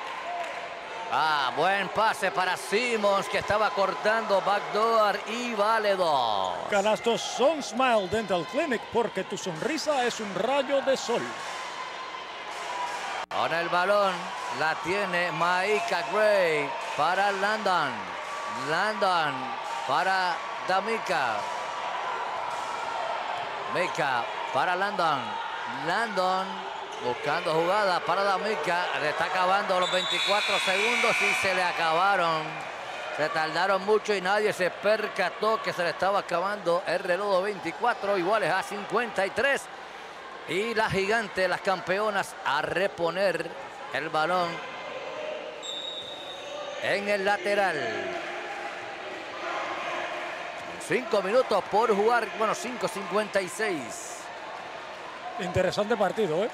Buen pase para Simmons, que estaba cortando backdoor y vale 2. Canastos Sun Smile Dental Clinic, porque tu sonrisa es un rayo de sol. Con el balón la tiene Maika Gray para Landon. Landon para D'Amica. D'Amica para Landon. Landon buscando jugada para D'Amica. Le está acabando los 24 segundos y se le acabaron. Se tardaron mucho y nadie se percató que se le estaba acabando el reloj de 24, iguales a 53. Y las Gigantes, las campeonas, a reponer el balón en el lateral. 5 minutos por jugar, bueno, 5:56. Interesante partido, ¿eh?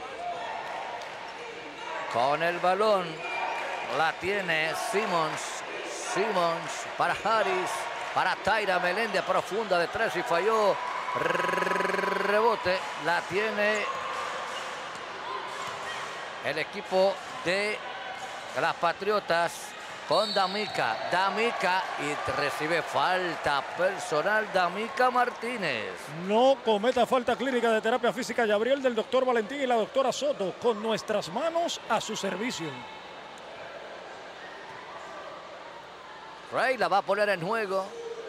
Con el balón la tiene Simmons. Simmons para Harris, para Taira Meléndez, profunda de 3 y falló. Rebote, la tiene el equipo de las Patriotas con D'Amica. D'Amica y recibe falta personal D'Amica Martínez. No cometa falta clínica de terapia física Gabriel del doctor Valentín y la doctora Soto, con nuestras manos a su servicio. Ray la va a poner en juego.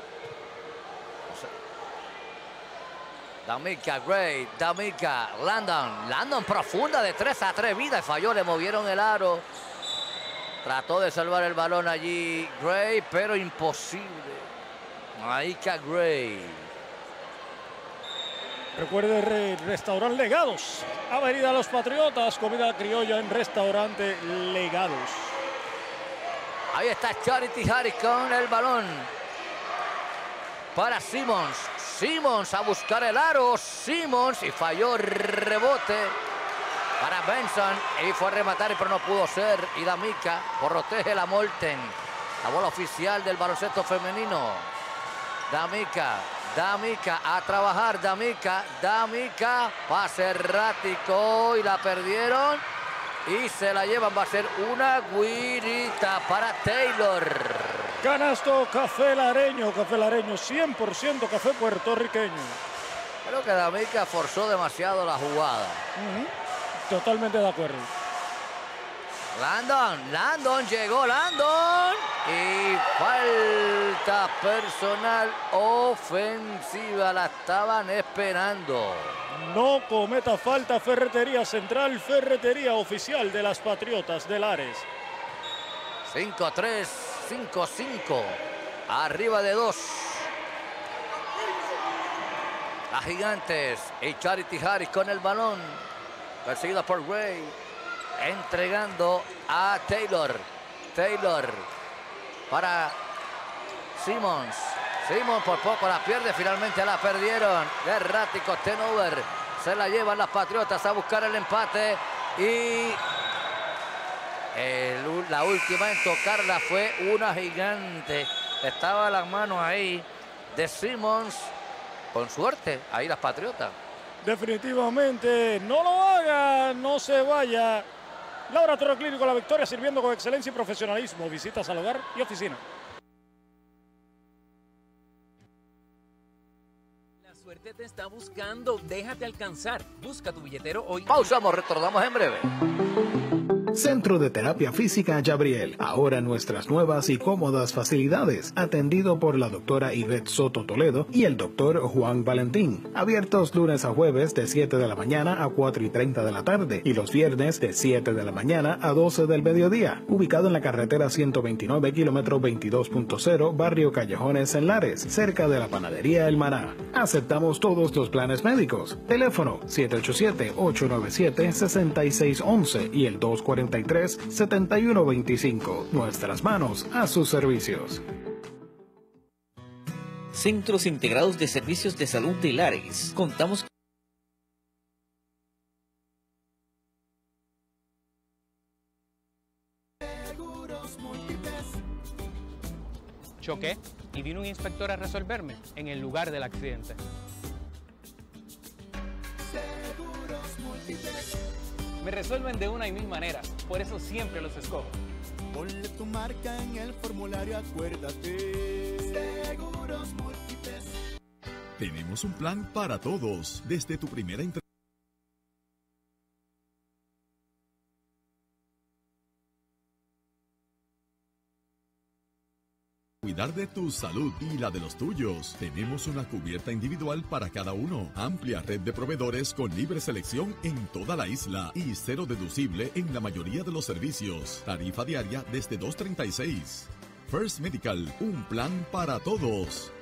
D'Amica, Gray, D'Amica, Landon profunda de 3 atrevida y falló, le movieron el aro. Trató de salvar el balón allí Gray, pero imposible. D'Amica Gray. Recuerde restaurar Legados. Avenida Los Patriotas, comida criolla en restaurante Legados. Ahí está Charity Harris con el balón. Para Simmons. Simmons a buscar el aro. Simmons y falló, rebote para Benson. Y fue a rematar, pero no pudo ser. Y D'Amica protege la Morten. La bola oficial del baloncesto femenino. D'Amica a trabajar. D'Amica. Pase errático y la perdieron. Y se la llevan. Va a ser una guirita para Taylor. Canasto Café Lareño, 100% café puertorriqueño. Creo que D'Amica forzó demasiado la jugada. Totalmente de acuerdo. Landon, llegó Landon. Y falta personal ofensiva, la estaban esperando. No cometa falta Ferretería Central, ferretería oficial de las Patriotas de Lares. 5-3, 5-5, arriba de 2. Las Gigantes y Charity Harris con el balón, perseguida por Gray, entregando a Taylor. Para Simmons. Simmons por poco la pierde, finalmente la perdieron. Errático, turnover. Se la llevan las Patriotas a buscar el empate y la última en tocarla fue una Gigante. Estaba las manos ahí de Simmons. Con suerte, ahí las Patriotas. Definitivamente, no lo haga, no se vaya. Laboratorio Clínico La Victoria, sirviendo con excelencia y profesionalismo. Visitas al hogar y oficina. La suerte te está buscando, déjate alcanzar. Busca tu billetero hoy. Pausamos, retornamos en breve. Centro de Terapia Física Gabriel. Ahora nuestras nuevas y cómodas facilidades. Atendido por la doctora Ivette Soto Toledo y el doctor Juan Valentín. Abiertos lunes a jueves de 7 de la mañana a 4:30 de la tarde. Y los viernes de 7 de la mañana a 12 del mediodía. Ubicado en la carretera 129, kilómetro 22.0, barrio Callejones en Lares, cerca de la panadería El Maná. Aceptamos todos los planes médicos. Teléfono 787-897-6611 y el 243-7125. Nuestras manos a sus servicios. Centros Integrados de Servicios de Salud de Lares. Contamos Choqué y vino un inspector a resolverme en el lugar del accidente. Me resuelven de una y mil maneras, por eso siempre los escojo. Ponle tu marca en el formulario, acuérdate. Seguros Múltiples. Tenemos un plan para todos, desde tu primera entrevista. Cuidar de tu salud y la de los tuyos. Tenemos una cubierta individual para cada uno. Amplia red de proveedores con libre selección en toda la isla y cero deducible en la mayoría de los servicios. Tarifa diaria desde $2.36. First Medical, un plan para todos.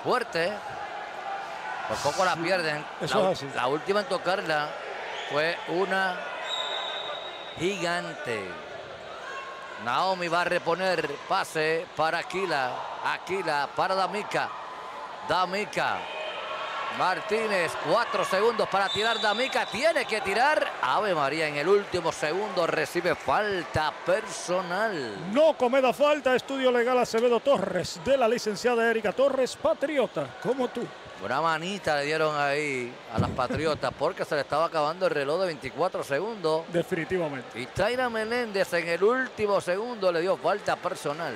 fuerte. Por poco la pierden. La última en tocarla fue una gigante. Naomi va a reponer. Pase para Aquila. Aquila para D'Amica. D'Amica. Martínez, 4 segundos para tirar. D'Amica tiene que tirar. Ave María, en el último segundo recibe falta personal. No cometa falta. Estudio legal Acevedo Torres, de la licenciada Erika Torres, patriota como tú. Una manita le dieron ahí a las Patriotas porque se le estaba acabando el reloj de 24 segundos. Definitivamente. Y Taira Meléndez en el último segundo le dio falta personal.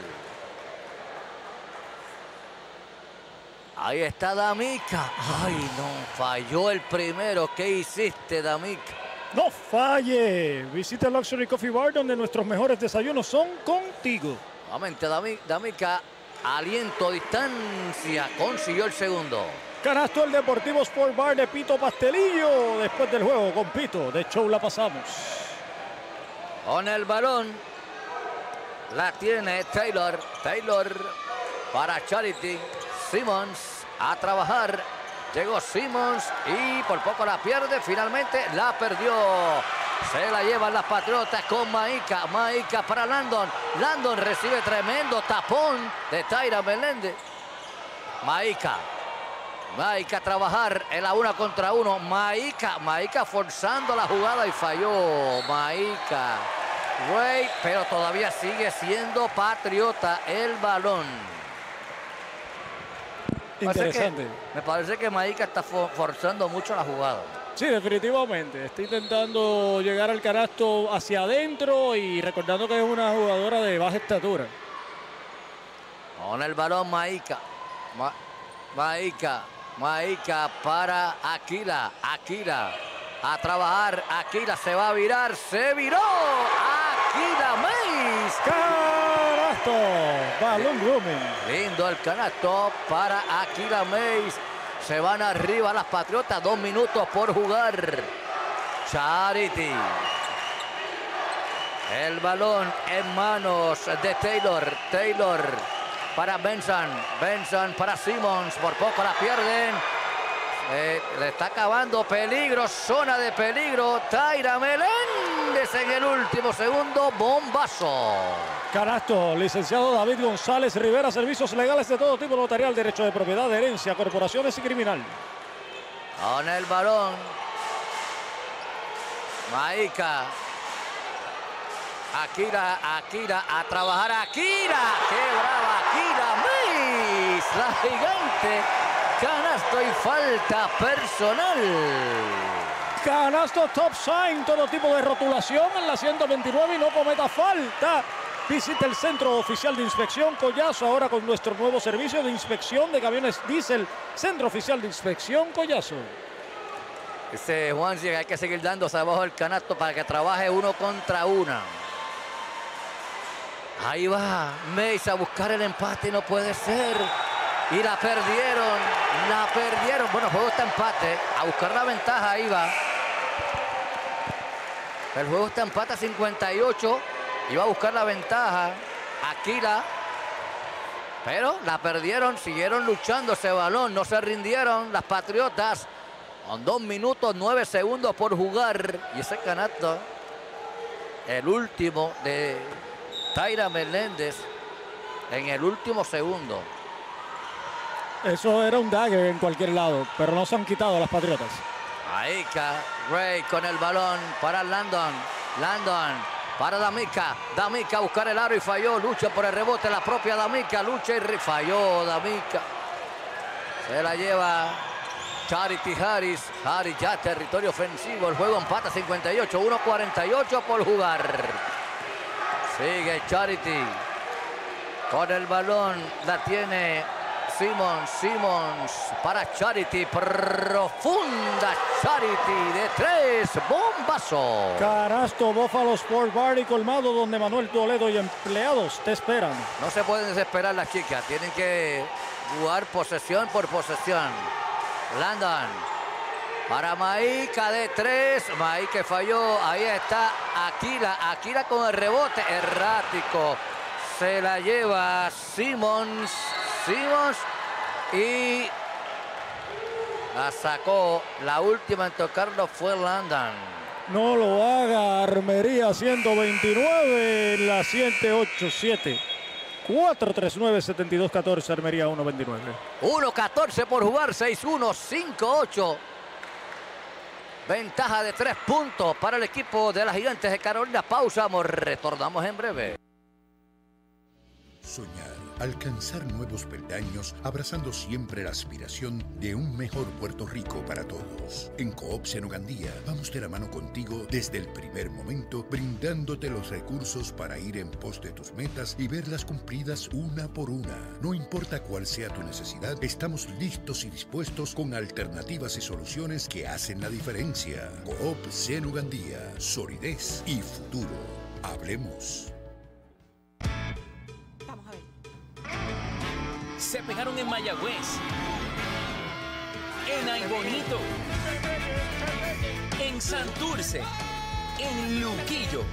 Ahí está D'Amica. Ay, no, falló el primero. ¿Qué hiciste, D'Amica? No falle. Visita el Luxury Coffee Bar, donde nuestros mejores desayunos son contigo. Nuevamente D'Amica, aliento, distancia, consiguió el segundo. Canasto el Deportivo Sport Bar de Pito Pastelillo. Después del juego con Pito, de show la pasamos. Con el balón la tiene Taylor. Taylor para Charity. Simmons a trabajar. Llegó Simmons y por poco la pierde. Finalmente la perdió. Se la llevan las Patriotas con Maika. Maika para Landon. Landon recibe tremendo tapón de Taira Meléndez. Maika. Maika a trabajar en la 1 contra 1. Maika forzando la jugada y falló. Maika. Ray, pero todavía sigue siendo Patriota el balón. Interesante. Me parece que Maika está forzando mucho la jugada. Sí, definitivamente. Está intentando llegar al canasto hacia adentro y recordando que es una jugadora de baja estatura. Con el balón Maika. Maika para Aquila. Aquila a trabajar. Aquila se va a virar. Se viró. Aquila Mays. Canasto. Balón grooming. Lindo el canasto para Aquila Mays. Se van arriba las Patriotas. 2 minutos por jugar. Charity. El balón en manos de Taylor. Taylor para Benson. Benson para Simmons. Por poco la pierden. Le está acabando. Peligro. Zona de peligro. Taira Meléndez en el último segundo. Bombazo. Canasto, licenciado David González Rivera, servicios legales de todo tipo, notarial, derecho de propiedad, herencia, corporaciones y criminal. Con el balón. Maika. Akira a trabajar. Akira. ¡Qué brava! Akira Mays. La gigante. Canasto y falta personal. Canasto top sign, todo tipo de rotulación en la 129 y no cometa falta. Visita el Centro Oficial de Inspección Collazo ahora con nuestro nuevo servicio de inspección de camiones diésel. Centro Oficial de Inspección Collazo. Ese Juan, hay que seguir dándose abajo el canasto para que trabaje 1 contra 1. Ahí va Mays a buscar el empate y no puede ser. Y la perdieron. Bueno, el juego está empate. A buscar la ventaja, ahí va. El juego está empate a 58. Iba a buscar la ventaja Aquila, pero la perdieron, siguieron luchando ese balón, no se rindieron las Patriotas con 2 minutos 9 segundos por jugar. Y ese canasto, el último de Taira Meléndez en el último segundo. Eso era un dagger en cualquier lado, pero no se han quitado las Patriotas. Maika, Ray con el balón para Landon. Para D'Amica. D'Amica a buscar el aro y falló. Lucha por el rebote. La propia D'Amica. Lucha y falló D'Amica. Se la lleva Charity Harris. Harris ya territorio ofensivo. El juego empata 58. 1:48 por jugar. Sigue Charity. Con el balón. La tiene Simmons para Charity. Profunda Charity de 3. Bombazo. Canasto Buffalo Sport Bar y Colmado, donde Manuel Toledo y empleados te esperan. No se pueden desesperar las chicas. Tienen que jugar posesión por posesión. Landon para Maika de 3. Maika falló. Ahí está Aquila. Aquila con el rebote errático. Se la lleva Simmons. Y la sacó. La última en tocarlo fue Landon. No lo haga, Armería 129, la 787. 439-7214, Armería 129. 1-14 por jugar, 6-1, 5-8. Ventaja de 3 puntos para el equipo de las Gigantes de Carolina. Pausamos, retornamos en breve. Soñar, alcanzar nuevos peldaños, abrazando siempre la aspiración de un mejor Puerto Rico para todos. En Coop Senogandía vamos de la mano contigo desde el primer momento, brindándote los recursos para ir en pos de tus metas y verlas cumplidas una por una. No importa cuál sea tu necesidad, estamos listos y dispuestos con alternativas y soluciones que hacen la diferencia. Coop Senogandía, solidez y futuro. Hablemos. Se pegaron en Mayagüez, en Aybonito, en Santurce, en Luquillo,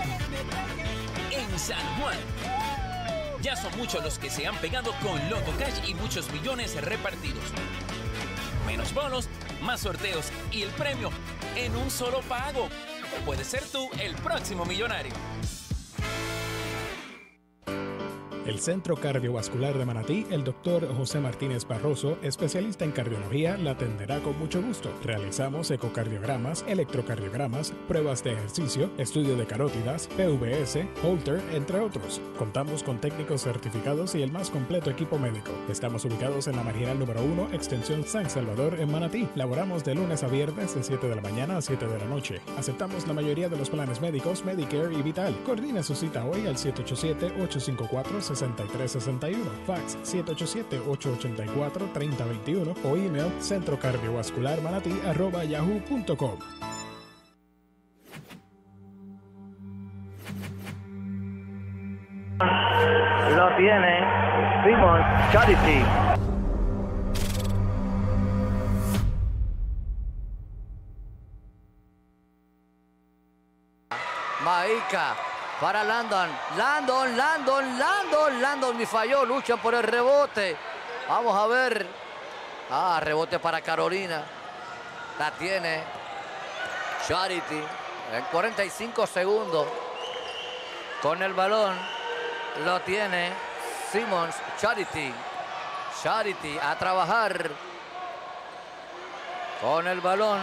en San Juan. Ya son muchos los que se han pegado con Loto Cash y muchos millones repartidos. Menos bonos, más sorteos y el premio en un solo pago. Puedes ser tú el próximo millonario. El Centro Cardiovascular de Manatí, el Dr. José Martínez Barroso, especialista en cardiología, la atenderá con mucho gusto. Realizamos ecocardiogramas, electrocardiogramas, pruebas de ejercicio, estudio de carótidas, PVS, Holter, entre otros. Contamos con técnicos certificados y el más completo equipo médico. Estamos ubicados en la marginal número 1, extensión San Salvador, en Manatí. Laboramos de lunes a viernes de 7 de la mañana a 7 de la noche. Aceptamos la mayoría de los planes médicos, Medicare y Vital. Coordine su cita hoy al 787-854-6361, fax 787-884-3021 o email centrocardiovascularmanatí@yahoo.com. Lo tiene Simon Charity. Maica para Landon, Landon, ni falló, luchan por el rebote. Vamos a ver. Rebote para Carolina. La tiene Charity en 45 segundos. Con el balón lo tiene Simmons. Charity a trabajar con el balón.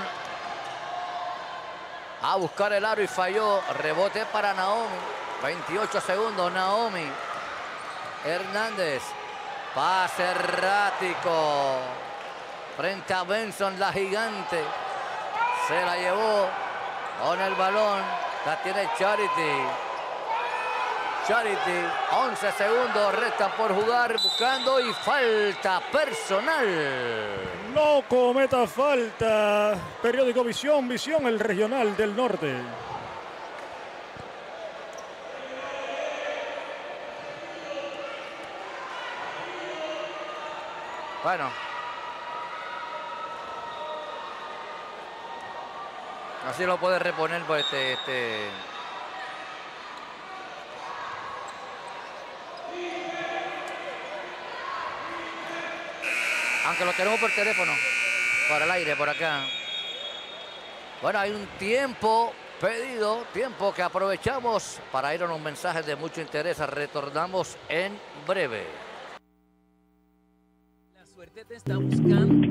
A buscar el aro y falló. Rebote para Naomi. 28 segundos. Naomi Hernández. Pase errático. Frente a Benson, la gigante. Se la llevó con el balón. La tiene Charity. 11 segundos restan por jugar. Buscando y falta personal. No cometa falta. Periódico Visión, el regional del norte. Bueno. Así lo puede reponer pues, aunque lo tenemos por teléfono, para el aire, por acá. Bueno, hay un tiempo pedido, tiempo que aprovechamos para ir a unos mensajes de mucho interés. Retornamos en breve. La suerte te está buscando.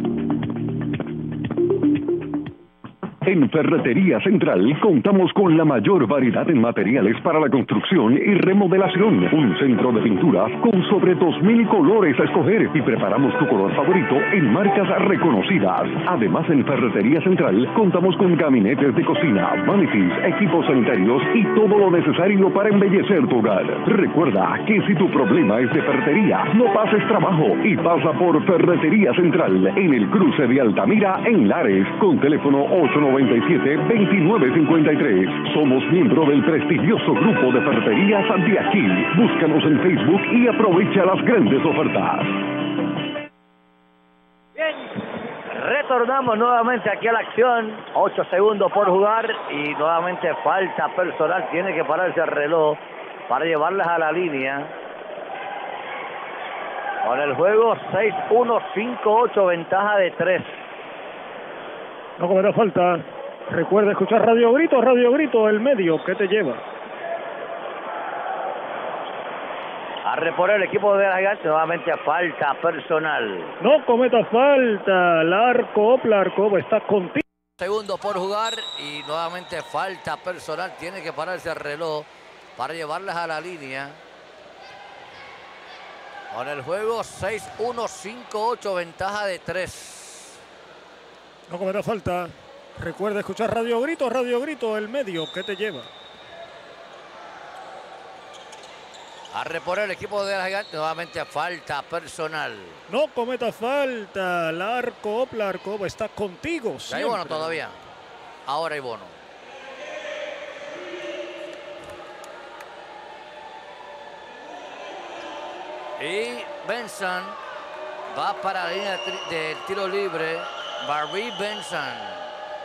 En Ferretería Central contamos con la mayor variedad en materiales para la construcción y remodelación. Un centro de pinturas con sobre 2,000 colores a escoger y preparamos tu color favorito en marcas reconocidas. Además, en Ferretería Central contamos con gabinetes de cocina, vanities, equipos sanitarios y todo lo necesario para embellecer tu hogar. Recuerda que si tu problema es de ferretería, no pases trabajo y pasa por Ferretería Central en el cruce de Altamira en Lares con teléfono 897-2953. Somos miembro del prestigioso grupo de ferreterías de aquí. Búscanos en Facebook y aprovecha las grandes ofertas. Bien, retornamos nuevamente aquí a la acción. 8 segundos por jugar y nuevamente falta personal. Tiene que pararse el reloj para llevarlas a la línea. Con el juego 6-1, 5-8, ventaja de 3. No comerá falta. Recuerda escuchar Radio Grito, el medio que te lleva. A reponer el equipo de la Gigante, nuevamente falta personal. No cometa falta. Larco está contigo. Segundo por jugar y nuevamente falta personal. Tiene que pararse el reloj para llevarlas a la línea. Con el juego 6-1, 5-8, ventaja de 3. No comerá falta. Recuerda escuchar Radio Grito, el medio que te lleva. A reponer el equipo de la Gigante, nuevamente falta personal. No cometa falta. Larco está contigo. Hay bono todavía. Ahora hay bono. Y Benson va para la línea del tiro libre. Barry Benson.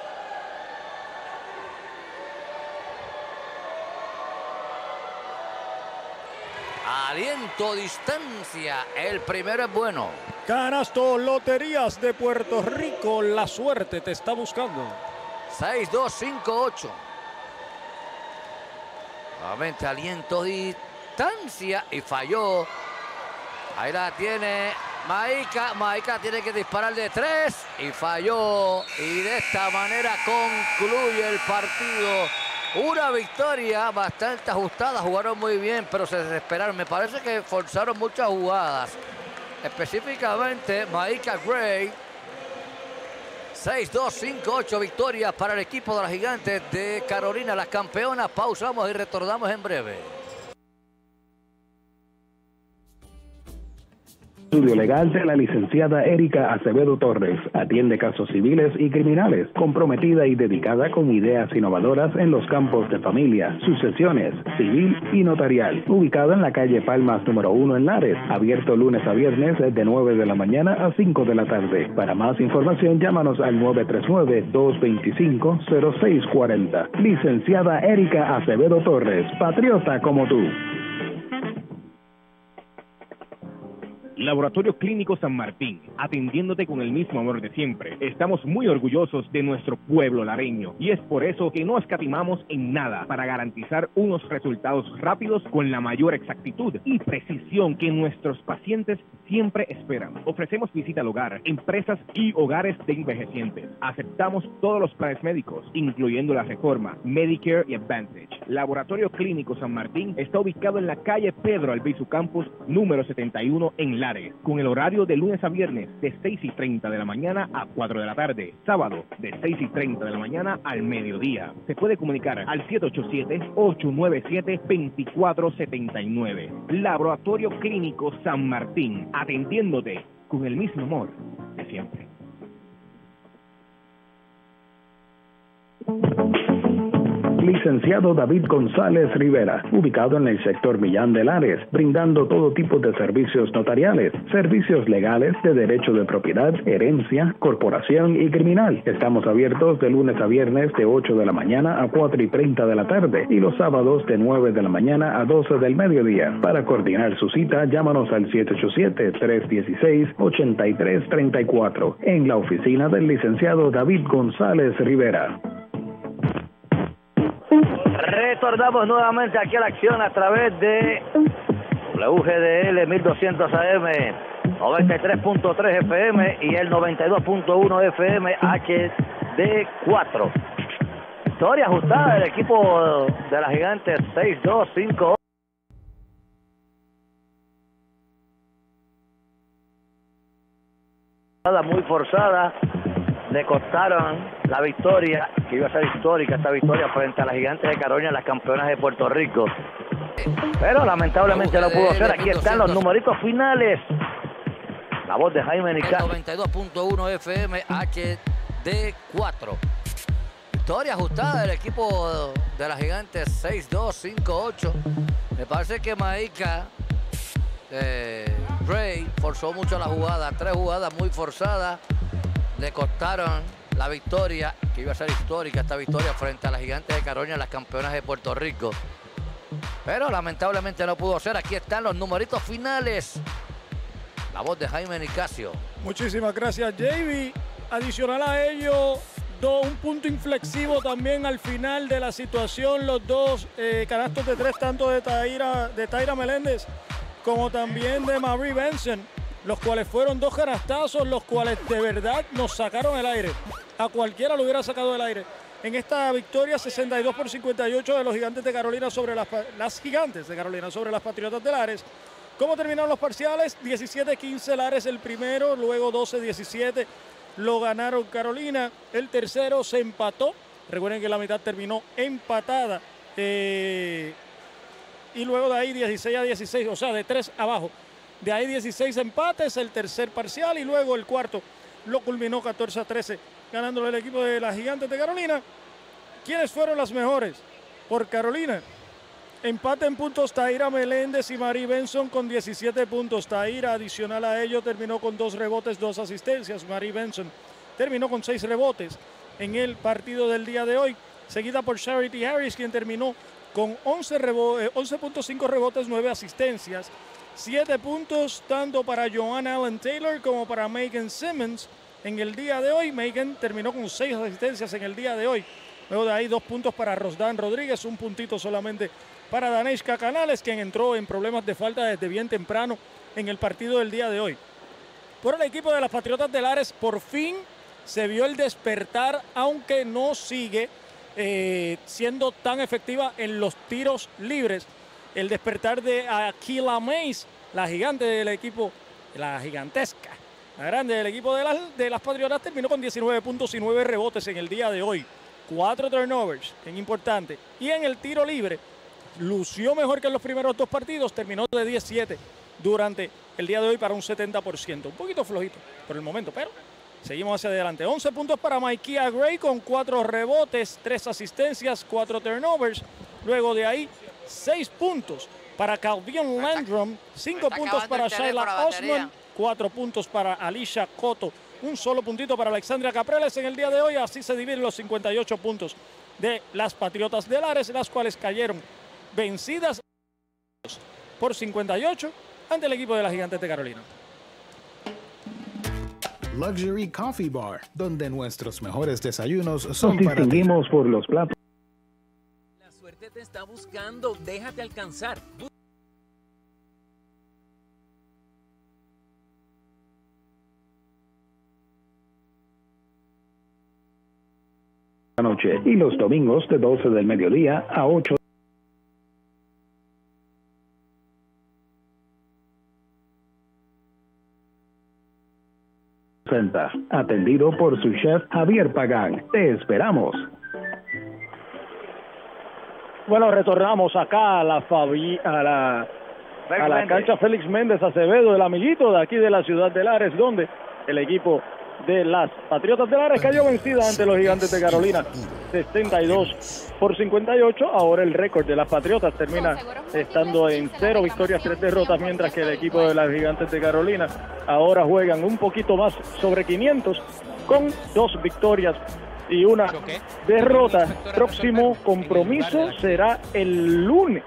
Aliento, distancia. El primero es bueno. Canasto Loterías de Puerto Rico. La suerte te está buscando. 6-2, 5-8. Nuevamente aliento, distancia. Y falló. Ahí la tiene Maika. Maika tiene que disparar de 3. Y falló. Y de esta manera concluye el partido. Una victoria bastante ajustada, jugaron muy bien, pero se desesperaron. Me parece que forzaron muchas jugadas. Específicamente, Maika Gray. 6-2, 5-8 victorias para el equipo de las Gigantes de Carolina, las campeonas. Pausamos y retornamos en breve. Estudio legal de la licenciada Erika Acevedo Torres. Atiende casos civiles y criminales, comprometida y dedicada con ideas innovadoras en los campos de familia, sucesiones, civil y notarial. Ubicada en la calle Palmas número 1 en Lares. Abierto lunes a viernes de 9 de la mañana a 5 de la tarde. Para más información, llámanos al 939-225-0640. Licenciada Erika Acevedo Torres, patriota como tú. Laboratorio Clínico San Martín, atendiéndote con el mismo amor de siempre. Estamos muy orgullosos de nuestro pueblo lareño y es por eso que no escatimamos en nada para garantizar unos resultados rápidos con la mayor exactitud y precisión que nuestros pacientes siempre esperan. Ofrecemos visita al hogar, empresas y hogares de envejecientes. Aceptamos todos los planes médicos, incluyendo la Reforma, Medicare y Advantage. Laboratorio Clínico San Martín está ubicado en la calle Pedro Albizu Campus, número 71 en Lares, con el horario de lunes a viernes de 6:30 de la mañana a 4 de la tarde, sábado de 6:30 de la mañana al mediodía. Se puede comunicar al 787-897-2479. Laboratorio Clínico San Martín, atendiéndote con el mismo amor de siempre. Licenciado David González Rivera, ubicado en el sector Millán de Lares, brindando todo tipo de servicios notariales, servicios legales de derecho de propiedad, herencia, corporación y criminal. Estamos abiertos de lunes a viernes de 8 de la mañana a 4:30 de la tarde y los sábados de 9 de la mañana a 12 del mediodía. Para coordinar su cita, llámanos al 787-316-8334 en la oficina del licenciado David González Rivera. Retornamos nuevamente aquí a la acción a través de WGDL 1200 AM, 93.3 FM y el 92.1 FM HD4. Victoria ajustada del equipo de las Gigantes, 6-2, 5-8. Muy forzada. Le costaron la victoria, que iba a ser histórica esta victoria frente a las Gigantes de Carolina, las campeonas de Puerto Rico. Pero lamentablemente no pudo ser. Aquí están los numeritos finales. La voz de Jaime Nicasio. 92.1 FM HD4. Victoria ajustada del equipo de las Gigantes, 6-2, 5-8. Me parece que Maika Gray forzó mucho la jugada. 3 jugadas muy forzadas. Le costaron la victoria, que iba a ser histórica esta victoria frente a las Gigantes de Carolina, las campeonas de Puerto Rico. Pero lamentablemente no pudo ser. Aquí están los numeritos finales. La voz de Jaime Nicasio. Muchísimas gracias, Javy. Adicional a ello, un punto inflexivo también al final de la situación. Los dos canastos de tres, tanto de Taira Meléndez como también de Marie Benson, los cuales fueron dos canastazos, los cuales de verdad nos sacaron el aire. A cualquiera lo hubiera sacado del aire. En esta victoria 62-58 de los Gigantes de Carolina sobre las Gigantes de Carolina sobre las Patriotas de Lares. ¿Cómo terminaron los parciales? 17-15 Lares el primero, luego 12-17 lo ganaron Carolina. El tercero se empató. Recuerden que la mitad terminó empatada. Y luego de ahí 16-16, o sea, de 3 abajo. De ahí 16 empates, el tercer parcial, y luego el cuarto lo culminó 14-13, ganándole el equipo de las Gigantes de Carolina. ¿Quiénes fueron las mejores? Por Carolina, empate en puntos Taira Meléndez y Marie Benson con 17 puntos. Taira, adicional a ello, terminó con 2 rebotes, 2 asistencias. Marie Benson terminó con 6 rebotes en el partido del día de hoy, seguida por Charity Harris, quien terminó con 11.5 rebotes, 9 asistencias. 7 puntos tanto para Joanna Allen Taylor como para Megan Simmons en el día de hoy. Megan terminó con 6 asistencias en el día de hoy. Luego de ahí 2 puntos para Rosdan Rodríguez, 1 puntito solamente para Daneshka Canales, quien entró en problemas de falta desde bien temprano en el partido del día de hoy. Por el equipo de las Patriotas de Lares, por fin se vio el despertar, aunque no sigue siendo tan efectiva en los tiros libres. El despertar de Akila Mays, la gigante del equipo, la gigantesca, la grande del equipo de las Patriotas, terminó con 19 puntos y 9 rebotes en el día de hoy. 4 turnovers, bien importante. Y en el tiro libre, lució mejor que en los primeros 2 partidos, terminó de 17 durante el día de hoy para un 70%. Un poquito flojito por el momento, pero seguimos hacia adelante. 11 puntos para Maikia Gray con 4 rebotes, 3 asistencias, 4 turnovers. Luego de ahí, 6 puntos para Calvion Landrum, 5 puntos para Shayla Osman, 4 puntos para Alicia Cotto, un solo puntito para Alexandria Capreles en el día de hoy. Así se dividen los 58 puntos de las Patriotas de Lares, las cuales cayeron vencidas por 58 ante el equipo de las Gigantes de Carolina. Luxury Coffee Bar, donde nuestros mejores desayunos son Nos para ti. distinguimos por los platos. La suerte te está buscando, déjate alcanzar. Noche y los domingos de 12 del mediodía a 8. Atendido por su chef Javier Pagán. Te esperamos. Bueno, retornamos acá a la cancha Félix Méndez Acevedo, el amiguito de aquí de la ciudad de Lares, donde el equipo de las Patriotas de Lares cayó vencida ante los Gigantes de Carolina 62-58. Ahora el récord de las Patriotas termina estando en 0 victorias, 3 derrotas, mientras que el equipo de las Gigantes de Carolina ahora juegan un poquito más sobre 500 con 2 victorias y 1 derrota. Próximo compromiso será el lunes,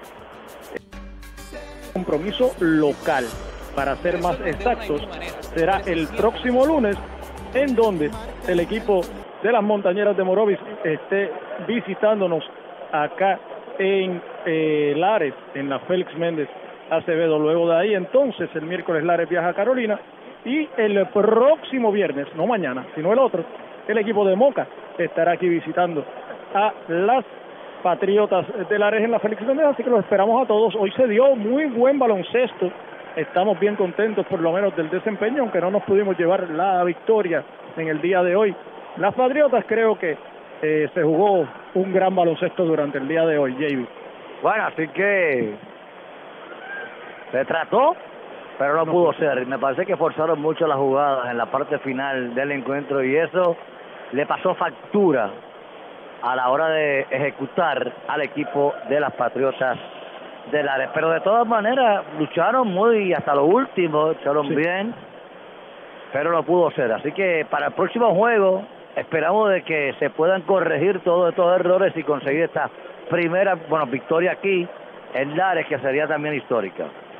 compromiso local, para ser más exactos, será el próximo lunes, en donde el equipo de las Montañeras de Morovis esté visitándonos acá en Lares, en la Félix Méndez Acevedo. Luego de ahí, entonces, el miércoles Lares viaja a Carolina, y el próximo viernes, no mañana, sino el otro, el equipo de Moca estará aquí visitando a las Patriotas de Lares en la Félix Méndez, así que los esperamos a todos. Hoy se dio muy buen baloncesto. Estamos bien contentos por lo menos del desempeño, aunque no nos pudimos llevar la victoria en el día de hoy. Las Patriotas, creo que se jugó un gran baloncesto durante el día de hoy, Javy. Bueno, así que se trató, pero no pudo ser. Me parece que forzaron mucho las jugadas en la parte final del encuentro y eso le pasó factura a la hora de ejecutar al equipo de las Patriotas de Lares. Pero de todas maneras lucharon muy hasta lo último, lucharon bien, pero no pudo ser. Así que para el próximo juego esperamos de que se puedan corregir todos estos errores y conseguir esta primera victoria aquí en Lares, que sería también histórica.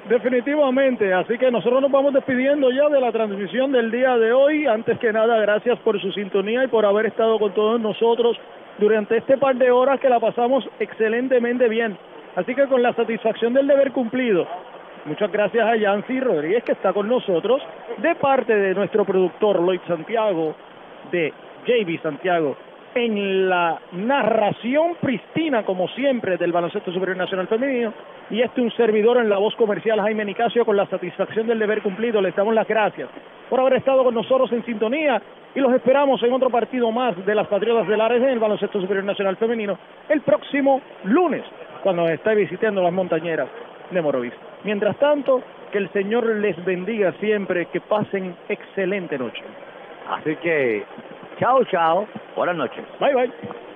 Definitivamente, así que nosotros nos vamos despidiendo ya de la transmisión del día de hoy. Antes que nada, gracias por su sintonía y por haber estado con todos nosotros durante este par de horas que la pasamos excelentemente bien. Así que con la satisfacción del deber cumplido, muchas gracias a Yancy Rodríguez que está con nosotros, de parte de nuestro productor Lloyd Santiago, de JB Santiago, en la narración pristina, como siempre, del Baloncesto Superior Nacional Femenino, y un servidor en la voz comercial, Jaime Nicasio, con la satisfacción del deber cumplido. Les damos las gracias por haber estado con nosotros en sintonía, y los esperamos en otro partido más de las Patriotas de Lares en el Baloncesto Superior Nacional Femenino el próximo lunes, cuando nos esté visitando las montañeras de Morovis. Mientras tanto, que el Señor les bendiga siempre, que pasen excelente noche. Así que, chao, chao, buenas noches. Bye, bye.